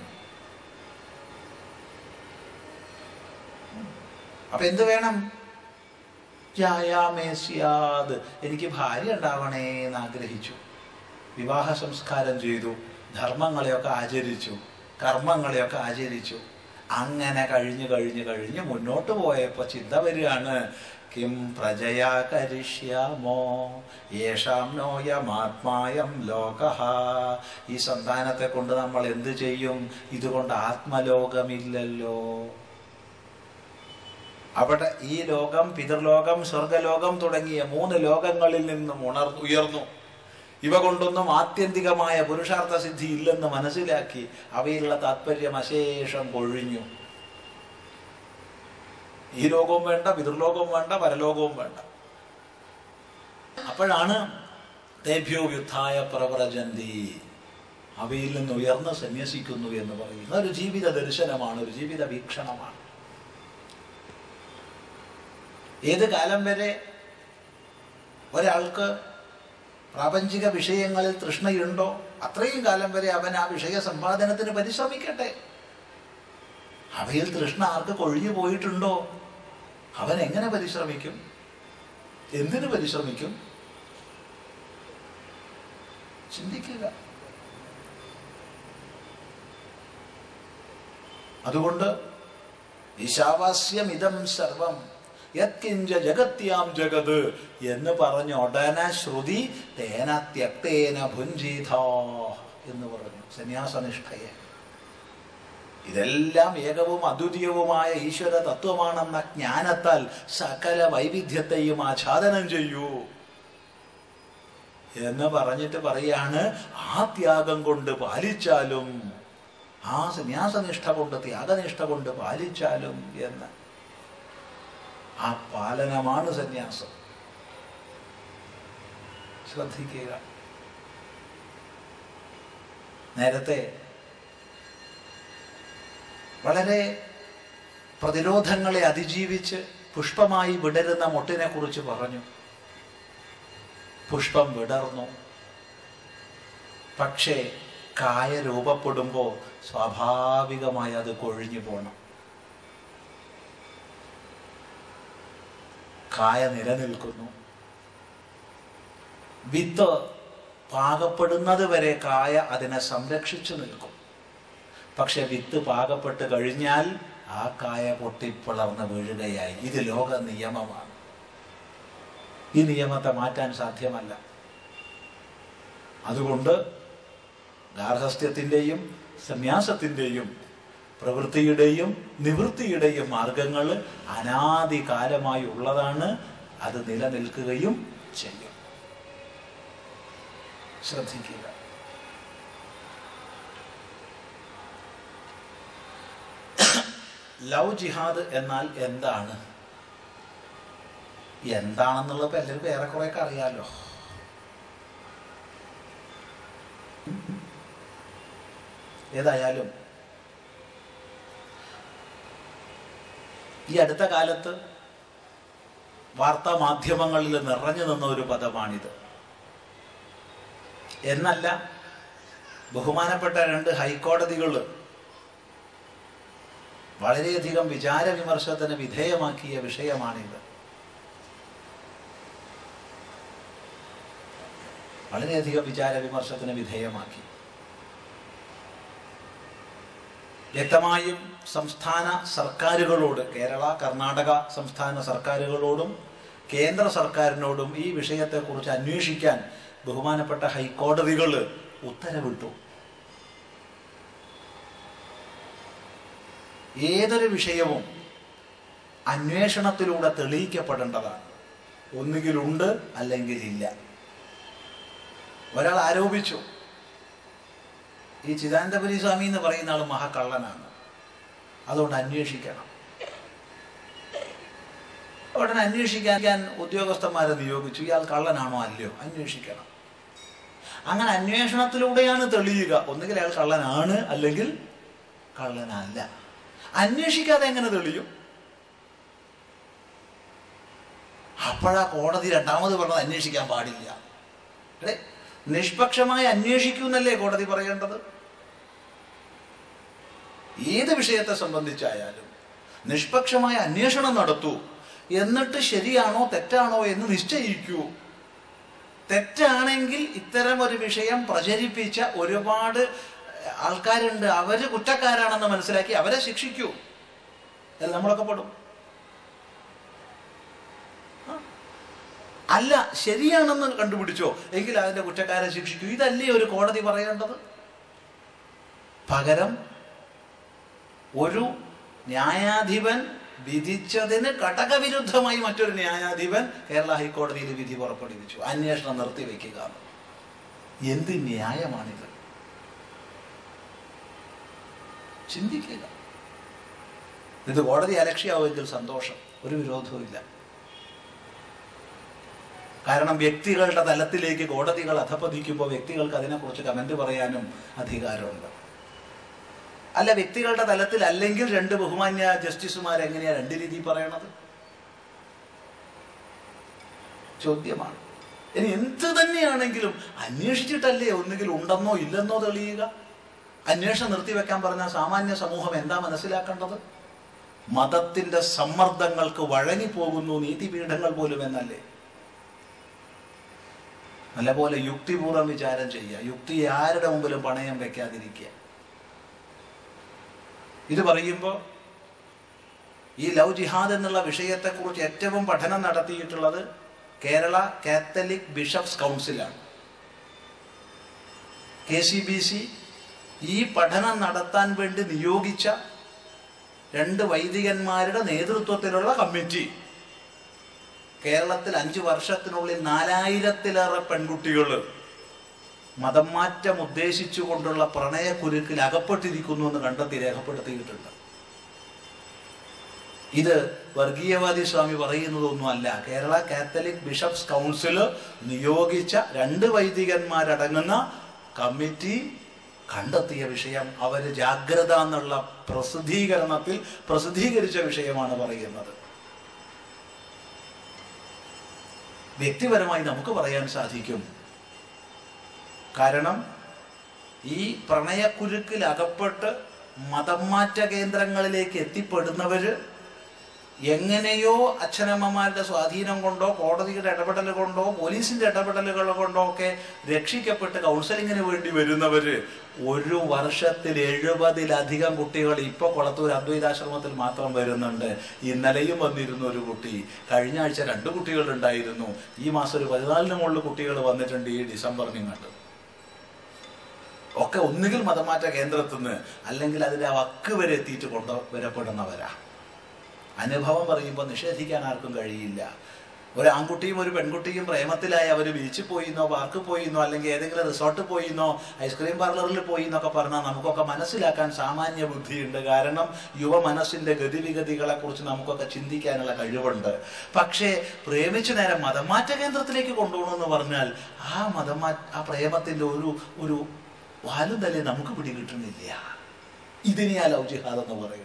അപ്പൊ എന്ത് വേണം? ജായാമേ സ്യാത്, എനിക്ക് ഭാര്യ ഉണ്ടാവണേ എന്ന് ആഗ്രഹിച്ചു. വിവാഹ സംസ്കാരം ചെയ്തു, ധർമ്മങ്ങളെയൊക്കെ ആചരിച്ചു, കർമ്മങ്ങളെയൊക്കെ ആചരിച്ചു. അങ്ങനെ കഴിഞ്ഞ് കഴിഞ്ഞ് കഴിഞ്ഞ് മുന്നോട്ട് പോയപ്പോൾ ചിന്ത വരികയാണ്, കിം പ്രജയാ കരിഷ്യാമോ യേഷാം നോയമാത്മായം ലോകഃ. ഈ സന്താനത്തെ കൊണ്ട് നമ്മൾ എന്ത് ചെയ്യും? ഇതുകൊണ്ട് ആത്മലോകമില്ലല്ലോ. അവിടെ ഈ ലോകം, പിതൃലോകം, സ്വർഗലോകം തുടങ്ങിയ മൂന്ന് ലോകങ്ങളിൽ നിന്നും ഉണർ ഉയർന്നു. ഇവ കൊണ്ടൊന്നും ആത്യന്തികമായ പുരുഷാർത്ഥ സിദ്ധി ഇല്ലെന്ന് മനസ്സിലാക്കി അവയിലുള്ള താത്പര്യം അശേഷം കൊഴിഞ്ഞു. ഈ ലോകവും വേണ്ട, പിതൃലോകവും വേണ്ട, പരലോകവും വേണ്ട. അപ്പോഴാണ് തേഭ്യോ യുദ്ധായ പ്രവ്രജന്തി, അവയിൽ നിന്ന് ഉയർന്ന് സന്യസിക്കുന്നു എന്ന് പറയുന്ന ഒരു ജീവിത ദർശനമാണ്, ഒരു ജീവിത വീക്ഷണമാണ്. ഏത് കാലം വരെ ഒരാൾക്ക് പ്രാപഞ്ചിക വിഷയങ്ങളിൽ തൃഷ്ണയുണ്ടോ അത്രയും കാലം വരെ അവൻ ആ വിഷയ സമ്പാദനത്തിന് പരിശ്രമിക്കട്ടെ. അവയിൽ തൃഷ്ണ ആർക്ക് കൊഴിഞ്ഞു പോയിട്ടുണ്ടോ അവൻ എങ്ങനെ പരിശ്രമിക്കും? എന്തിനു പരിശ്രമിക്കും? ചിന്തിക്കുക. അതുകൊണ്ട് ഈശാവാസ്യമിതം സർവം യത്കിഞ്ച ജഗത്യാം ജഗത് എന്ന് പറഞ്ഞ ഉടനെ ശ്രുതി തേന ത്യക്തേന ഭുഞ്ജീതാ എന്ന് പറഞ്ഞു സന്യാസനിഷ്ഠയെ. ഇതെല്ലാം ഏകവും അദ്വിതീയവുമായ ഈശ്വര തത്വമാണെന്ന ജ്ഞാനത്താൽ സകല വൈവിധ്യത്തെയും ആച്ഛാദനം ചെയ്യൂ എന്ന് പറഞ്ഞിട്ട് പറയാണ്, ആ ത്യാഗം കൊണ്ട് പാലിച്ചാലും, ആ സന്യാസനിഷ്ഠ കൊണ്ട് ത്യാഗനിഷ്ഠ കൊണ്ട് പാലിച്ചാലും എന്ന്. ആ പാലനമാണ് സന്യാസം. ശ്രദ്ധിക്കുക. നേരത്തെ വളരെ പ്രതിരോധങ്ങളെ അതിജീവിച്ച് പുഷ്പമായി വിടരുന്ന മൊട്ടിനെ കുറിച്ച് പറഞ്ഞു. പുഷ്പം വിടർന്നു, പക്ഷേ കായ രൂപപ്പെടുമ്പോൾ സ്വാഭാവികമായി അത് കൊഴിഞ്ഞു പോകണം. കായ നിലനിൽക്കുന്നു. വിത്ത് പാകപ്പെടുന്നത് വരെ കായ അതിനെ സംരക്ഷിച്ചു നിൽക്കും. പക്ഷെ വിത്ത് പാകപ്പെട്ട് കഴിഞ്ഞാൽ ആ കായ പൊട്ടിപ്പിളർന്ന് വീഴുകയായി. ഇത് ലോക നിയമമാണ്. ഈ നിയമത്തെ മാറ്റാൻ സാധ്യമല്ല. അതുകൊണ്ട് ഗാർഹസ്ഥ്യത്തിൻ്റെയും സന്യാസത്തിൻ്റെയും പ്രവൃത്തിയുടെയും നിവൃത്തിയുടെയും മാർഗങ്ങൾ അനാദികാലമായി ഉള്ളതാണ്. അത് നിലനിൽക്കുകയും ചെയ്യും. ശ്രദ്ധിക്കുക. ലവ് ജിഹാദ് എന്നാൽ എന്താണ്? എന്താണെന്നുള്ളത് എല്ലാവർക്കും ഏറെക്കുറെയൊക്കെ അറിയാലോ. ഏതായാലും ഈ അടുത്ത കാലത്ത് വാർത്താ മാധ്യമങ്ങളിൽ നിറഞ്ഞു നിന്ന ഒരു പദമാണിത്. എന്നല്ല, ബഹുമാനപ്പെട്ട രണ്ട് ഹൈക്കോടതികൾ വളരെയധികം വിചാര വിമർശനത്തിന് വിധേയമാക്കിയ വിഷയമാണിത്. വളരെയധികം വിചാര വിമർശനത്തിന് വിധേയമാക്കി. വ്യക്തമായും സംസ്ഥാന സർക്കാരുകളോട്, കേരള, കർണാടക സംസ്ഥാന സർക്കാരുകളോടും കേന്ദ്ര സർക്കാരിനോടും ഈ വിഷയത്തെക്കുറിച്ച് അന്വേഷിക്കാൻ ബഹുമാനപ്പെട്ട ഹൈക്കോടതികൾ ഉത്തരവിട്ടു. ഏതൊരു വിഷയവും അന്വേഷണത്തിലൂടെ തെളിയിക്കപ്പെടേണ്ടതാണ്. ഒന്നുകിലുണ്ട് അല്ലെങ്കിൽ ഇല്ല. ഒരാൾ ആരോപിച്ചു, ഈ ചിദാനന്ദപുരി സ്വാമി എന്ന് പറയുന്ന ആൾ മഹാകള്ളനാണ്, അതുകൊണ്ട് അന്വേഷിക്കണം. ഉടനെ അന്വേഷിക്കാൻ ഉദ്യോഗസ്ഥന്മാരെ നിയോഗിച്ചു. ഇയാൾ കള്ളനാണോ അല്ലയോ അന്വേഷിക്കണം. അങ്ങനെ അന്വേഷണത്തിലൂടെയാണ് തെളിയുക. ഒന്നുകിൽ അയാൾ കള്ളനാണ് അല്ലെങ്കിൽ കള്ളനല്ല. അന്വേഷിക്കാതെ എങ്ങനെ തെളിയും? അപ്പോഴാ കോടതി രണ്ടാമത് പറഞ്ഞത് അന്വേഷിക്കാൻ പാടില്ല. അല്ലേ, നിഷ്പക്ഷമായി അന്വേഷിക്കൂന്നല്ലേ കോടതി പറയേണ്ടത്? ഏത് വിഷയത്തെ സംബന്ധിച്ചായാലും നിഷ്പക്ഷമായ അന്വേഷണം നടത്തൂ. എന്നിട്ട് ശരിയാണോ തെറ്റാണോ എന്ന് നിശ്ചയിക്കൂ. തെറ്റാണെങ്കിൽ ഇത്തരം ഒരു വിഷയം പ്രചരിപ്പിച്ച ഒരുപാട് ആൾക്കാരുണ്ട്, അവര് കുറ്റക്കാരാണെന്ന് മനസ്സിലാക്കി അവരെ ശിക്ഷിക്കൂ. അതിൽ നമ്മളൊക്കെ പെടും. അല്ല, ശരിയാണെന്ന് കണ്ടുപിടിച്ചോ എങ്കിൽ അതിന്റെ കുറ്റക്കാരെ ശിക്ഷിക്കൂ. ഇതല്ലേ ഒരു കോടതി പറയേണ്ടത്? പകരം ഒരു ന്യായാധിപൻ വിധിച്ചതിന് ഘടകവിരുദ്ധമായി മറ്റൊരു ന്യായാധിപൻ കേരള ഹൈക്കോടതിയിൽ വിധി പുറപ്പെടുവിച്ചു, അന്വേഷണം നിർത്തിവെക്കുക. എന്ത് ന്യായമാണിത്? ചിന്തിക്കുക. ഇത് കോടതി അലക്ഷ്യമാവുമെങ്കിൽ സന്തോഷം, ഒരു വിരോധവും ഇല്ല. കാരണം വ്യക്തികളുടെ തലത്തിലേക്ക് കോടതികൾ അധപ്പതിക്കുമ്പോൾ വ്യക്തികൾക്ക് അതിനെക്കുറിച്ച് കമന്റ് പറയാനും അധികാരമുണ്ട്. അല്ല, വ്യക്തികളുടെ തലത്തിൽ അല്ലെങ്കിൽ രണ്ട് ബഹുമാന്യ ജസ്റ്റിസുമാർ എങ്ങനെയാ രണ്ട് രീതി പറയണത്? ചോദ്യമാണ്. ഇനി എന്ത് തന്നെയാണെങ്കിലും അന്വേഷിച്ചിട്ടല്ലേ ഒന്നുകിൽ ഉണ്ടെന്നോ ഇല്ലെന്നോ തെളിയുക. അന്വേഷണം നിർത്തിവെക്കാൻ പറഞ്ഞാൽ സാമാന്യ സമൂഹം എന്താ മനസ്സിലാക്കേണ്ടത്? മതത്തിന്റെ സമ്മർദ്ദങ്ങൾക്ക് വഴങ്ങിപ്പോകുന്നു നീതിപീഠങ്ങൾ പോലും എന്നല്ലേ. നല്ലപോലെ യുക്തിപൂർവ്വം വിചാരം ചെയ്യുക, യുക്തിയെ ആരുടെ മുമ്പിലും പണയം വെക്കാതിരിക്കുക. ഇത് പറയുമ്പോൾ ഈ ലവ് ജിഹാദ് എന്നുള്ള വിഷയത്തെക്കുറിച്ച് ഏറ്റവും പഠനം നടത്തിയിട്ടുള്ളത് കേരള കാത്തലിക് ബിഷപ്സ് കൗൺസിലാണ്. കെ സി ബി സി ഈ പഠനം നടത്താൻ വേണ്ടി നിയോഗിച്ച രണ്ട് വൈദികന്മാരുടെ നേതൃത്വത്തിലുള്ള കമ്മിറ്റി കേരളത്തിൽ അഞ്ചു വർഷത്തിനുള്ളിൽ നാലായിരത്തിലേറെ പെൺകുട്ടികൾ മതം മാറ്റം ഉദ്ദേശിച്ചുകൊണ്ടുള്ള പ്രണയക്കുരുക്കിൽ അകപ്പെട്ടിരിക്കുന്നു എന്ന് കണ്ടെത്തി രേഖപ്പെടുത്തിയിട്ടുണ്ട്. ഇത് വർഗീയവാദി സ്വാമി പറയുന്നതൊന്നുമല്ല. കേരള കാത്തലിക് ബിഷപ്സ് കൗൺസിൽ നിയോഗിച്ച രണ്ട് വൈദികന്മാരടങ്ങുന്ന കമ്മിറ്റി കണ്ടെത്തിയ വിഷയം. അവര് ജാഗ്രത എന്നുള്ള പ്രസിദ്ധീകരണത്തിൽ പ്രസിദ്ധീകരിച്ച വിഷയമാണ് പറയുന്നത്. വ്യക്തിപരമായി നമുക്ക് പറയാൻ സാധിക്കും. കാരണം ഈ പ്രണയക്കുരുക്കിൽ അകപ്പെട്ട് മതം മാറ്റ കേന്ദ്രങ്ങളിലേക്ക് എത്തിപ്പെടുന്നവര് എങ്ങനെയോ അച്ഛനമ്മമാരുടെ സ്വാധീനം കൊണ്ടോ കോടതിയുടെ ഇടപെടൽ കൊണ്ടോ പോലീസിന്റെ ഇടപെടലുകൾ കൊണ്ടോ ഒക്കെ രക്ഷിക്കപ്പെട്ട് കൗൺസിലിങ്ങിന് വേണ്ടി വരുന്നവര് ഒരു വർഷത്തിൽ എഴുപതിലധികം കുട്ടികൾ ഇപ്പൊ കൊളത്തൂർ അദ്വൈതാശ്രമത്തിൽ മാത്രം വരുന്നുണ്ട്. ഇന്നലെയും വന്നിരുന്നു ഒരു കുട്ടി, കഴിഞ്ഞ ആഴ്ച രണ്ട് കുട്ടികൾ ഉണ്ടായിരുന്നു, ഈ മാസം ഒരു പതിനാലിന് മുകളിൽ കുട്ടികൾ വന്നിട്ടുണ്ട് ഈ ഡിസംബറിനിങ്ങോട്ട്. ഒക്കെ ഒന്നുകിൽ മതമാറ്റ കേന്ദ്രത്തിൽ നിന്ന് അല്ലെങ്കിൽ അതിന്റെ വക്ക് വരെ എത്തിയിട്ട് കൊണ്ടുവരപ്പെടുന്നവരാ. അനുഭവം പറയുമ്പോൾ നിഷേധിക്കാൻ ആർക്കും കഴിയില്ല. ഒരു ആൺകുട്ടിയും ഒരു പെൺകുട്ടിയും പ്രേമത്തിലായി അവർ ബീച്ചിൽ പോയിന്നോ പാർക്കിൽ പോയിന്നോ അല്ലെങ്കിൽ ഏതെങ്കിലും റിസോർട്ടിൽ പോയിന്നോ ഐസ്ക്രീം പാർലറിൽ പോയി എന്നൊക്കെ പറഞ്ഞാൽ നമുക്കൊക്കെ മനസ്സിലാക്കാൻ സാമാന്യ ബുദ്ധിയുണ്ട്. കാരണം യുവ മനസ്സിന്റെ ഗതിവിഗതികളെ കുറിച്ച് നമുക്കൊക്കെ ചിന്തിക്കാനുള്ള കഴിവുണ്ട്. പക്ഷേ പ്രേമിച്ചു നേരെ മതമാറ്റ കേന്ദ്രത്തിലേക്ക് കൊണ്ടുപോകണമെന്ന് പറഞ്ഞാൽ ആ മതമാ ആ പ്രേമത്തിന്റെ ഒരു ഒരു വാലുതലേ നമുക്ക് പിടികിട്ടുന്നില്ല. ഇതിനെയാ ലവ് ജിഹാദ് എന്ന് പറയുന്നത്.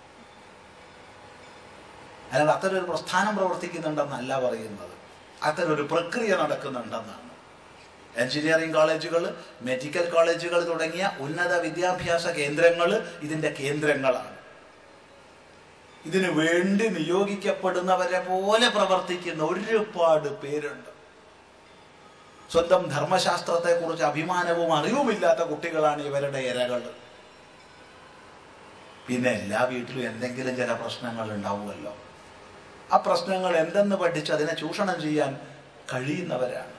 അല്ലാതെ അത്തരൊരു പ്രസ്ഥാനം പ്രവർത്തിക്കുന്നുണ്ടെന്നല്ല പറയുന്നത്, അത്തരൊരു പ്രക്രിയ നടക്കുന്നുണ്ടെന്നാണ്. എഞ്ചിനീയറിംഗ് കോളേജുകൾ, മെഡിക്കൽ കോളേജുകൾ തുടങ്ങിയ ഉന്നത വിദ്യാഭ്യാസ കേന്ദ്രങ്ങൾ ഇതിന്റെ കേന്ദ്രങ്ങളാണ്. ഇതിനു വേണ്ടി നിയോഗിക്കപ്പെടുന്നവരെ പോലെ പ്രവർത്തിക്കുന്ന ഒരുപാട് പേരുണ്ട്. സ്വന്തം ധർമ്മശാസ്ത്രത്തെ കുറിച്ച് അഭിമാനവും അറിവുമില്ലാത്ത കുട്ടികളാണ് ഇവരുടെ ഇരകൾ. പിന്നെ എല്ലാ വീട്ടിലും എന്തെങ്കിലും ചില പ്രശ്നങ്ങൾ ഉണ്ടാവുമല്ലോ. ആ പ്രശ്നങ്ങൾ എന്തെന്ന് പഠിച്ച് അതിനെ ചൂഷണം ചെയ്യാൻ കഴിയുന്നവരാണ്.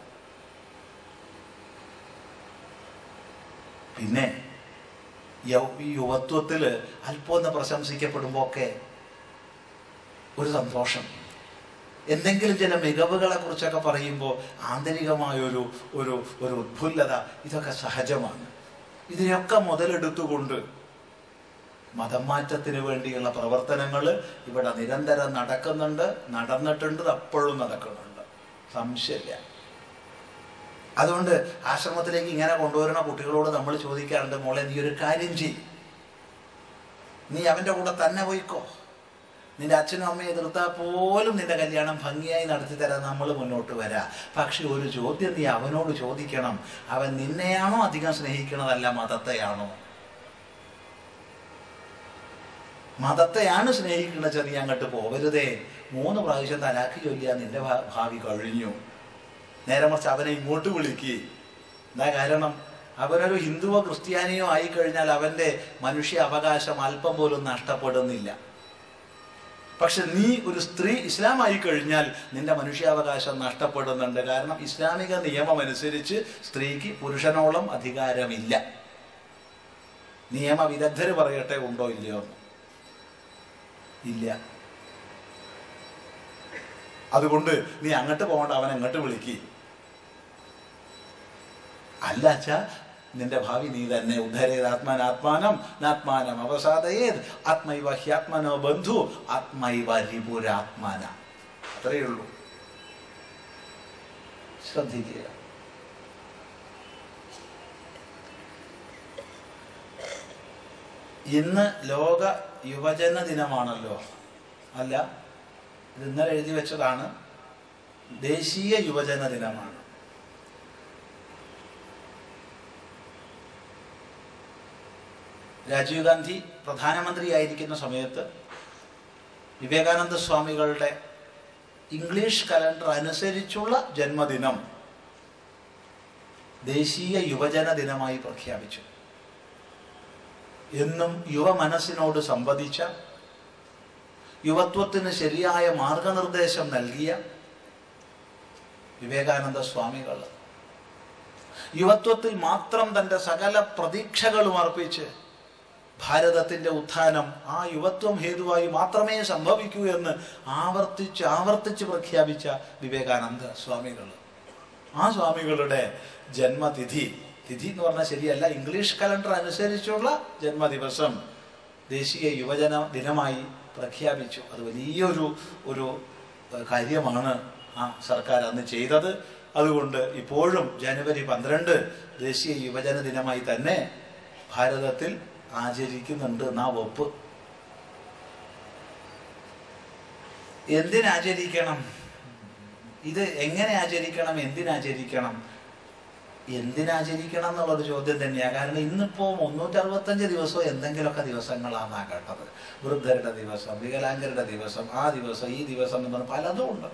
പിന്നെ ഈ യുവത്വത്തില് അല്പമൊന്ന് പ്രശംസിക്കപ്പെടുമ്പോ ഒക്കെ ഒരു സന്തോഷം, എന്തെങ്കിലും ചില മികവുകളെ കുറിച്ചൊക്കെ പറയുമ്പോൾ ആന്തരികമായൊരു ഒരു ഒരു ഉത്ഫുല്ലത, ഇതൊക്കെ സഹജമാണ്. ഇതിനൊക്കെ മുതലെടുത്തുകൊണ്ട് മതം മാറ്റത്തിന് വേണ്ടിയുള്ള പ്രവർത്തനങ്ങൾ ഇവിടെ നിരന്തരം നടക്കുന്നുണ്ട്, നടന്നിട്ടുണ്ട്, അപ്പോഴും നടക്കുന്നുണ്ട്, സംശയമില്ല. അതുകൊണ്ട് ആശ്രമത്തിലേക്ക് ഇങ്ങനെ കൊണ്ടുവരുന്ന കുട്ടികളോട് നമ്മൾ ചോദിക്കാറുണ്ട്, മോളെ നീ ഒരു കാര്യം ചെയ്യ്, നീ അവൻ്റെ കൂടെ തന്നെ പോയിക്കോ, നിന്റെ അച്ഛനും അമ്മയെ എതിർത്താൽ പോലും നിന്റെ കല്യാണം ഭംഗിയായി നടത്തി തരാൻ നമ്മൾ മുന്നോട്ട് വരാം. പക്ഷെ ഒരു ചോദ്യം നീ അവനോട് ചോദിക്കണം, അവൻ നിന്നെയാണോ അധികം സ്നേഹിക്കണതല്ല മതത്തെയാണോ? മതത്തെയാണ് സ്നേഹിക്കുന്നത്, നീ അങ്ങോട്ട് പോവരുതേ. മൂന്ന് പ്രാവശ്യം തലാഖ് ചൊല്ലിയാൽ നിന്റെ ഭാവി കഴിഞ്ഞു. നേരെ മറിച്ച് അവനെ ഇങ്ങോട്ട് വിളിക്കുക. എന്താ കാരണം? അവനൊരു ഹിന്ദുവോ ക്രിസ്ത്യാനിയോ ആയിക്കഴിഞ്ഞാൽ അവന്റെ മനുഷ്യ അവകാശം അല്പം പോലും നഷ്ടപ്പെടുന്നില്ല. പക്ഷെ നീ ഒരു സ്ത്രീ ഇസ്ലാം ആയി കഴിഞ്ഞാൽ നിന്റെ മനുഷ്യാവകാശം നഷ്ടപ്പെടുന്നുണ്ട്. കാരണം ഇസ്ലാമിക നിയമം അനുസരിച്ച് സ്ത്രീക്ക് പുരുഷനോളം അധികാരമില്ല. നിയമ വിദഗ്ധര് പറയട്ടെ ഉണ്ടോ ഇല്ലയോ? ഇല്ല. അതുകൊണ്ട് നീ അങ്ങോട്ട് പോകണ്ട, അവൻ അങ്ങോട്ട് വിളിക്ക്. അല്ല അച്ഛാ, നിന്റെ ഭാവി നീ തന്നെ. ഉദ്ധരേത് ആത്മാനാത്മാനം നാത്മാനം അവസാദയേത് ആത്മൈവ ഹ്യാത്മനോ ബന്ധു ആത്മൈവ രിപുരാത്മാന. അത്രയേ ഉള്ളൂ. ശ്രദ്ധിക്കുക. ഇന്ന് ലോക യുവജന ദിനമാണല്ലോ. അല്ല, ഇത് ഇന്നലെ എഴുതി വെച്ചതാണ്. ദേശീയ യുവജന ദിനമാണ്. രാജീവ് ഗാന്ധി പ്രധാനമന്ത്രിയായിരിക്കുന്ന സമയത്ത് വിവേകാനന്ദ സ്വാമികളുടെ ഇംഗ്ലീഷ് കലണ്ടർ അനുസരിച്ചുള്ള ജന്മദിനം ദേശീയ യുവജന ദിനമായി പ്രഖ്യാപിച്ചു. എന്നും യുവ മനസ്സിനോട് സംവദിച്ച, യുവത്വത്തിന് ശരിയായ മാർഗനിർദ്ദേശം നൽകിയ വിവേകാനന്ദ സ്വാമികൾ യുവത്വത്തിൽ മാത്രം തൻ്റെ സകല പ്രതീക്ഷകളും അർപ്പിച്ച് ഭാരതത്തിൻ്റെ ഉത്ഥാനം ആ യുവത്വം ഹേതുവായി മാത്രമേ സംഭവിക്കൂ എന്ന് ആവർത്തിച്ച് ആവർത്തിച്ച് പ്രഖ്യാപിച്ച വിവേകാനന്ദ സ്വാമികൾ, ആ സ്വാമികളുടെ ജന്മതിഥി, തിഥി എന്ന് പറഞ്ഞാൽ ശരിയല്ല, ഇംഗ്ലീഷ് കലണ്ടർ അനുസരിച്ചുള്ള ജന്മദിവസം ദേശീയ യുവജന ദിനമായി പ്രഖ്യാപിച്ചു. അത് വലിയൊരു ഒരു കാര്യമാണ് ആ സർക്കാർ അന്ന് ചെയ്തത്. അതുകൊണ്ട് ഇപ്പോഴും ജനുവരി പന്ത്രണ്ട് ദേശീയ യുവജന ദിനമായി തന്നെ ഭാരതത്തിൽ ആചരിക്കുന്നുണ്ട് എന്നാ വകുപ്പ്. എന്തിനാചരിക്കണം? ഇത് എങ്ങനെ ആചരിക്കണം? എന്തിനാചരിക്കണം? എന്തിനാചരിക്കണം എന്നുള്ളൊരു ചോദ്യം തന്നെയാണ്. കാരണം ഇന്നിപ്പോൾ മുന്നൂറ്റി അറുപത്തഞ്ച് ദിവസവും എന്തെങ്കിലുമൊക്കെ ദിവസങ്ങളാണ് കേട്ടത്. വൃദ്ധരുടെ ദിവസം, വികലാംഗരുടെ ദിവസം, ആ ദിവസം, ഈ ദിവസം എന്ന് പറഞ്ഞാൽ പലതും ഉണ്ട്.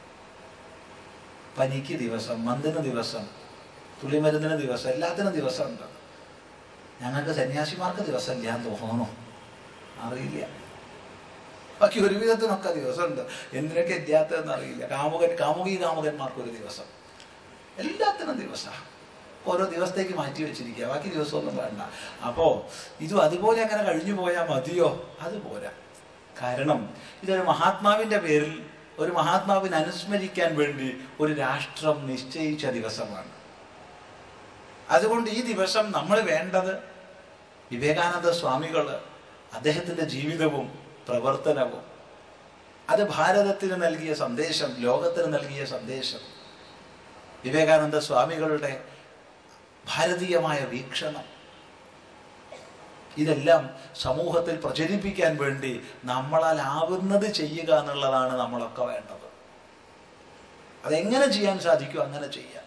പനിക്ക് ദിവസം, മന്ദിന് ദിവസം, തുള്ളിമരുന്നിന് ദിവസം, എല്ലാത്തിനും ദിവസം ഉണ്ട്. ഞങ്ങൾക്ക് സന്യാസിമാർക്ക് ദിവസം ഇല്ലാന്ന് തോന്നുന്നു, അറിയില്ല. ബാക്കി ഒരു വിധത്തിനൊക്കെ ദിവസമുണ്ട്. എന്തിനൊക്കെ ഇല്ലാത്തതെന്ന് അറിയില്ല. കാമുകൻ കാമുകി കാമുകന്മാർക്കൊരു ദിവസം, എല്ലാത്തിനും ദിവസമാണ്. ഓരോ ദിവസത്തേക്ക് മാറ്റി വെച്ചിരിക്കുക, ബാക്കി ദിവസമൊന്നും വേണ്ട. അപ്പോൾ ഇതും അതുപോലെ അങ്ങനെ കഴിഞ്ഞു പോയാൽ മതിയോ? അതുപോരാ. കാരണം ഇതൊരു മഹാത്മാവിൻ്റെ പേരിൽ, ഒരു മഹാത്മാവിനെ അനുസ്മരിക്കാൻ വേണ്ടി ഒരു രാഷ്ട്രം നിശ്ചയിച്ച ദിവസമാണ്. അതുകൊണ്ട് ഈ ദിവസം നമ്മൾ വേണ്ടത് വിവേകാനന്ദ സ്വാമികൾ, അദ്ദേഹത്തിൻ്റെ ജീവിതവും പ്രവർത്തനവും, അത് ഭാരതത്തിന് നൽകിയ സന്ദേശം, ലോകത്തിന് നൽകിയ സന്ദേശം, വിവേകാനന്ദ സ്വാമികളുടെ ഭാരതീയമായ വീക്ഷണം, ഇതെല്ലാം സമൂഹത്തിൽ പ്രചരിപ്പിക്കാൻ വേണ്ടി നമ്മളാൽ ആവുന്നത് ചെയ്യുക എന്നുള്ളതാണ് നമ്മളൊക്കെ വേണ്ടത്. അതെങ്ങനെ ചെയ്യാൻ സാധിക്കും അങ്ങനെ ചെയ്യാം.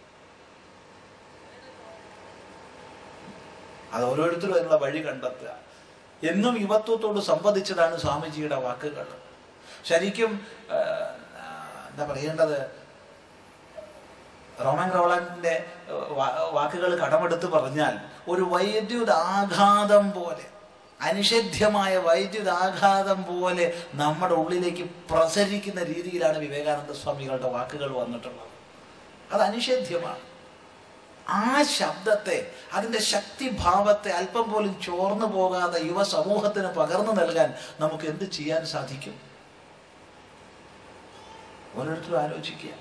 അത് ഓരോരുത്തരും അതിനുള്ള വഴി കണ്ടെത്തുക. എന്നും യുവത്വത്തോട് സംവദിച്ചതാണ് സ്വാമിജിയുടെ വാക്കുകൾ. ശരിക്കും എന്താ പറയേണ്ടത്, റോമൻ റോളണ്ടിന്റെ വാക്കുകൾ കടമെടുത്ത് പറഞ്ഞാൽ ഒരു വൈദ്യുതാഘാതം പോലെ, അനിഷേധ്യമായ വൈദ്യുതാഘാതം പോലെ നമ്മുടെ ഉള്ളിലേക്ക് പ്രസരിക്കുന്ന രീതിയിലാണ് വിവേകാനന്ദ സ്വാമികളുടെ വാക്കുകൾ വന്നിട്ടുള്ളത്. അത് അനിഷേധ്യമാണ്. ആ ശബ്ദത്തെ, അതിൻ്റെ ശക്തിഭാവത്തെ അല്പം പോലും ചോർന്നു പോകാതെ യുവ സമൂഹത്തിന് പകർന്നു നൽകാൻ നമുക്ക് എന്ത് ചെയ്യാൻ സാധിക്കും? ഓരോരുത്തരും ആലോചിക്കുക.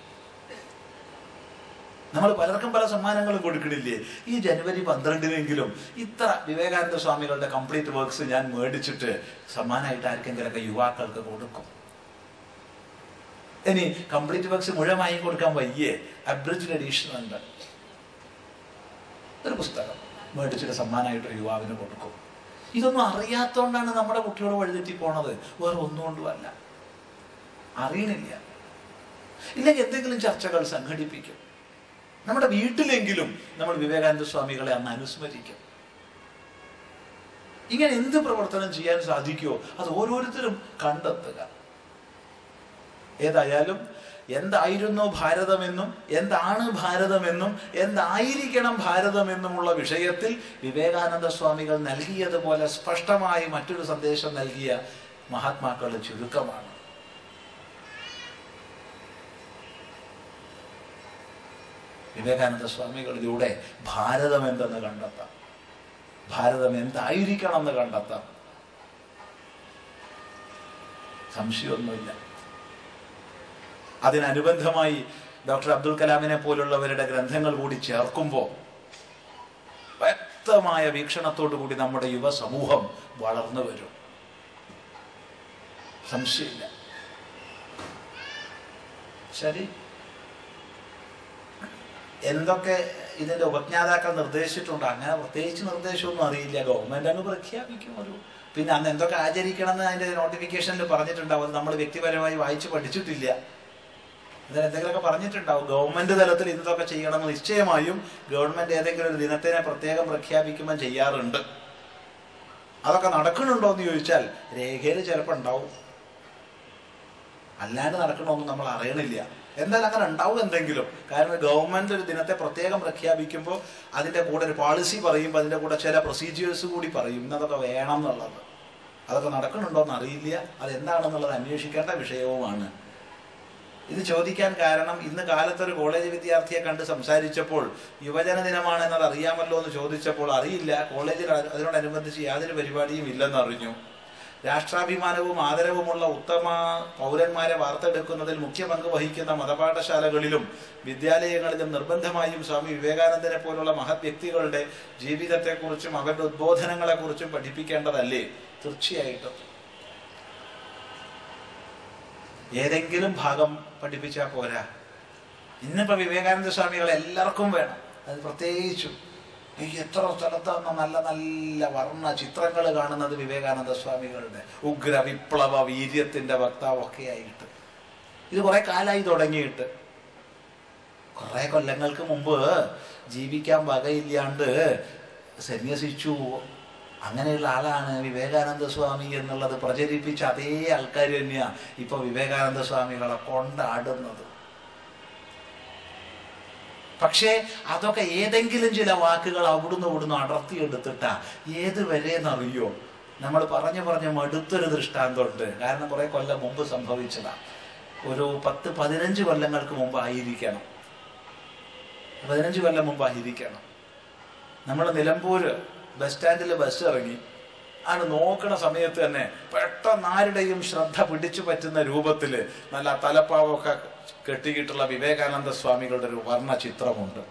നമ്മൾ പലർക്കും പല സമ്മാനങ്ങളും കൊടുക്കണില്ലേ? ഈ ജനുവരി പന്ത്രണ്ടിനെങ്കിലും ഇത്ര വിവേകാനന്ദ സ്വാമികളുടെ കംപ്ലീറ്റ് വർക്ക്സ് ഞാൻ മേടിച്ചിട്ട് സമ്മാനമായിട്ട് ആർക്കെങ്കിലൊക്കെ യുവാക്കൾക്ക് കൊടുക്കും. ഇനി കംപ്ലീറ്റ് വർക്ക്സ് മുഴുവനായി കൊടുക്കാൻ വയ്യേ, അബ്രിജ്ഡ് എഡീഷൻ ഉണ്ട്, ഒരു പുസ്തകം മേടിച്ചിട്ട് സമ്മാനമായിട്ടൊരു യുവാവിന് കൊടുക്കും. ഇതൊന്നും അറിയാത്തതുകൊണ്ടാണ് നമ്മുടെ കുട്ടിയോട് വഴിതെറ്റി പോണത്, വേറെ ഒന്നുകൊണ്ടുമല്ല. അറിയണില്ല. ഇല്ലെങ്കിൽ എന്തെങ്കിലും ചർച്ചകൾ സംഘടിപ്പിക്കും. നമ്മുടെ വീട്ടിലെങ്കിലും നമ്മൾ വിവേകാനന്ദ സ്വാമികളെ അന്ന് അനുസ്മരിക്കും. ഇങ്ങനെ എന്ത് പ്രവർത്തനം ചെയ്യാൻ സാധിക്കുമോ അത് ഓരോരുത്തരും കണ്ടെത്തുക. ഏതായാലും എന്തായിരുന്നു ഭാരതമെന്നും എന്താണ് ഭാരതമെന്നും എന്തായിരിക്കണം ഭാരതമെന്നുമുള്ള വിഷയത്തിൽ വിവേകാനന്ദ സ്വാമികൾ നൽകിയതുപോലെ സ്പഷ്ടമായി മറ്റൊരു സന്ദേശം നൽകിയ മഹാത്മാക്കൾ ചുരുക്കമാണ്. വിവേകാനന്ദ സ്വാമികളിലൂടെ ഭാരതം എന്തെന്ന് കണ്ടെത്താം, ഭാരതം എന്തായിരിക്കണം എന്ന് കണ്ടെത്താം. സംശയമൊന്നുമില്ല. അതിനനുബന്ധമായി ഡോക്ടർ അബ്ദുൽ കലാമിനെ പോലുള്ളവരുടെ ഗ്രന്ഥങ്ങൾ കൂടി ചേർക്കുമ്പോൾ വ്യക്തമായ വീക്ഷണത്തോടു കൂടി നമ്മുടെ യുവ സമൂഹം വളർന്നു വരും. സംശയമില്ല. ശരി, എന്തൊക്കെ ഇതിന്റെ ഉപജ്ഞാതാക്കൾ നിർദ്ദേശിച്ചിട്ടുണ്ട്? അങ്ങനെ പ്രത്യേകിച്ച് നിർദ്ദേശമൊന്നും അറിയില്ല. ഗവൺമെന്റ് അങ്ങ് പ്രഖ്യാപിക്കും ഒരു. പിന്നെ അന്ന് എന്തൊക്കെ ആചരിക്കണം എന്ന് അതിന്റെ നോട്ടിഫിക്കേഷനിൽ പറഞ്ഞിട്ടുണ്ടാവും. അത് നമ്മൾ വ്യക്തിപരമായി വായിച്ച് പഠിച്ചിട്ടില്ല. ഇതിന് എന്തെങ്കിലുമൊക്കെ പറഞ്ഞിട്ടുണ്ടാവും. ഗവൺമെന്റ് തലത്തിൽ ഇതൊക്കെ ചെയ്യണമെന്ന് നിശ്ചയമായും ഗവൺമെന്റ് ഏതെങ്കിലും ഒരു ദിനത്തിനെ പ്രത്യേകം പ്രഖ്യാപിക്കുമ്പോൾ ചെയ്യാറുണ്ട്. അതൊക്കെ നടക്കണുണ്ടോ എന്ന് ചോദിച്ചാൽ രേഖയിൽ ചിലപ്പോൾ ഉണ്ടാവും, അല്ലാണ്ട് നടക്കണമെന്നും നമ്മൾ അറിയണില്ല. എന്തായാലും അങ്ങനെ ഉണ്ടാവും എന്തെങ്കിലും. കാരണം ഗവൺമെന്റ് ഒരു ദിനത്തെ പ്രത്യേകം പ്രഖ്യാപിക്കുമ്പോൾ അതിൻ്റെ കൂടെ ഒരു പോളിസി പറയുമ്പോൾ അതിൻ്റെ കൂടെ ചില പ്രൊസീജിയേഴ്സ് കൂടി പറയും, ഇന്നതൊക്കെ വേണം എന്നുള്ളത്. അതൊക്കെ നടക്കണുണ്ടോ എന്ന് അറിയില്ല, അതെന്താണെന്നുള്ളത് അന്വേഷിക്കേണ്ട വിഷയവുമാണ്. ഇത് ചോദിക്കാൻ കാരണം ഇന്ന് കാലത്തൊരു കോളേജ് വിദ്യാർത്ഥിയെ കണ്ട് സംസാരിച്ചപ്പോൾ യുവജന ദിനമാണെന്നത് അറിയാമല്ലോ എന്ന് ചോദിച്ചപ്പോൾ അറിയില്ല, കോളേജിൽ അതിനോടനുബന്ധിച്ച് യാതൊരു പരിപാടിയും ഇല്ലെന്നറിഞ്ഞു. രാഷ്ട്രാഭിമാനവും ആദരവുമുള്ള ഉത്തമ പൗരന്മാരെ വാർത്തെടുക്കുന്നതിൽ മുഖ്യ പങ്ക് വഹിക്കുന്ന മതപാഠശാലകളിലും വിദ്യാലയങ്ങളിലും നിർബന്ധമായും സ്വാമി വിവേകാനന്ദനെ പോലുള്ള മഹത് വ്യക്തികളുടെ ജീവിതത്തെക്കുറിച്ചും അവരുടെ ഉദ്ബോധനങ്ങളെക്കുറിച്ചും പഠിപ്പിക്കേണ്ടതല്ലേ? തീർച്ചയായിട്ടും. ഏതെങ്കിലും ഭാഗം പഠിപ്പിച്ചാൽ പോരാ. ഇന്നിപ്പോ വിവേകാനന്ദ സ്വാമികൾ എല്ലാവർക്കും വേണം. അത് പ്രത്യേകിച്ചും ഈ എത്ര സ്ഥലത്താണ് നല്ല നല്ല വർണ്ണ ചിത്രങ്ങൾ കാണുന്നത് വിവേകാനന്ദ സ്വാമികളുടെ ഉഗ്ര വിപ്ലവ വീര്യത്തിന്റെ വക്താവൊക്കെ ആയിട്ട്. ഇത് കുറെ കാലമായി തുടങ്ങിയിട്ട്. കുറെ കൊല്ലങ്ങൾക്ക് മുമ്പ് ജീവിക്കാൻ വകയില്ലാണ്ട് സന്യസിച്ചു. അങ്ങനെയുള്ള ആളാണ് വിവേകാനന്ദ സ്വാമി എന്നുള്ളത് പ്രചരിപ്പിച്ച അതേ ആൾക്കാർ തന്നെയാ ഇപ്പൊ വിവേകാനന്ദ സ്വാമികളെ കൊണ്ടാടുന്നത്. പക്ഷേ അതൊക്കെ ഏതെങ്കിലും ചില വാക്കുകൾ അവിടുന്ന് ഇവിടുന്ന് അടർത്തിയെടുത്തിട്ടാ ഏതുവരെ എന്നറിയോ? നമ്മൾ പറഞ്ഞു പറഞ്ഞ് മടുത്തൊരു ദൃഷ്ടാന്തമുണ്ട്. കാരണം കുറെ കൊല്ലം മുമ്പ് സംഭവിച്ചതാ. ഒരു പത്ത് പതിനഞ്ച് കൊല്ലങ്ങൾക്ക് മുമ്പ് ആയിരിക്കണം പതിനഞ്ച് കൊല്ലം മുമ്പ് ആയിരിക്കണം നമ്മൾ നിലമ്പൂര് ബസ് സ്റ്റാൻഡിൽ ബസ് ഇറങ്ങി ആണ് നോക്കണ സമയത്ത് തന്നെ പെട്ടെന്ന് ആരുടെയും ശ്രദ്ധ പിടിച്ചു പറ്റുന്ന രൂപത്തില് നല്ല തലപ്പാവൊക്കെ കെട്ടിയിട്ടുള്ള വിവേകാനന്ദ സ്വാമികളുടെ ഒരു വർണ്ണ ചിത്രമുണ്ട്.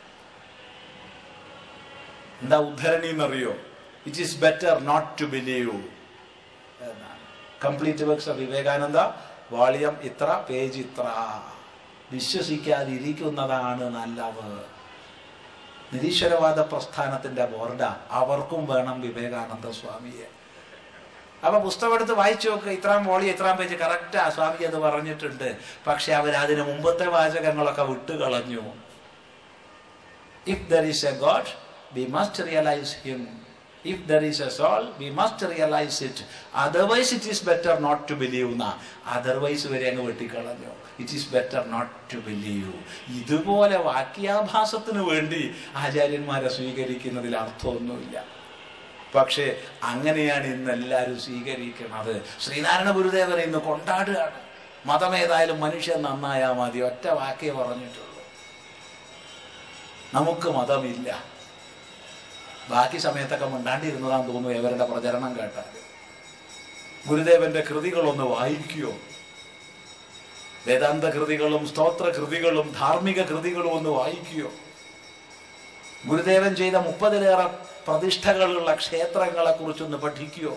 എന്താ ഉദ്ധരണി എന്നറിയോ? It is better not to believe. Complete works of Vivekananda, volume ഇത്ര, പേജ് ഇത്ര. വിശ്വസിക്കാതിരിക്കുന്നതാണ് നല്ലത്. നിരീശ്വരവാദ പ്രസ്ഥാനത്തിന്റെ ബോർഡ, അവർക്കും വേണം വിവേകാനന്ദ സ്വാമിയെ. അപ്പൊ പുസ്തകം എടുത്ത് വായിച്ചു നോക്കുക, ഇത്രാം വോളി ഇത്രാം പേജ് കറക്റ്റാ സ്വാമി എന്ന് പറഞ്ഞിട്ടുണ്ട്. പക്ഷെ അവരതിന് മുമ്പത്തെ വാചകങ്ങളൊക്കെ വിട്ടുകളഞ്ഞു. If there is a god we must realise him. If there is a soul we must realise it. Otherwise it is better not to believe എന്നാ. അതർവൈസ് വരെ അങ്ങ് വെട്ടിക്കളഞ്ഞു. It is better not to believe. ഇതുപോലെ വാക്യാഭാസത്തിന് വേണ്ടി ആചാര്യന്മാരെ സ്വീകരിക്കുന്നതിൽ അർത്ഥമൊന്നുമില്ല. പക്ഷെ അങ്ങനെയാണ് ഇന്ന് എല്ലാവരും സ്വീകരിക്കുന്നത്. ശ്രീനാരായണ ഗുരുദേവനെ ഇന്ന് കൊണ്ടാടുകയാണ്. മതമേതായാലും മനുഷ്യൻ നന്നായാ മതി, ഒറ്റ വാക്കേ പറഞ്ഞിട്ടുള്ളൂ. നമുക്ക് മതമില്ല. ബാക്കി സമയത്തൊക്കെ മിണ്ടാണ്ടിരുന്നതാന്ന് തോന്നുന്നു ഇവരുടെ പ്രചരണം കേട്ടാൽ. ഗുരുദേവന്റെ കൃതികളൊന്ന് വായിക്കുകയോ, വേദാന്ത കൃതികളും സ്തോത്ര കൃതികളും ധാർമ്മിക കൃതികളും ഒന്ന് വായിക്കുകയോ, ഗുരുദേവൻ ചെയ്ത മുപ്പതിലേറെ പ്രതിഷ്ഠകളുള്ള ക്ഷേത്രങ്ങളെ കുറിച്ചൊന്ന് പഠിക്കുകയോ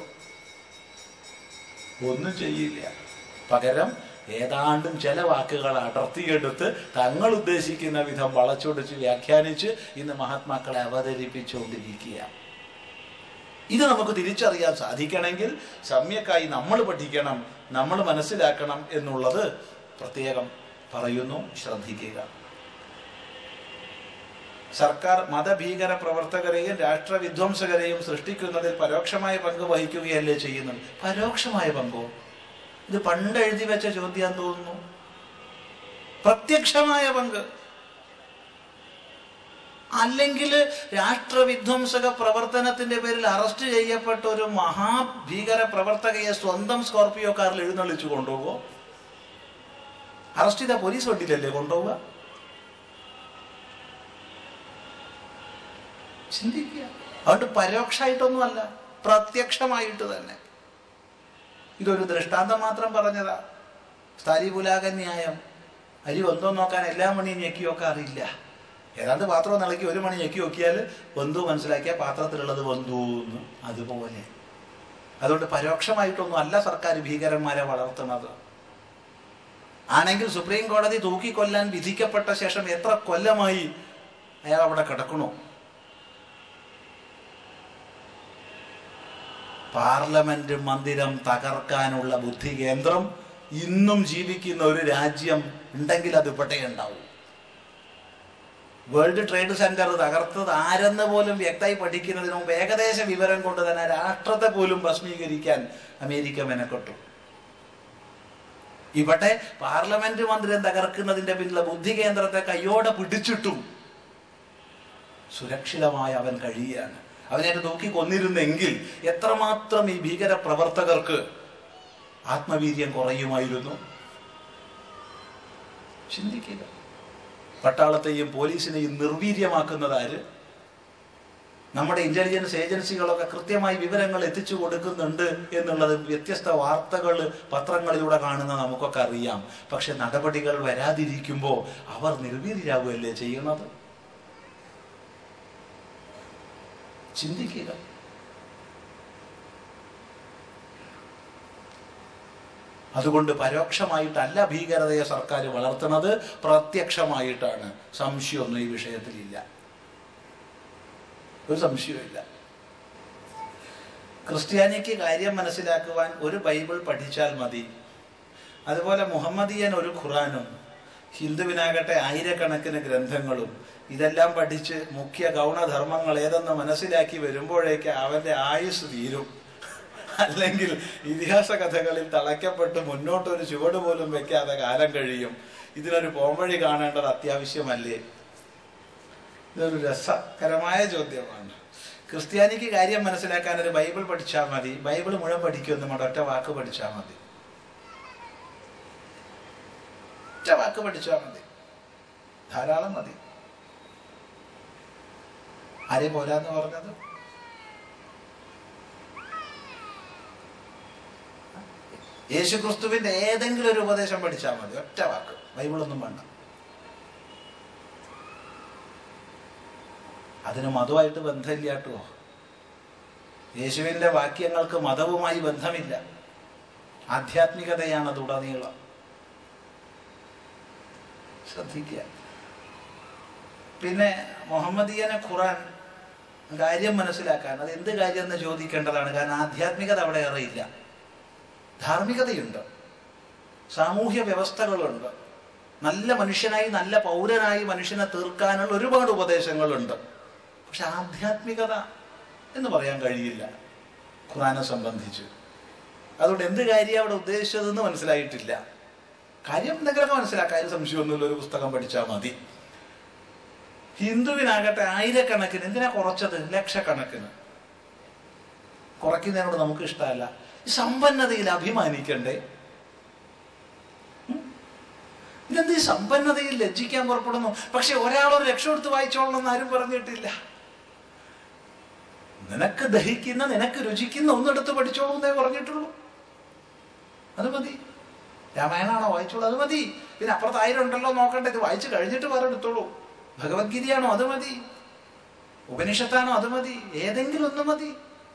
ഒന്നും ചെയ്യില്ല. പകരം ഏതാണ്ടും ചില വാക്കുകൾ അടർത്തിയെടുത്ത് തങ്ങൾ ഉദ്ദേശിക്കുന്ന വിധം വളച്ചൊടിച്ച് വ്യാഖ്യാനിച്ച് ഇന്ന് മഹാത്മാക്കളെ അവതരിപ്പിച്ചുകൊണ്ടിരിക്കുക. ഇത് നമുക്ക് തിരിച്ചറിയാൻ സാധിക്കണമെങ്കിൽ സമ്യക്കായി നമ്മൾ പഠിക്കണം, നമ്മൾ മനസ്സിലാക്കണം എന്നുള്ളത് പ്രത്യേകം പറയുന്നു. ശ്രദ്ധിക്കുക. സർക്കാർ മതഭീകര പ്രവർത്തകരെയും രാഷ്ട്രവിധ്വംസകരെയും സൃഷ്ടിക്കുന്നതിൽ പരോക്ഷമായ പങ്ക് വഹിക്കുകയല്ലേ ചെയ്യുന്നത്. പരോക്ഷമായ പങ്കോ? ഇത് പണ്ട് എഴുതി വെച്ച ചോദ്യം തോന്നുന്നു. പ്രത്യക്ഷമായ പങ്ക്. അല്ലെങ്കിൽ രാഷ്ട്രവിധ്വംസക പ്രവർത്തനത്തിന്റെ പേരിൽ അറസ്റ്റ് ചെയ്യപ്പെട്ട ഒരു മഹാഭീകര പ്രവർത്തകയെ സ്വന്തം സ്കോർപിയോ കാറിൽ എഴുന്നള്ളിച്ചു കൊണ്ടുപോകുമോ? അറസ്റ്റ് ചെയ്ത പോലീസ് വണ്ടിയിലല്ലേ കൊണ്ടുപോവുക? ചിന്തിക്കുക. അതുകൊണ്ട് പരോക്ഷമായിട്ടൊന്നുമല്ല, പ്രത്യക്ഷമായിട്ട് തന്നെ. ഇതൊരു ദൃഷ്ടാന്തം മാത്രം പറഞ്ഞതാ. സ്ഥാലിപുലാക ന്യായം. അരി വെന്തോ നോക്കാൻ എല്ലാ മണിയും ഞെക്കി നോക്കാറില്ല. ഏതാണ്ട് പാത്രം നിളക്കി ഒരു മണി ഞെക്കി നോക്കിയാൽ വെന്തു മനസ്സിലാക്കിയാൽ പാത്രത്തിലുള്ളത് വെന്തു എന്ന്. അതുപോലെ അതുകൊണ്ട് പരോക്ഷമായിട്ടൊന്നും അല്ല സർക്കാർ ഭീകരന്മാരെ വളർത്തുന്നത്. ആണെങ്കിൽ സുപ്രീം കോടതി തൂക്കിക്കൊല്ലാൻ വിധിക്കപ്പെട്ട ശേഷം എത്ര കൊല്ലമായി അയാൾ അവിടെ കിടക്കണോ? പാർലമെന്റ് മന്ദിരം തകർക്കാനുള്ള ബുദ്ധി കേന്ദ്രം ഇന്നും ജീവിക്കുന്ന ഒരു രാജ്യം ഉണ്ടെങ്കിൽ അത് ഇവിടെ ഉണ്ടാവും. വേൾഡ് ട്രേഡ് സെന്റർ തകർത്തത് ആരെന്ന് പോലും വ്യക്തമായി പഠിക്കുന്നതിന് മുമ്പ് ഏകദേശ വിവരം കൊണ്ട് തന്നെ രാഷ്ട്രത്തെ പോലും ഭസ്മീകരിക്കാൻ അമേരിക്ക മെനക്കെട്ടു. ഇവിടെ പാർലമെന്റ് മന്ദിരം തകർക്കുന്നതിന്റെ പിന്നിലെ ബുദ്ധി കേന്ദ്രത്തെ കയ്യോടെ പിടിച്ചിട്ടും സുരക്ഷിതമായി അവൻ കഴിയുകയാണ്. അവനെ നോക്കി കൊന്നിരുന്നെങ്കിൽ എത്രമാത്രം ഈ ഭീകര പ്രവർത്തകർക്ക് ആത്മവീര്യം കുറയുമായിരുന്നു. ചിന്തിക്കുക. പട്ടാളത്തെയും പോലീസിനെയും നിർവീര്യമാക്കുന്നത് ആര്? നമ്മുടെ ഇന്റലിജൻസ് ഏജൻസികളൊക്കെ കൃത്യമായി വിവരങ്ങൾ എത്തിച്ചു കൊടുക്കുന്നുണ്ട് എന്നുള്ളത് വ്യത്യസ്ത വാർത്തകൾ പത്രങ്ങളിലൂടെ കാണുന്ന നമുക്കൊക്കെ അറിയാം. പക്ഷെ നടപടികൾ വരാതിരിക്കുമ്പോൾ അവർ നിർവീര്യരാകുകയല്ലേ ചെയ്യുന്നത്? ചിന്തിക്കുക. അതുകൊണ്ട് പരോക്ഷമായിട്ടല്ല ഭീകരതയെ സർക്കാർ വളർത്തുന്നത്, പ്രത്യക്ഷമായിട്ടാണ്. സംശയമൊന്നും ഈ വിഷയത്തിലില്ല, ഒരു സംശയമില്ല. ക്രിസ്ത്യാനിക്ക് കാര്യം മനസ്സിലാക്കുവാൻ ഒരു ബൈബിൾ പഠിച്ചാൽ മതി. അതുപോലെ മുഹമ്മദിയൻ ഒരു ഖുറാനും, ഹിന്ദുവിനാകട്ടെ ആയിരക്കണക്കിന് ഗ്രന്ഥങ്ങളും. ഇതെല്ലാം പഠിച്ച് മുഖ്യ ഗൗണധർമ്മങ്ങൾ ഏതെന്ന് മനസ്സിലാക്കി വരുമ്പോഴേക്ക് അവന്റെ ആയുസ് തീരും. അല്ലെങ്കിൽ ഇതിഹാസ കഥകളിൽ തളയ്ക്കപ്പെട്ട് മുന്നോട്ടൊരു ചുവട് പോലും വെക്കാതെ കാലം കഴിയും. ഇതിനൊരു പോംവഴി കാണേണ്ടത് അത്യാവശ്യമല്ലേ? ഇതൊരു രസകരമായ ചോദ്യമാണ്. ക്രിസ്ത്യാനിക്ക് കാര്യം മനസ്സിലാക്കാൻ ഒരു ബൈബിൾ പഠിച്ചാൽ മതി. ബൈബിൾ മുഴുവൻ പഠിക്കുമെന്നും ഒറ്റ വാക്ക് പഠിച്ചാൽ മതി. ഒറ്റ വാക്ക് പഠിച്ചാൽ മതി, ധാരാളം മതി. ആരെ പോരാന്ന് പറഞ്ഞത്? യേശുക്രിസ്തുവിന്റെ ഏതെങ്കിലും ഒരു ഉപദേശം പഠിച്ചാൽ മതി, ഒറ്റ വാക്ക്. ബൈബിളൊന്നും വേണ്ട. അതിന് മതവുമായിട്ട് ബന്ധമില്ല കേട്ടോ. യേശുവിന്റെ വാക്യങ്ങൾക്ക് മതവുമായി ബന്ധമില്ല, ആധ്യാത്മികതയാണ് അതുടനീളം. ശ്രദ്ധിക്കുക. പിന്നെ മുഹമ്മദിയനെ ഖുറാൻ കാര്യം മനസ്സിലാക്കാൻ അത് എന്ത് കാര്യം എന്ന് ചോദിക്കേണ്ടതാണ്. കാരണം ആധ്യാത്മികത അവിടെ അറിയില്ല. ധാർമ്മികതയുണ്ട്, സാമൂഹ്യ വ്യവസ്ഥകളുണ്ട്, നല്ല മനുഷ്യനായി നല്ല പൗരനായി മനുഷ്യനെ തീർക്കാനുള്ള ഒരുപാട് ഉപദേശങ്ങളുണ്ട്. പക്ഷെ ആധ്യാത്മികത എന്ന് പറയാൻ കഴിയില്ല ഖുറാനെ സംബന്ധിച്ച്. അതുകൊണ്ട് എന്ത് കാര്യം അവിടെ ഉദ്ദേശിച്ചതെന്ന് മനസ്സിലായിട്ടില്ല. കാര്യം എന്തെങ്കിലുമൊക്കെ മനസ്സിലാക്കാൻ സംശയമൊന്നുമില്ല, ഒരു പുസ്തകം പഠിച്ചാൽ മതി. ഹിന്ദുവിനാകട്ടെ ആയിരക്കണക്കിന്, എന്തിനാ കുറച്ചത്? ലക്ഷക്കണക്കിന്. കുറയ്ക്കുന്നതിനോട് നമുക്ക് ഇഷ്ടമല്ല. സമ്പന്നതയിൽ അഭിമാനിക്കണ്ടേ? ഇതെന്ത് ഈ സമ്പന്നതയിൽ ലജ്ജിക്കാൻ പുറപ്പെടുന്നു? പക്ഷെ ഒരാളൊരു രക്ഷമെടുത്ത് വായിച്ചോളണം എന്ന് ആരും പറഞ്ഞിട്ടില്ല. നിനക്ക് ദഹിക്കുന്ന, നിനക്ക് രുചിക്കുന്ന ഒന്നെടുത്ത് പഠിച്ചോളൂ എന്നേ പറഞ്ഞിട്ടുള്ളൂ. അത് മതി. രാമായണാണോ വായിച്ചോളൂ, അത് മതി. പിന്നെ അപ്പുറത്ത് ആയിരം ഉണ്ടല്ലോ നോക്കണ്ടേ, ഇത് വായിച്ചു കഴിഞ്ഞിട്ട് വേറെ എടുത്തോളൂ. ഭഗവത്ഗീതയാണോ, അത് മതി. ഉപനിഷത്താണോ, അത് മതി. ഏതെങ്കിലും ഒന്ന് മതി.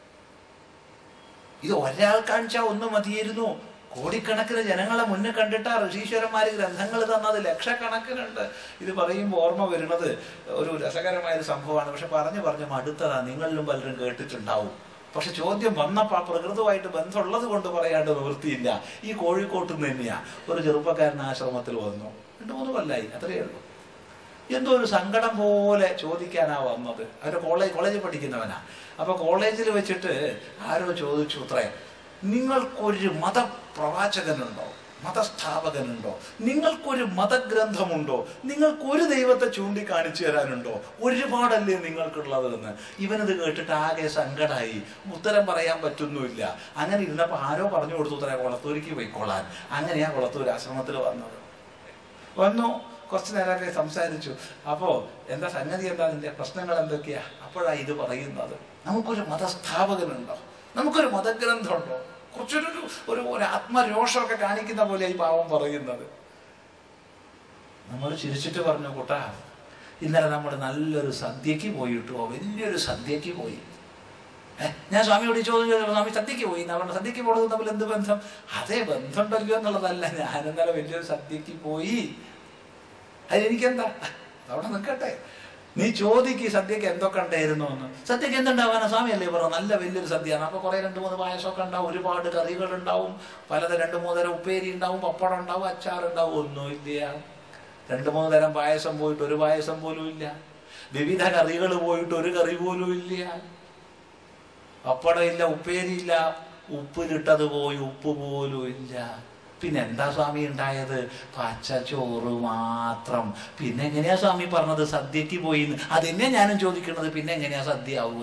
ഇത് ഒരാൾ കാണിച്ചാൽ ഒന്ന് മതിയായിരുന്നു. കോടിക്കണക്കിന് ജനങ്ങളെ മുന്നിൽ കണ്ടിട്ടാ ഋഷീശ്വരന്മാര് ഗ്രന്ഥങ്ങൾ തന്നത്, ലക്ഷക്കണക്കിനുണ്ട്. ഇത് പറയുമ്പോൾ ഓർമ്മ വരുന്നത് ഒരു രസകരമായൊരു സംഭവമാണ്. പക്ഷെ പറഞ്ഞു പറഞ്ഞു മടുത്തതാ. നിങ്ങളിലും പലരും കേട്ടിട്ടുണ്ടാവും. പക്ഷെ ചോദ്യം വന്നപ്പോൾ ആ പ്രകൃതമായിട്ട് ബന്ധമുള്ളത് കൊണ്ട് പറയാണ്ട് നിവൃത്തിയില്ല. ഈ കോഴിക്കോട്ട് നിന്ന് തന്നെയാ ഒരു ചെറുപ്പക്കാരൻ ആശ്രമത്തിൽ വന്നു. രണ്ടു മൂന്ന് കൊല്ലായി, അത്രയേ ഉള്ളൂ. എന്തോ ഒരു സങ്കടം പോലെ ചോദിക്കാനാ വന്നത്. അവരുടെ കോളേജ് കോളേജിൽ പഠിക്കുന്നവനാ. അപ്പൊ കോളേജിൽ വെച്ചിട്ട് ആരോ ചോദിച്ചു, അത്രേ, നിങ്ങൾക്കൊരു മതപ്രവാചകനുണ്ടോ, മതസ്ഥാപകനുണ്ടോ, നിങ്ങൾക്കൊരു മതഗ്രന്ഥമുണ്ടോ, നിങ്ങൾക്കൊരു ദൈവത്തെ ചൂണ്ടിക്കാണിച്ചു തരാനുണ്ടോ? ഒരുപാടല്ലേ നിങ്ങൾക്കുള്ളത് എന്ന്. ഇവനത് കേട്ടിട്ട് ആകെ സങ്കടമായി. ഉത്തരം പറയാൻ പറ്റുന്നുമില്ല. അങ്ങനെ ഇരുന്നപ്പോ ആരോ പറഞ്ഞു കൊടുത്തു, ഉത്തര കൊളത്തൂരിക്ക് പോയിക്കോളാൻ. അങ്ങനെയാ കൊളത്തൂർ ആശ്രമത്തിൽ വന്നത്. വന്നു, കുറച്ചു നേരമൊക്കെ സംസാരിച്ചു. അപ്പോ എന്താ സംഗതി, എന്താ നിന്റെ പ്രശ്നങ്ങൾ എന്തൊക്കെയാ? അപ്പോഴാ ഇത് പറയുന്നത്, നമുക്കൊരു മതസ്ഥാപകനുണ്ടോ, നമുക്കൊരു മതഗ്രന്ഥമുണ്ടോ? കുറച്ചൊരു ഒരു ഒരു ആത്മരോഷമൊക്കെ കാണിക്കുന്ന പോലെ ഈ പാവം പറയുന്നത്. നമ്മൾ ചിരിച്ചിട്ട് പറഞ്ഞു, കൂട്ടാ, ഇന്നലെ നമ്മൾ നല്ലൊരു സദ്യക്ക് പോയിട്ടോ, വലിയൊരു സദ്യക്ക് പോയി. ഏഹ് ഞാൻ സ്വാമിയോട് ചോദിച്ചു, സ്വാമി സദ്യക്ക് പോയി എന്നാ പറഞ്ഞു. സദ്യക്ക് പോണത് തമ്മിൽ എന്ത് ബന്ധം? അതേ ബന്ധമുണ്ടല്ലോ എന്നുള്ളതല്ല. ഞാൻ ഇന്നലെ വലിയൊരു സദ്യക്ക് പോയി, അതിലെനിക്കെന്താ? അവിടെ നിൽക്കട്ടെ. നീ ചോദിക്ക് സദ്യക്ക് എന്തൊക്കെ ഉണ്ടായിരുന്നു എന്ന്. സദ്യക്ക് എന്തുണ്ടാവാനാ? സ്വാമിയല്ലേ പറഞ്ഞു നല്ല വലിയൊരു സദ്യയാണ്. അപ്പൊ കുറെ രണ്ട് മൂന്ന് പായസമൊക്കെ ഉണ്ടാവും, ഒരുപാട് കറികൾ ഉണ്ടാവും, പലതരം രണ്ട് മൂന്ന് തരം ഉപ്പേരി ഉണ്ടാവും, പപ്പടം ഉണ്ടാവും, അച്ചാറുണ്ടാവും. ഒന്നുമില്ല. രണ്ട് മൂന്ന് തരം പായസം പോയിട്ട് ഒരു പായസം പോലും ഇല്ല. വിവിധ കറികൾ പോയിട്ട് ഒരു കറി പോലും ഇല്ല. പപ്പടം ഇല്ല, ഉപ്പേരിയില്ല, ഉപ്പിലിട്ടത് പോയി ഉപ്പ് പോലും ഇല്ല. പിന്നെ എന്താ സ്വാമി ഉണ്ടായത്? പച്ച ചോറ് മാത്രം. പിന്നെ എങ്ങനെയാ സ്വാമി പറഞ്ഞത് സദ്യക്ക് പോയി? അതെന്നെ ഞാനും ചോദിക്കുന്നത്. പിന്നെ എങ്ങനെയാ സദ്യ ആവുക?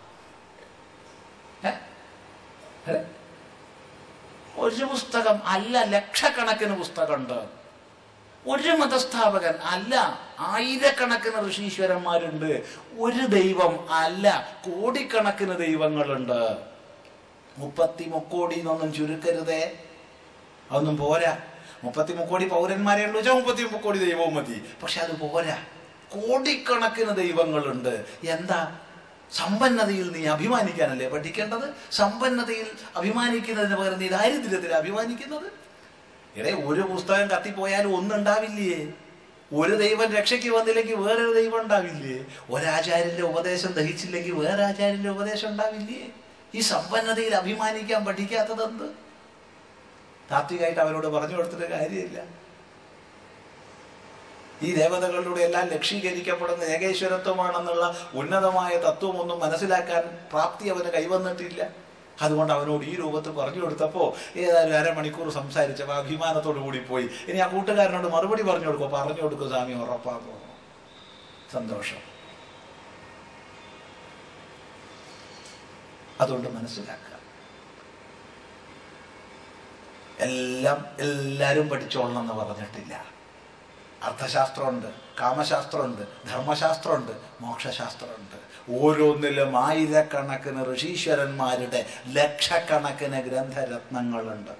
ഒരു പുസ്തകം അല്ല, ലക്ഷക്കണക്കിന് പുസ്തകമുണ്ട്. ഒരു മതസ്ഥാപകൻ അല്ല, ആയിരക്കണക്കിന് ഋഷീശ്വരന്മാരുണ്ട്. ഒരു ദൈവം അല്ല, കോടിക്കണക്കിന് ദൈവങ്ങളുണ്ട്. മുപ്പത്തി മുക്കോടി എന്നൊന്നും ചുരുക്കരുതേ, അതൊന്നും പോരാ. മുപ്പത്തി മുക്കോടി പൗരന്മാരെ ഉള്ളൂ വെച്ചാൽ മുപ്പത്തി മുക്കോടി ദൈവവും മതി. പക്ഷെ അത് പോരാ, കോടിക്കണക്കിന് ദൈവങ്ങളുണ്ട്. എന്താ? സമ്പന്നതയിൽ നീ അഭിമാനിക്കാനല്ലേ പഠിക്കേണ്ടത്? സമ്പന്നതയിൽ അഭിമാനിക്കുന്നതിന് പകരം നീ ദാരിദ്ര്യത്തിൽ അഭിമാനിക്കുന്നത്? ഇടേ ഒരു പുസ്തകം കത്തിപ്പോയാലും ഒന്നുണ്ടാവില്ലേ? ഒരു ദൈവം രക്ഷയ്ക്ക് വന്നില്ലെങ്കിൽ വേറൊരു ദൈവം ഉണ്ടാവില്ലേ? ഒരാചാര്യന്റെ ഉപദേശം ദഹിച്ചില്ലെങ്കിൽ വേറെ ആചാര്യന്റെ ഉപദേശം ഉണ്ടാവില്ലേ? ഈ സമ്പന്നതയിൽ അഭിമാനിക്കാൻ പഠിക്കാത്തതെന്ത്? താത്വികമായിട്ട് അവരോട് പറഞ്ഞു കൊടുത്തിട്ട് കാര്യമില്ല. ഈ ദേവതകളിലൂടെ എല്ലാം ലക്ഷീകരിക്കപ്പെടുന്ന ഏകേശ്വരത്വമാണെന്നുള്ള ഉന്നതമായ തത്വമൊന്നും മനസ്സിലാക്കാൻ പ്രാപ്തി അവന് കൈവന്നിട്ടില്ല. അതുകൊണ്ട് അവനോട് ഈ രൂപത്തിൽ പറഞ്ഞു കൊടുത്തപ്പോൾ ഏതായാലും അരമണിക്കൂർ സംസാരിച്ചപ്പോൾ അഭിമാനത്തോടു കൂടി പോയി. ഇനി ആ കൂട്ടുകാരനോട് മറുപടി പറഞ്ഞു കൊടുക്കും. പറഞ്ഞു കൊടുക്കും സ്വാമി, ഉറപ്പാക്കും. സന്തോഷം. അതുകൊണ്ട് മനസ്സിലാക്കുക, എല്ലാം എല്ലാവരും പഠിച്ചോളണം എന്ന് പറഞ്ഞിട്ടില്ല. അർത്ഥശാസ്ത്രമുണ്ട്, കാമശാസ്ത്രമുണ്ട്, ധർമ്മശാസ്ത്രമുണ്ട്, മോക്ഷശാസ്ത്രമുണ്ട്. ഓരോന്നിലും ആയിരക്കണക്കിന് ഋഷീശ്വരന്മാരുടെ ലക്ഷക്കണക്കിന് ഗ്രന്ഥരത്നങ്ങളുണ്ട്.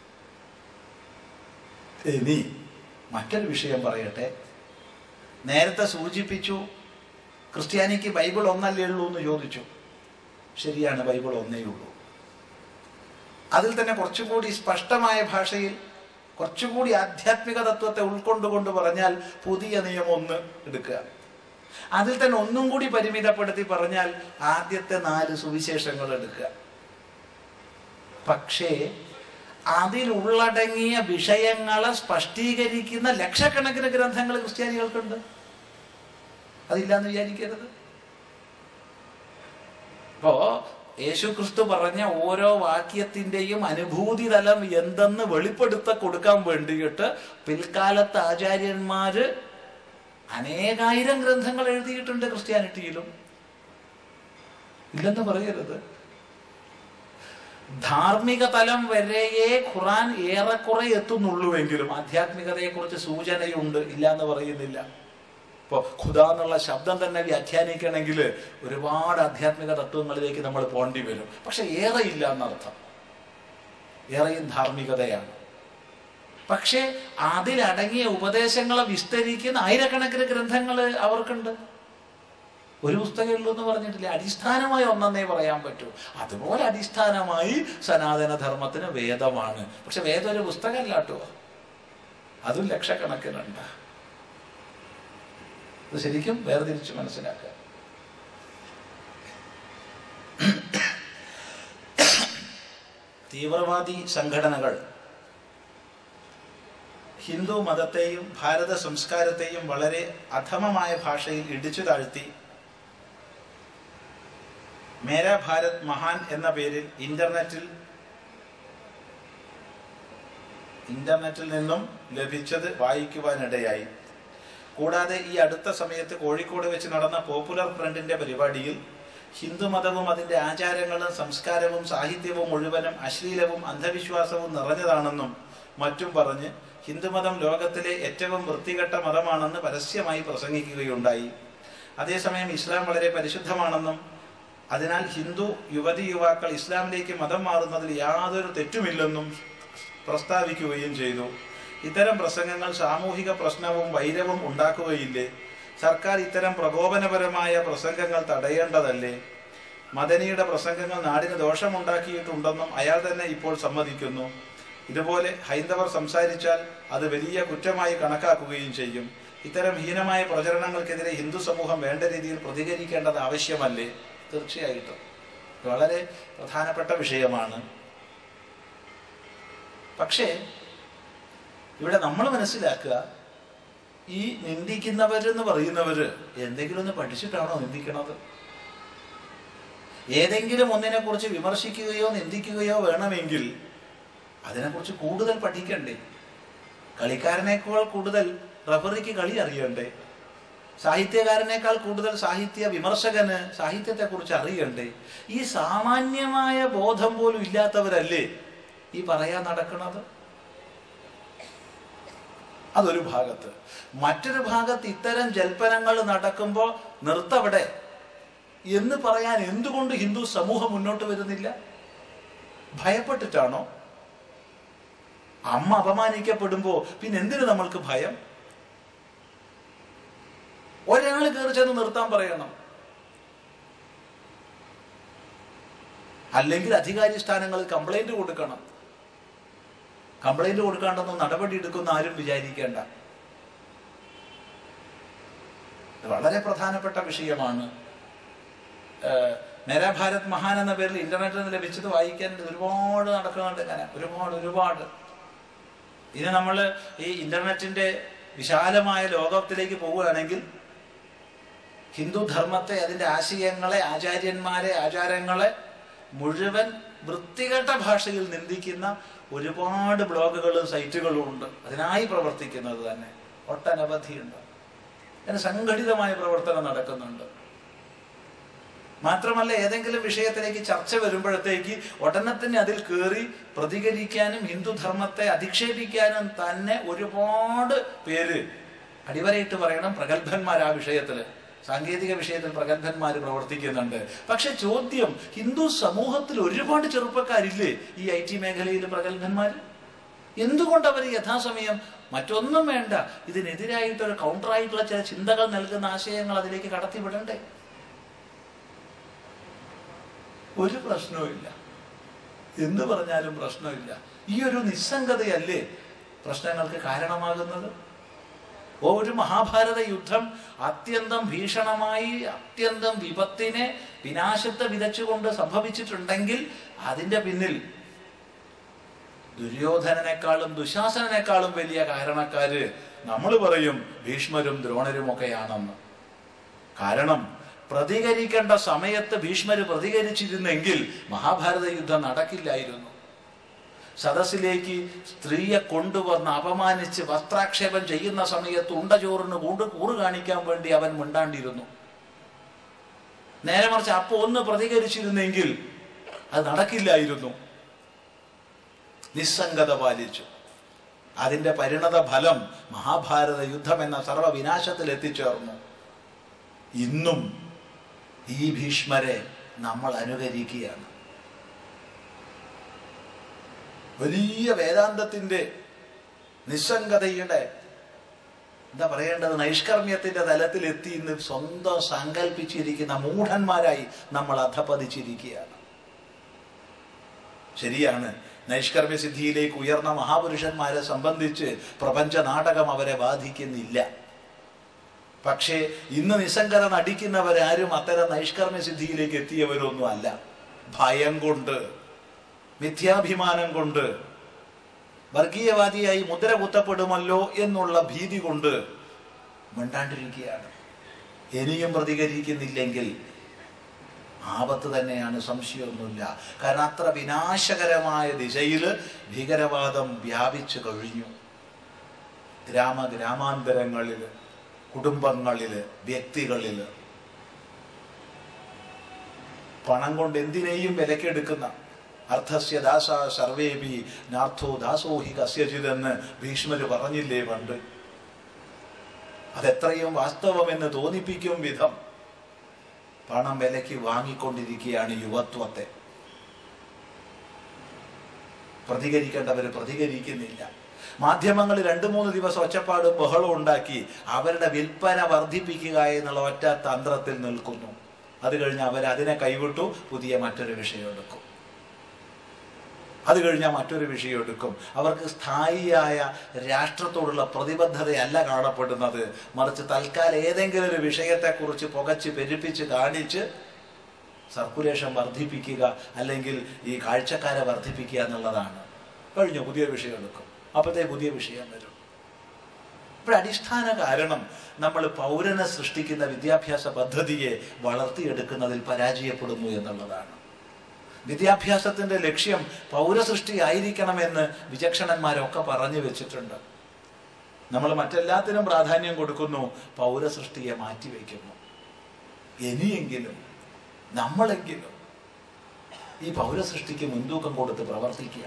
ഇനി മറ്റൊരു വിഷയം പറയട്ടെ. നേരത്തെ സൂചിപ്പിച്ചു ക്രിസ്ത്യാനിക്ക് ബൈബിൾ ഒന്നല്ലേ ഉള്ളൂ എന്ന് ചോദിച്ചു. ശരിയാണ്, ബൈബിൾ ഒന്നേ ഉള്ളൂ. അതിൽ തന്നെ കുറച്ചുകൂടി സ്പഷ്ടമായ ഭാഷയിൽ കുറച്ചുകൂടി ആധ്യാത്മിക തത്വത്തെ ഉൾക്കൊണ്ടുകൊണ്ട് പറഞ്ഞാൽ പുതിയ നിയമം ഒന്ന് എടുക്കുക. അതിൽ തന്നെ ഒന്നും കൂടി പരിമിതപ്പെടുത്തി പറഞ്ഞാൽ ആദ്യത്തെ നാല് സുവിശേഷങ്ങൾ എടുക്കുക. പക്ഷേ അതിലുള്ളടങ്ങിയ വിഷയങ്ങളെ സ്പഷ്ടീകരിക്കുന്ന ലക്ഷക്കണക്കിന് ഗ്രന്ഥങ്ങൾ ക്രിസ്ത്യാനികൾക്കുണ്ട്. അതില്ലാന്ന് വിചാരിക്കരുത്. ഇപ്പോ യേശുക്രിസ്തു പറഞ്ഞ ഓരോ വാക്യത്തിന്റെയും അനുഭൂതി തലം എന്തെന്ന് വെളിപ്പെടുത്ത കൊടുക്കാൻ വേണ്ടിയിട്ട് പിൽക്കാലത്ത് ആചാര്യന്മാര് അനേകായിരം ഗ്രന്ഥങ്ങൾ എഴുതിയിട്ടുണ്ട് ക്രിസ്ത്യാനിറ്റിയിലും. ഇല്ലെന്ന് പറയരുത്. ധാർമ്മിക തലം വരെയേ ഖുറാൻ ഏറെക്കുറെ എത്തുന്നുള്ളൂവെങ്കിലും ആധ്യാത്മികതയെ കുറിച്ച് സൂചനയുണ്ട്, ഇല്ല എന്ന് പറയുന്നില്ല. ഇപ്പോൾ ഖുദ എന്നുള്ള ശബ്ദം തന്നെ വ്യാഖ്യാനിക്കണമെങ്കിൽ ഒരുപാട് ആധ്യാത്മിക തത്വങ്ങളിലേക്ക് നമ്മൾ പോണ്ടി വരും. പക്ഷെ ഏറെ ഇല്ല എന്നർത്ഥം. ഏറെയും ധാർമ്മികതയാണ്. പക്ഷെ അതിലടങ്ങിയ ഉപദേശങ്ങളെ വിസ്തരിക്കുന്ന ആയിരക്കണക്കിന് ഗ്രന്ഥങ്ങൾ അവർക്കുണ്ട്. ഒരു പുസ്തകം ഉള്ളൂ എന്ന് പറഞ്ഞിട്ടില്ല. അടിസ്ഥാനമായി ഒന്നെന്നേ പറയാൻ പറ്റൂ. അതുപോലെ അടിസ്ഥാനമായി സനാതനധർമ്മത്തിന് വേദമാണ്. പക്ഷെ വേദം ഒരു പുസ്തകമല്ല കേട്ടോ, അതും ലക്ഷക്കണക്കിനുണ്ട്. അത് ശരിക്കും വേർതിരിച്ച് മനസ്സിലാക്കുക. തീവ്രവാദി സംഘടനകൾ ഹിന്ദു മതത്തെയും ഭാരത സംസ്കാരത്തെയും വളരെ അധമമായ ഭാഷയിൽ ഇടിച്ചു താഴ്ത്തി മേരാ ഭാരത് മഹാൻ എന്ന പേരിൽ ഇന്റർനെറ്റിൽ ഇന്റർനെറ്റിൽ നിന്നും ലഭിച്ചത് വായിക്കുവാനിടയായി. കൂടാതെ ഈ അടുത്ത സമയത്ത് കോഴിക്കോട് വെച്ച് നടന്ന പോപ്പുലർ ഫ്രണ്ടിന്റെ പരിപാടിയിൽ ഹിന്ദുമതവും അതിന്റെ ആചാരങ്ങളും സംസ്കാരവും സാഹിത്യവും മുഴുവനും അശ്ലീലവും അന്ധവിശ്വാസവും നിറഞ്ഞതാണെന്നും മറ്റും പറഞ്ഞ് ഹിന്ദുമതം ലോകത്തിലെ ഏറ്റവും വൃത്തികെട്ട മതമാണെന്ന് പരസ്യമായി പ്രസംഗിക്കുകയുണ്ടായി. അതേസമയം ഇസ്ലാം വളരെ പരിശുദ്ധമാണെന്നും അതിനാൽ ഹിന്ദു യുവതി യുവാക്കൾ ഇസ്ലാമിലേക്ക് മതം മാറുന്നതിൽ യാതൊരു തെറ്റുമില്ലെന്നും പ്രസ്താവിക്കുകയും ചെയ്തു. ഇത്തരം പ്രസംഗങ്ങൾ സാമൂഹിക പ്രശ്നവും വൈരവും ഉണ്ടാക്കുകയില്ലേ? സർക്കാർ ഇത്തരം പ്രകോപനപരമായ പ്രസംഗങ്ങൾ തടയേണ്ടതല്ലേ? മദനിയുടെ പ്രസംഗങ്ങൾ നാടിന് ദോഷമുണ്ടാക്കിയിട്ടുണ്ടെന്നും അയാൾ തന്നെ ഇപ്പോൾ സമ്മതിക്കുന്നു. ഇതുപോലെ ഹൈന്ദവർ സംസാരിച്ചാൽ അത് വലിയ കുറ്റമായി കണക്കാക്കുകയും ചെയ്യും. ഇത്തരം ഹീനമായ പ്രചരണങ്ങൾക്കെതിരെ ഹിന്ദു സമൂഹം വേണ്ട രീതിയിൽ പ്രതികരിക്കേണ്ടത് ആവശ്യമല്ലേ? തീർച്ചയായിട്ടും വളരെ പ്രധാനപ്പെട്ട വിഷയമാണ്. പക്ഷേ ഇവിടെ നമ്മൾ മനസ്സിലാക്കുക, ഈ നിന്ദിക്കുന്നവരെന്ന് പറയുന്നവര് എന്തെങ്കിലും ഒന്ന് പഠിച്ചിട്ടാണോ നിന്ദിക്കണത്? ഏതെങ്കിലും ഒന്നിനെ കുറിച്ച് വിമർശിക്കുകയോ നിന്ദിക്കുകയോ വേണമെങ്കിൽ അതിനെക്കുറിച്ച് കൂടുതൽ പഠിക്കണ്ടേ? കളിക്കാരനേക്കാൾ കൂടുതൽ റഫറിക്ക് കളി അറിയണ്ടേ? സാഹിത്യകാരനേക്കാൾ കൂടുതൽ സാഹിത്യ വിമർശകന് സാഹിത്യത്തെക്കുറിച്ച് അറിയണ്ടേ? ഈ സാമാന്യമായ ബോധം പോലും ഇല്ലാത്തവരല്ലേ ഈ പറയാൻ നടക്കുന്നത്? അതൊരു ഭാഗത്ത്. മറ്റൊരു ഭാഗത്ത് ഇത്തരം ജൽപ്പനങ്ങൾ നടക്കുമ്പോൾ നിർത്തവിടെ എന്ന് പറയാൻ എന്തുകൊണ്ട് ഹിന്ദു സമൂഹം മുന്നോട്ട് വരുന്നില്ല? ഭയപ്പെട്ടിട്ടാണോ? അമ്മ അപമാനിക്കപ്പെടുമ്പോ പിന്നെ എന്തിനു നമ്മൾക്ക് ഭയം? ഒരാൾ കയറി ചെന്ന് നിർത്താൻ പറയണം, അല്ലെങ്കിൽ അധികാരി സ്ഥാനങ്ങളിൽ കംപ്ലൈന്റ് കൊടുക്കണം. കംപ്ലൈന്റ് കൊടുക്കാണ്ടൊന്നും നടപടി എടുക്കുന്ന ആരും വിചാരിക്കേണ്ട. വളരെ പ്രധാനപ്പെട്ട വിഷയമാണ്. മേരാ ഭാരത് മഹാൻ എന്ന പേരിൽ ഇന്റർനെറ്റിൽ നിന്ന് ലഭിച്ചത് വായിക്കാൻ ഒരുപാട് നടക്കുന്നുണ്ട്. ഇങ്ങനെ ഒരുപാട് ഒരുപാട് ഇനി നമ്മൾ ഈ ഇന്റർനെറ്റിന്റെ വിശാലമായ ലോകത്തിലേക്ക് പോവുകയാണെങ്കിൽ ഹിന്ദു ധർമ്മത്തെ, അതിന്റെ ആശയങ്ങളെ, ആചാര്യന്മാരെ, ആചാരങ്ങളെ മുഴുവൻ വൃത്തികെട്ട ഭാഷയിൽ നിന്ദിക്കുന്ന ഒരുപാട് ബ്ലോഗുകളും സൈറ്റുകളും ഉണ്ട്. അതിനായി പ്രവർത്തിക്കുന്നത് തന്നെ ഒട്ടനവധിയുണ്ട്. അതിന് സംഘടിതമായ പ്രവർത്തനം നടക്കുന്നുണ്ട്. മാത്രമല്ല, ഏതെങ്കിലും വിഷയത്തിലേക്ക് ചർച്ച വരുമ്പോഴത്തേക്ക് ഉടനെ തന്നെ അതിൽ കയറി പ്രതികരിക്കാനും ഹിന്ദുധർമ്മത്തെ അധിക്ഷേപിക്കാനും തന്നെ ഒരുപാട് പേര്, അടിവരയിട്ട് പറയണം, പ്രഗത്ഭന്മാർ ആ വിഷയത്തില്, സാങ്കേതിക വിഷയത്തിൽ പ്രഗത്ഭന്മാർ പ്രവർത്തിക്കുന്നുണ്ട്. പക്ഷെ ചോദ്യം, ഹിന്ദു സമൂഹത്തിൽ ഒരുപാട് ചെറുപ്പക്കാരില്ലേ ഈ ഐ ടി മേഖലയിൽ പ്രഗത്ഭന്മാർ? എന്തുകൊണ്ട് അവർ യഥാസമയം മറ്റൊന്നും വേണ്ട, ഇതിനെതിരായിട്ടൊരു കൗണ്ടറായിട്ടുള്ള ചില ചിന്തകൾ നൽകുന്ന ആശയങ്ങൾ അതിലേക്ക് കടത്തിവിടണ്ടേ? ഒരു പ്രശ്നവുമില്ല. എന്ത് പറഞ്ഞാലും പ്രശ്നമില്ല. ഈ ഒരു നിസ്സംഗതയല്ലേ പ്രശ്നങ്ങൾക്ക് കാരണമാകുന്നത്? ഒരു മഹാഭാരത യുദ്ധം അത്യന്തം ഭീഷണമായി, അത്യന്തം വിപത്തിനെ, വിനാശത്തെ വിതച്ചുകൊണ്ട് സംഭവിച്ചിട്ടുണ്ടെങ്കിൽ അതിന്റെ പിന്നിൽ ദുര്യോധനനേക്കാളും ദുശാസനേക്കാളും വലിയ കാരണക്കാര് നമ്മൾ പറയും ഭീഷ്മരും ദ്രോണരും ഒക്കെയാണെന്ന്. കാരണം പ്രതികരിക്കേണ്ട സമയത്ത് ഭീഷ്മര് പ്രതികരിച്ചിരുന്നെങ്കിൽ മഹാഭാരത യുദ്ധം നടക്കില്ലായിരുന്നു. സദസ്സിലേക്ക് സ്ത്രീയെ കൊണ്ടുവന്ന് അപമാനിച്ച് വസ്ത്രാക്ഷേപം ചെയ്യുന്ന സമയത്ത് ഉണ്ടചോറിന് കൊണ്ട് കൂറ് കാണിക്കാൻ വേണ്ടി അവൻ മിണ്ടാണ്ടിരുന്നു. നേരെ മറിച്ച് അപ്പൊ ഒന്ന് പ്രതികരിച്ചിരുന്നെങ്കിൽ അത് നടക്കില്ലായിരുന്നു. നിസ്സംഗത പാലിച്ചു. അതിന്റെ പരിണത ഫലം മഹാഭാരത യുദ്ധം എന്ന സർവവിനാശത്തിൽ എത്തിച്ചേർന്നു. ഇന്നും ഈ ഭീഷ്മരെ നമ്മൾ അനുകരിക്കുകയാണ്. വലിയ വേദാന്തത്തിന്റെ, നിസ്സംഗതയുടെ, എന്താ പറയേണ്ടത്, നൈഷ്കർമ്മ്യത്തിന്റെ തലത്തിലെത്തി ഇന്ന് സ്വന്തം സങ്കല്പിച്ചിരിക്കുന്ന മൂഢന്മാരായി നമ്മൾ അധപതിച്ചിരിക്കുകയാണ്. ശരിയാണ്, നൈഷ്കർമ്മ്യ സിദ്ധിയിലേക്ക് ഉയർന്ന മഹാപുരുഷന്മാരെ സംബന്ധിച്ച് പ്രപഞ്ച നാടകം അവരെ ബാധിക്കുന്നില്ല. പക്ഷേ ഇന്ന് നിസ്സംഗത നടിക്കുന്നവരാരും അത്തരം നൈഷ്കർമ്മ്യ സിദ്ധിയിലേക്ക് എത്തിയവരൊന്നും അല്ല. ഭയം കൊണ്ട്, മിഥ്യാഭിമാനം കൊണ്ട്, വർഗീയവാദിയായി മുദ്ര കുത്തപ്പെടുമല്ലോ എന്നുള്ള ഭീതി കൊണ്ട് മിണ്ടാണ്ടിരിക്കുകയാണ്. ഇനിയും പ്രതികരിക്കുന്നില്ലെങ്കിൽ ആപത്ത് തന്നെയാണ്, സംശയമൊന്നുമില്ല. കാരണം അത്ര വിനാശകരമായ ദിശയിൽ ഭീകരവാദം വ്യാപിച്ചു കഴിഞ്ഞു. ഗ്രാമ ഗ്രാമാന്തരങ്ങളില്, കുടുംബങ്ങളില്, വ്യക്തികളില് പണം കൊണ്ട് എന്തിനേയും വിലക്കെടുക്കുന്ന അർത്ഥസ്യ ദാസ സർവേപി നാർത്ഥോ ദാസോഹി കസ്യചിതെന്ന് ഭീഷ്മര് പറഞ്ഞില്ലേ പണ്ട്? അതെത്രയും വാസ്തവമെന്ന് തോന്നിപ്പിക്കും വിധം പണം വിലയ്ക്ക് വാങ്ങിക്കൊണ്ടിരിക്കുകയാണ് യുവത്വത്തെ. പ്രതികരിക്കേണ്ടവര് പ്രതികരിക്കുന്നില്ല. മാധ്യമങ്ങൾ രണ്ടു മൂന്ന് ദിവസം ഒച്ചപ്പാടും ബഹളവും ഉണ്ടാക്കി അവരുടെ വിൽപ്പന വർദ്ധിപ്പിക്കുക എന്നുള്ള ഒറ്റ തന്ത്രത്തിൽ നിൽക്കുന്നു. അത് കഴിഞ്ഞ് അവർ അതിനെ കൈവിട്ടു പുതിയ മറ്റൊരു വിഷയം എടുക്കും. അത് കഴിഞ്ഞാൽ മറ്റൊരു വിഷയം എടുക്കും. അവർക്ക് സ്ഥായിയായ രാഷ്ട്രത്തോടുള്ള പ്രതിബദ്ധതയല്ല കാണപ്പെടുന്നത്, മറിച്ച് തൽക്കാലം ഏതെങ്കിലും ഒരു വിഷയത്തെക്കുറിച്ച് പുകച്ച് പെരുപ്പിച്ച് കാണിച്ച് സർക്കുലേഷൻ വർദ്ധിപ്പിക്കുക, അല്ലെങ്കിൽ ഈ കാഴ്ചക്കാരെ വർദ്ധിപ്പിക്കുക എന്നുള്ളതാണ്. കഴിഞ്ഞു, പുതിയ വിഷയം എടുക്കും, അപ്പോഴത്തെ പുതിയ വിഷയം വരും. ഇപ്പോൾ അടിസ്ഥാന കാരണം നമ്മൾ പൗരനെ സൃഷ്ടിക്കുന്ന വിദ്യാഭ്യാസ പദ്ധതിയെ വളർത്തിയെടുക്കുന്നതിൽ പരാജയപ്പെടുന്നു എന്നുള്ളതാണ്. വിദ്യാഭ്യാസത്തിന്റെ ലക്ഷ്യം പൗരസൃഷ്ടി ആയിരിക്കണമെന്ന് വിചക്ഷണന്മാരൊക്കെ പറഞ്ഞു വെച്ചിട്ടുണ്ട്. നമ്മൾ മറ്റെല്ലാത്തിനും പ്രാധാന്യം കൊടുക്കുന്നു, പൗരസൃഷ്ടിയെ മാറ്റിവെക്കുന്നു. ഇനിയെങ്കിലും നമ്മളെങ്കിലും ഈ പൗരസൃഷ്ടിക്ക് മുൻതൂക്കം കൊടുത്ത് പ്രവർത്തിക്കുക.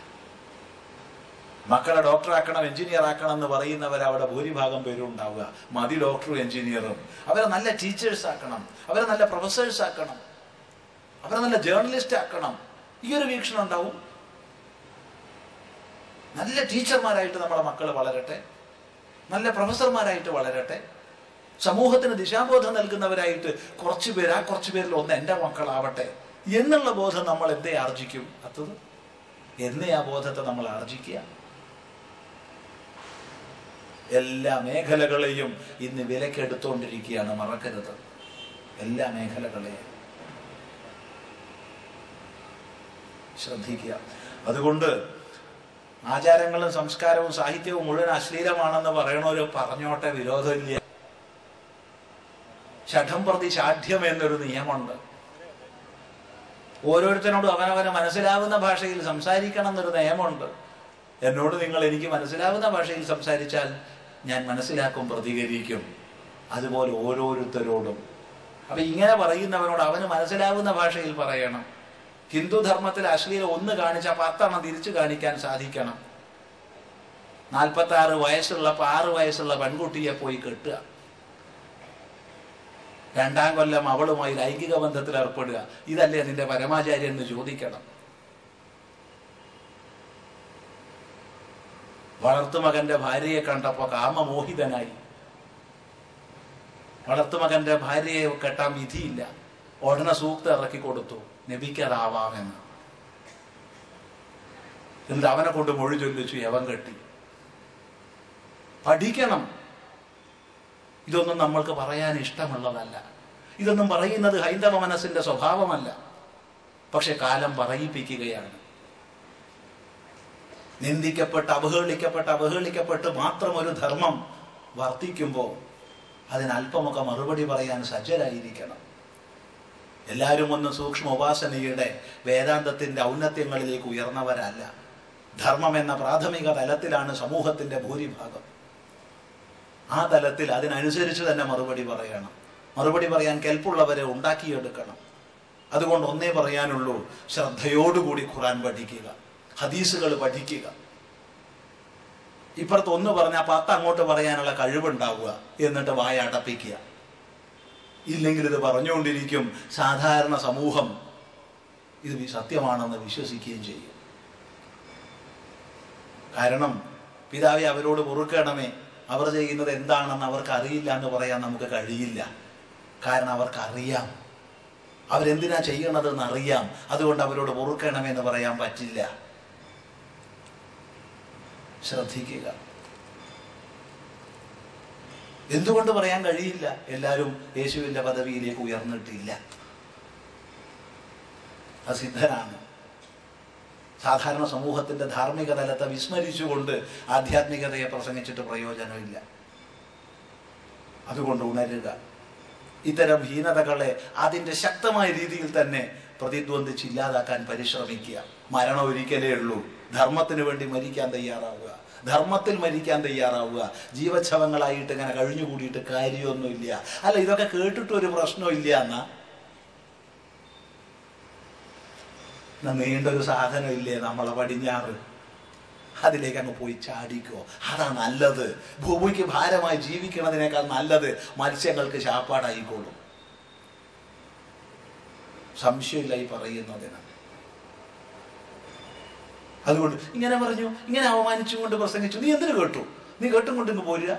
മക്കളെ ഡോക്ടറാക്കണം, എഞ്ചിനീയർ ആക്കണം എന്ന് പറയുന്നവർ അവിടെ ഭൂരിഭാഗം പേരും ഉണ്ടാവുക. മതി ഡോക്ടറും എഞ്ചിനീയറും. അവരെ നല്ല ടീച്ചേഴ്സ് ആക്കണം, അവരെ നല്ല പ്രൊഫസേഴ്സ് ആക്കണം, അവരെ നല്ല ജേർണലിസ്റ്റ് ആക്കണം. ഈ ഒരു വീക്ഷണം ഉണ്ടാവും. നല്ല ടീച്ചർമാരായിട്ട് നമ്മുടെ മക്കൾ വളരട്ടെ, നല്ല പ്രൊഫസർമാരായിട്ട് വളരട്ടെ, സമൂഹത്തിന് ദിശാബോധം നൽകുന്നവരായിട്ട് കുറച്ചു പേര്, ആ കുറച്ചു പേരിൽ ഒന്ന് എൻ്റെ മക്കളാവട്ടെ എന്നുള്ള ബോധം നമ്മൾ എന്തേ ആർജിക്കും? അത്തത് എന്നേ ആ ബോധത്തെ നമ്മൾ ആർജിക്കുക. എല്ലാ മേഖലകളെയും ഇന്ന് വിലക്കെടുത്തുകൊണ്ടിരിക്കുകയാണ്, മറക്കരുത്. എല്ലാ മേഖലകളെയും ശ്രദ്ധിക്കുക. അതുകൊണ്ട് ആചാരങ്ങളും സംസ്കാരവും സാഹിത്യവും മുഴുവൻ അശ്ലീലമാണെന്ന് പറയണവര് പറഞ്ഞോട്ടെ, വിരോധമില്ല. ഷഠം പ്രതി ഷാഠ്യം എന്നൊരു നിയമമുണ്ട്. ഓരോരുത്തരോടും അവനവന് മനസ്സിലാവുന്ന ഭാഷയിൽ സംസാരിക്കണം എന്നൊരു നിയമമുണ്ട്. എന്നോട് നിങ്ങൾ എനിക്ക് മനസ്സിലാവുന്ന ഭാഷയിൽ സംസാരിച്ചാൽ ഞാൻ മനസ്സിലാക്കും, പ്രതികരിക്കും. അതുപോലെ ഓരോരുത്തരോടും. അപ്പൊ ഇങ്ങനെ പറയുന്നവനോട് അവന് മനസ്സിലാവുന്ന ഭാഷയിൽ പറയണം. ഹിന്ദു ധർമ്മത്തിൽ അശ്ലീലം ഒന്ന് കാണിച്ചാൽ പത്തെണ്ണം തിരിച്ചു കാണിക്കാൻ സാധിക്കണം. നാൽപ്പത്തി ആറ് വയസ്സുള്ള ആറ് വയസ്സുള്ള പെൺകുട്ടിയെ പോയി കെട്ടുക, രണ്ടാം കൊല്ലം അവളുമായി ലൈംഗിക ബന്ധത്തിൽ ഏർപ്പെടുക, ഇതല്ലേ നിന്റെ പരമാചാര്യൻ എന്ന് ചോദിക്കണം. വളർത്തുമകന്റെ ഭാര്യയെ കണ്ടപ്പോ കാമമോഹിതനായി. വളർത്തുമകന്റെ ഭാര്യയെ കെട്ടാൻ വിധിയില്ല, ഉടനെ സൂക്തം ഇറക്കി കൊടുത്തു, നബിക്കതാവാമെന്ന്. എന്നിട്ട് അവനെ കൊണ്ട് മൊഴി ചൊല്ലിച്ചു, യവൻ കെട്ടി. പഠിക്കണം. ഇതൊന്നും നമ്മൾക്ക് പറയാൻ ഇഷ്ടമുള്ളതല്ല, ഇതൊന്നും പറയുന്നത് ഹൈന്ദവ മനസ്സിന്റെ സ്വഭാവമല്ല. പക്ഷെ കാലം പറയിപ്പിക്കുകയാണ്. നിന്ദിക്കപ്പെട്ട് അവഹേളിക്കപ്പെട്ട് അവഹേളിക്കപ്പെട്ട് മാത്രം ഒരു ധർമ്മം വർദ്ധിക്കുമ്പോൾ അതിനല്പമൊക്കെ മറുപടി പറയാൻ സജ്ജരായിരിക്കണം. എല്ലാവരും ഒന്ന് സൂക്ഷ്മ ഉപാസനയുടെ വേദാന്തത്തിന്റെ ഔന്നത്യങ്ങളിലേക്ക് ഉയർന്നവരല്ല. ധർമ്മം എന്ന പ്രാഥമിക തലത്തിലാണ് സമൂഹത്തിന്റെ ഭൂരിഭാഗം. ആ തലത്തിൽ അതിനനുസരിച്ച് തന്നെ മറുപടി പറയണം. മറുപടി പറയാൻ കെൽപ്പുള്ളവരെ ഉണ്ടാക്കിയെടുക്കണം. അതുകൊണ്ട് ഒന്നേ പറയാനുള്ളൂ, ശ്രദ്ധയോടുകൂടി ഖുർആൻ പഠിക്കുക, ഹദീസുകൾ പഠിക്കുക. ഇപ്പുറത്ത് ഒന്ന് പറഞ്ഞാൽ പത്ത് അങ്ങോട്ട് പറയാനുള്ള കഴിവുണ്ടാവുക, എന്നിട്ട് വായ അടപ്പിക്കുക. ഇല്ലെങ്കിൽ ഇത് പറഞ്ഞുകൊണ്ടിരിക്കും. സാധാരണ സമൂഹം ഇത് സത്യമാണെന്ന് വിശ്വസിക്കുകയും ചെയ്യും. കാരണം പിതാവെ അവരോട് പൊറുക്കണമേ, അവർ ചെയ്യുന്നത് എന്താണെന്ന് അവർക്ക് അറിയില്ല എന്ന് പറയാൻ നമുക്ക് കഴിയില്ല. കാരണം അവർക്കറിയാം അവരെന്തിനാ ചെയ്യണതെന്ന് അറിയാം. അതുകൊണ്ട് അവരോട് പൊറുക്കണമെന്ന് പറയാൻ പറ്റില്ല. ശ്രദ്ധിക്കുക. എന്തുകൊണ്ട് പറയാൻ കഴിയില്ല? എല്ലാവരും യേശുവിന്റെ പദവിയിലേക്ക് ഉയർന്നിട്ടില്ല. അസിദ്ധനാണ്. സാധാരണ സമൂഹത്തിന്റെ ധാർമ്മിക തലത്തെ വിസ്മരിച്ചുകൊണ്ട് ആധ്യാത്മികതയെ പ്രസംഗിച്ചിട്ട് പ്രയോജനമില്ല. അതുകൊണ്ട് ഉണരുക. ഇത്തരം ഹീനതകളെ അതിൻ്റെ ശക്തമായ രീതിയിൽ തന്നെ പ്രതിദ്വന്ദ്വിച്ച് ഇല്ലാതാക്കാൻ പരിശ്രമിക്കുക. മരണം ഒരിക്കലേ ഉള്ളൂ. ധർമ്മത്തിന് വേണ്ടി മരിക്കാൻ തയ്യാറാവുക, ധർമ്മത്തിൽ മരിക്കാൻ തയ്യാറാവുക. ജീവച്ഛവങ്ങളായിട്ട് ഇങ്ങനെ കഴിഞ്ഞുകൂടിയിട്ട് കാര്യമൊന്നുമില്ല. അല്ല, ഇതൊക്കെ കേട്ടിട്ട് ഒരു പ്രശ്നമില്ല എന്നാ നീണ്ടൊരു സാധനം ഇല്ലേ നമ്മളെ പടിഞ്ഞാറ്, അതിലേക്ക് അങ്ങ് പോയി ചാടിക്കോ. അതാ നല്ലത്. ഭൂമിക്ക് ഭാരമായി ജീവിക്കണതിനേക്കാൾ നല്ലത് മത്സ്യങ്ങൾക്ക് ശാപ്പാടായിക്കോളും. സംശയമില്ല ഈ പറയുന്നതിന്. അതുകൊണ്ട് ഇങ്ങനെ പറഞ്ഞു, ഇങ്ങനെ അവമാനിച്ചുകൊണ്ട് പ്രസംഗിച്ചു. നീ എന്തിനു കേട്ടു? നീ കേട്ടും കൊണ്ട് ഇങ്ങ് പോരുക.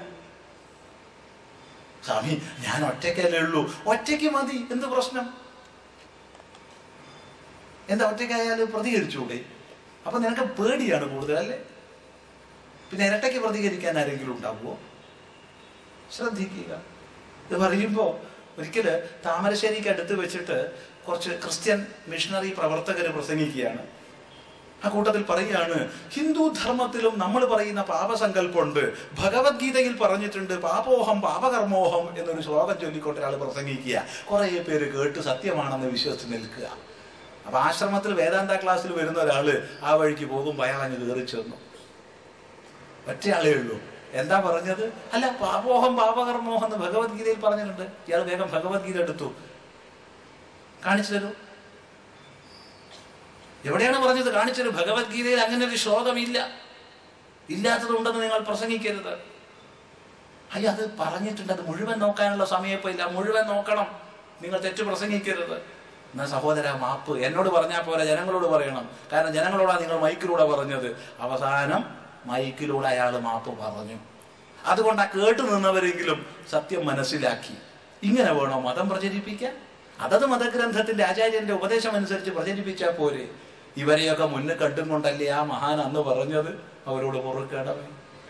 സ്വാമി, ഞാൻ ഒറ്റയ്ക്കല്ലേ ഉള്ളൂ. ഒറ്റയ്ക്ക് മതി, എന്ത് പ്രശ്നം? എന്താ ഒറ്റയ്ക്കായാലും പ്രതികരിച്ചൂടെ? അപ്പൊ നിനക്ക് പേടിയാണ് കൂടുതൽ അല്ലേ? പിന്നെ ഇരട്ടയ്ക്ക് പ്രതികരിക്കാൻ ആരെങ്കിലും ഉണ്ടാവുമോ? ശ്രദ്ധിക്കുക. ഇത് പറയുമ്പോൾ ഒരിക്കല് താമരശ്ശേരിക്ക് അടുത്ത് വെച്ചിട്ട് കുറച്ച് ക്രിസ്ത്യൻ മിഷണറി പ്രവർത്തകർ പ്രസംഗിക്കുകയാണ്. ആ കൂട്ടത്തിൽ പറയുകയാണ്, ഹിന്ദു ധർമ്മത്തിലും നമ്മൾ പറയുന്ന പാപസങ്കല്പമുണ്ട്. ഭഗവത്ഗീതയിൽ പറഞ്ഞിട്ടുണ്ട് പാപോഹം പാപകർമ്മോഹം എന്നൊരു ശ്ലോകം ചൊല്ലിക്കൊണ്ട് ഒരാൾ പ്രസംഗിക്കുക. കുറേ പേര് കേട്ട് സത്യമാണെന്ന് വിശ്വസിച്ച് നിൽക്കുക. അപ്പൊ ആശ്രമത്തിൽ വേദാന്ത ക്ലാസ്സിൽ വരുന്ന ഒരാള് ആ വഴിക്ക് പോകുമ്പോൾ അയാൾ അങ്ങ് കയറി ചെന്നു. ഒറ്റയാളേ ഉള്ളൂ. എന്താ പറഞ്ഞത്? അല്ല, പാപോഹം പാപകർമ്മോഹം എന്ന് ഭഗവത്ഗീതയിൽ പറഞ്ഞിട്ടുണ്ട്. ഇയാൾ വേഗം ഭഗവത്ഗീത എടുത്തു. കാണിച്ചു തരൂ, എവിടെയാണ് പറഞ്ഞത്? കാണിച്ചു തരൂ. ഭഗവത്ഗീതയിൽ അങ്ങനെ ഒരു ശ്ലോകമില്ല. ഇല്ലാത്തതുണ്ടെന്ന് നിങ്ങൾ പ്രസംഗിക്കരുത്. അയ്യ, അത് പറഞ്ഞിട്ടുണ്ട്. അത് മുഴുവൻ നോക്കാനുള്ള സമയം ഇപ്പൊ ഇല്ല. മുഴുവൻ നോക്കണം. നിങ്ങൾ തെറ്റ് പ്രസംഗിക്കരുത്. എന്നാ സഹോദര, മാപ്പ് എന്നോട് പറഞ്ഞാൽ പോലെ ജനങ്ങളോട് പറയണം. കാരണം ജനങ്ങളോടാണ് നിങ്ങൾ മൈക്കിലൂടെ പറഞ്ഞത്. അവസാനം മൈക്കിലൂടെ അയാൾ മാപ്പ് പറഞ്ഞു. അതുകൊണ്ട് ആ കേട്ടു നിന്നവരെങ്കിലും സത്യം മനസ്സിലാക്കി. ഇങ്ങനെ വേണോ മതം പ്രചരിപ്പിക്കാൻ? അതത് മതഗ്രന്ഥത്തിന്റെ ആചാര്യന്റെ ഉപദേശം അനുസരിച്ച് പ്രചരിപ്പിച്ചാൽ പോരെ? ഇവരെയൊക്കെ മുന്നിൽ കണ്ടും കൊണ്ടല്ലേ ആ മഹാൻ അന്ന് പറഞ്ഞത് അവരോട് പൊറുക്കേടവേ?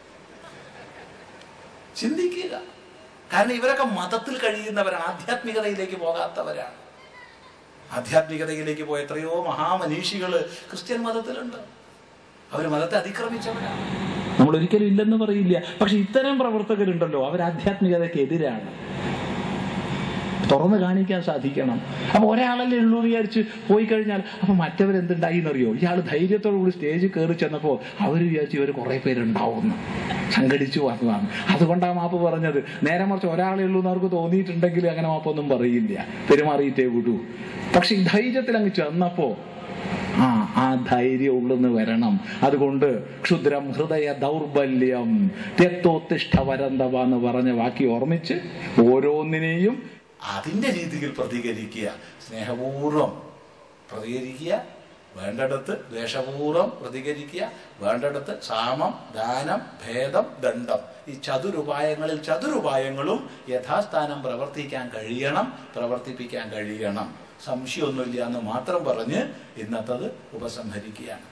ചിന്തിക്കുക. കാരണം ഇവരൊക്കെ മതത്തിൽ കഴിയുന്നവരാണ്, ആധ്യാത്മികതയിലേക്ക് പോകാത്തവരാണ്. ആധ്യാത്മികതയിലേക്ക് പോയ എത്രയോ മഹാമനീഷികള് ക്രിസ്ത്യൻ മതത്തിലുണ്ട്. അവർ മതത്തെ അതിക്രമിച്ചവരാണ്. നമ്മൾ ഒരിക്കലും ഇല്ലെന്ന് പറയില്ല. പക്ഷെ ഇത്തരം പ്രവർത്തകരുണ്ടല്ലോ, അവർ ആധ്യാത്മികതയ്ക്ക് എതിരാണ്. തുറന്ന് കാണിക്കാൻ സാധിക്കണം. അപ്പൊ ഒരാളല്ലേ ഉള്ളൂ എന്ന് വിചാരിച്ച് പോയി കഴിഞ്ഞാൽ അപ്പൊ മറ്റവരെന്തുണ്ടായി എന്നറിയോ? ഇയാൾ ധൈര്യത്തോടു കൂടി സ്റ്റേജിൽ കയറി ചെന്നപ്പോ അവർ വിചാരിച്ചു ഇവർ കുറെ പേരുണ്ടാവുന്നു, സംഘടിച്ചു വന്നതാണ്. അതുകൊണ്ടാണ് മാപ്പ് പറഞ്ഞത്. നേരെ മറിച്ച് ഒരാളേ ഉള്ളൂ എന്ന് അവർക്ക് തോന്നിയിട്ടുണ്ടെങ്കിൽ അങ്ങനെ മാപ്പൊന്നും പറയില്ല, പെരുമാറിയിട്ടേ വിടൂ. പക്ഷെ ഈ ധൈര്യത്തിൽ അങ്ങ് ചെന്നപ്പോ ആ ആ ധൈര്യം ഉള്ളെന്ന് വരണം. അതുകൊണ്ട് ക്ഷുദ്രം ഹൃദയ ദൗർബല്യം തെത്തോത്തിഷ്ഠ വരന്തവ എന്ന് പറഞ്ഞ വാക്കി ഓർമ്മിച്ച് ഓരോന്നിനെയും അതിന്റെ രീതിയിൽ പ്രതികരിക്കുക. സ്നേഹപൂർവം പ്രതികരിക്കുക, വേണ്ടടുത്ത് ദ്വേഷപൂർവം പ്രതികരിക്കുക, വേണ്ടടുത്ത് സാമം ദാനം ഭേദം ദണ്ഡം ഈ ചതുരുപായങ്ങളിൽ ചതുരുപായങ്ങളും യഥാസ്ഥാനം പ്രവർത്തിക്കാൻ കഴിയണം, പ്രവർത്തിപ്പിക്കാൻ കഴിയണം. സംശയമൊന്നുമില്ല എന്ന് മാത്രം പറഞ്ഞ് ഇന്നത്തത് ഉപസംഹരിക്കുകയാണ്.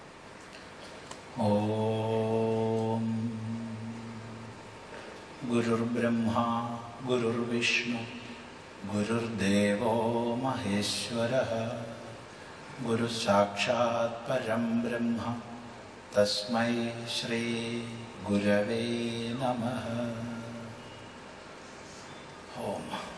ഓം ഗുരുർബ്രഹ്മ ഗുരുർവിഷ്ണു ഗുരുർദേവോ മഹേശ്വരഃ ഗുരു സാക്ഷാത് പരം ബ്രഹ്മ തസ്മൈ ശ്രീ ഗുരവേ നമഃ. ഓം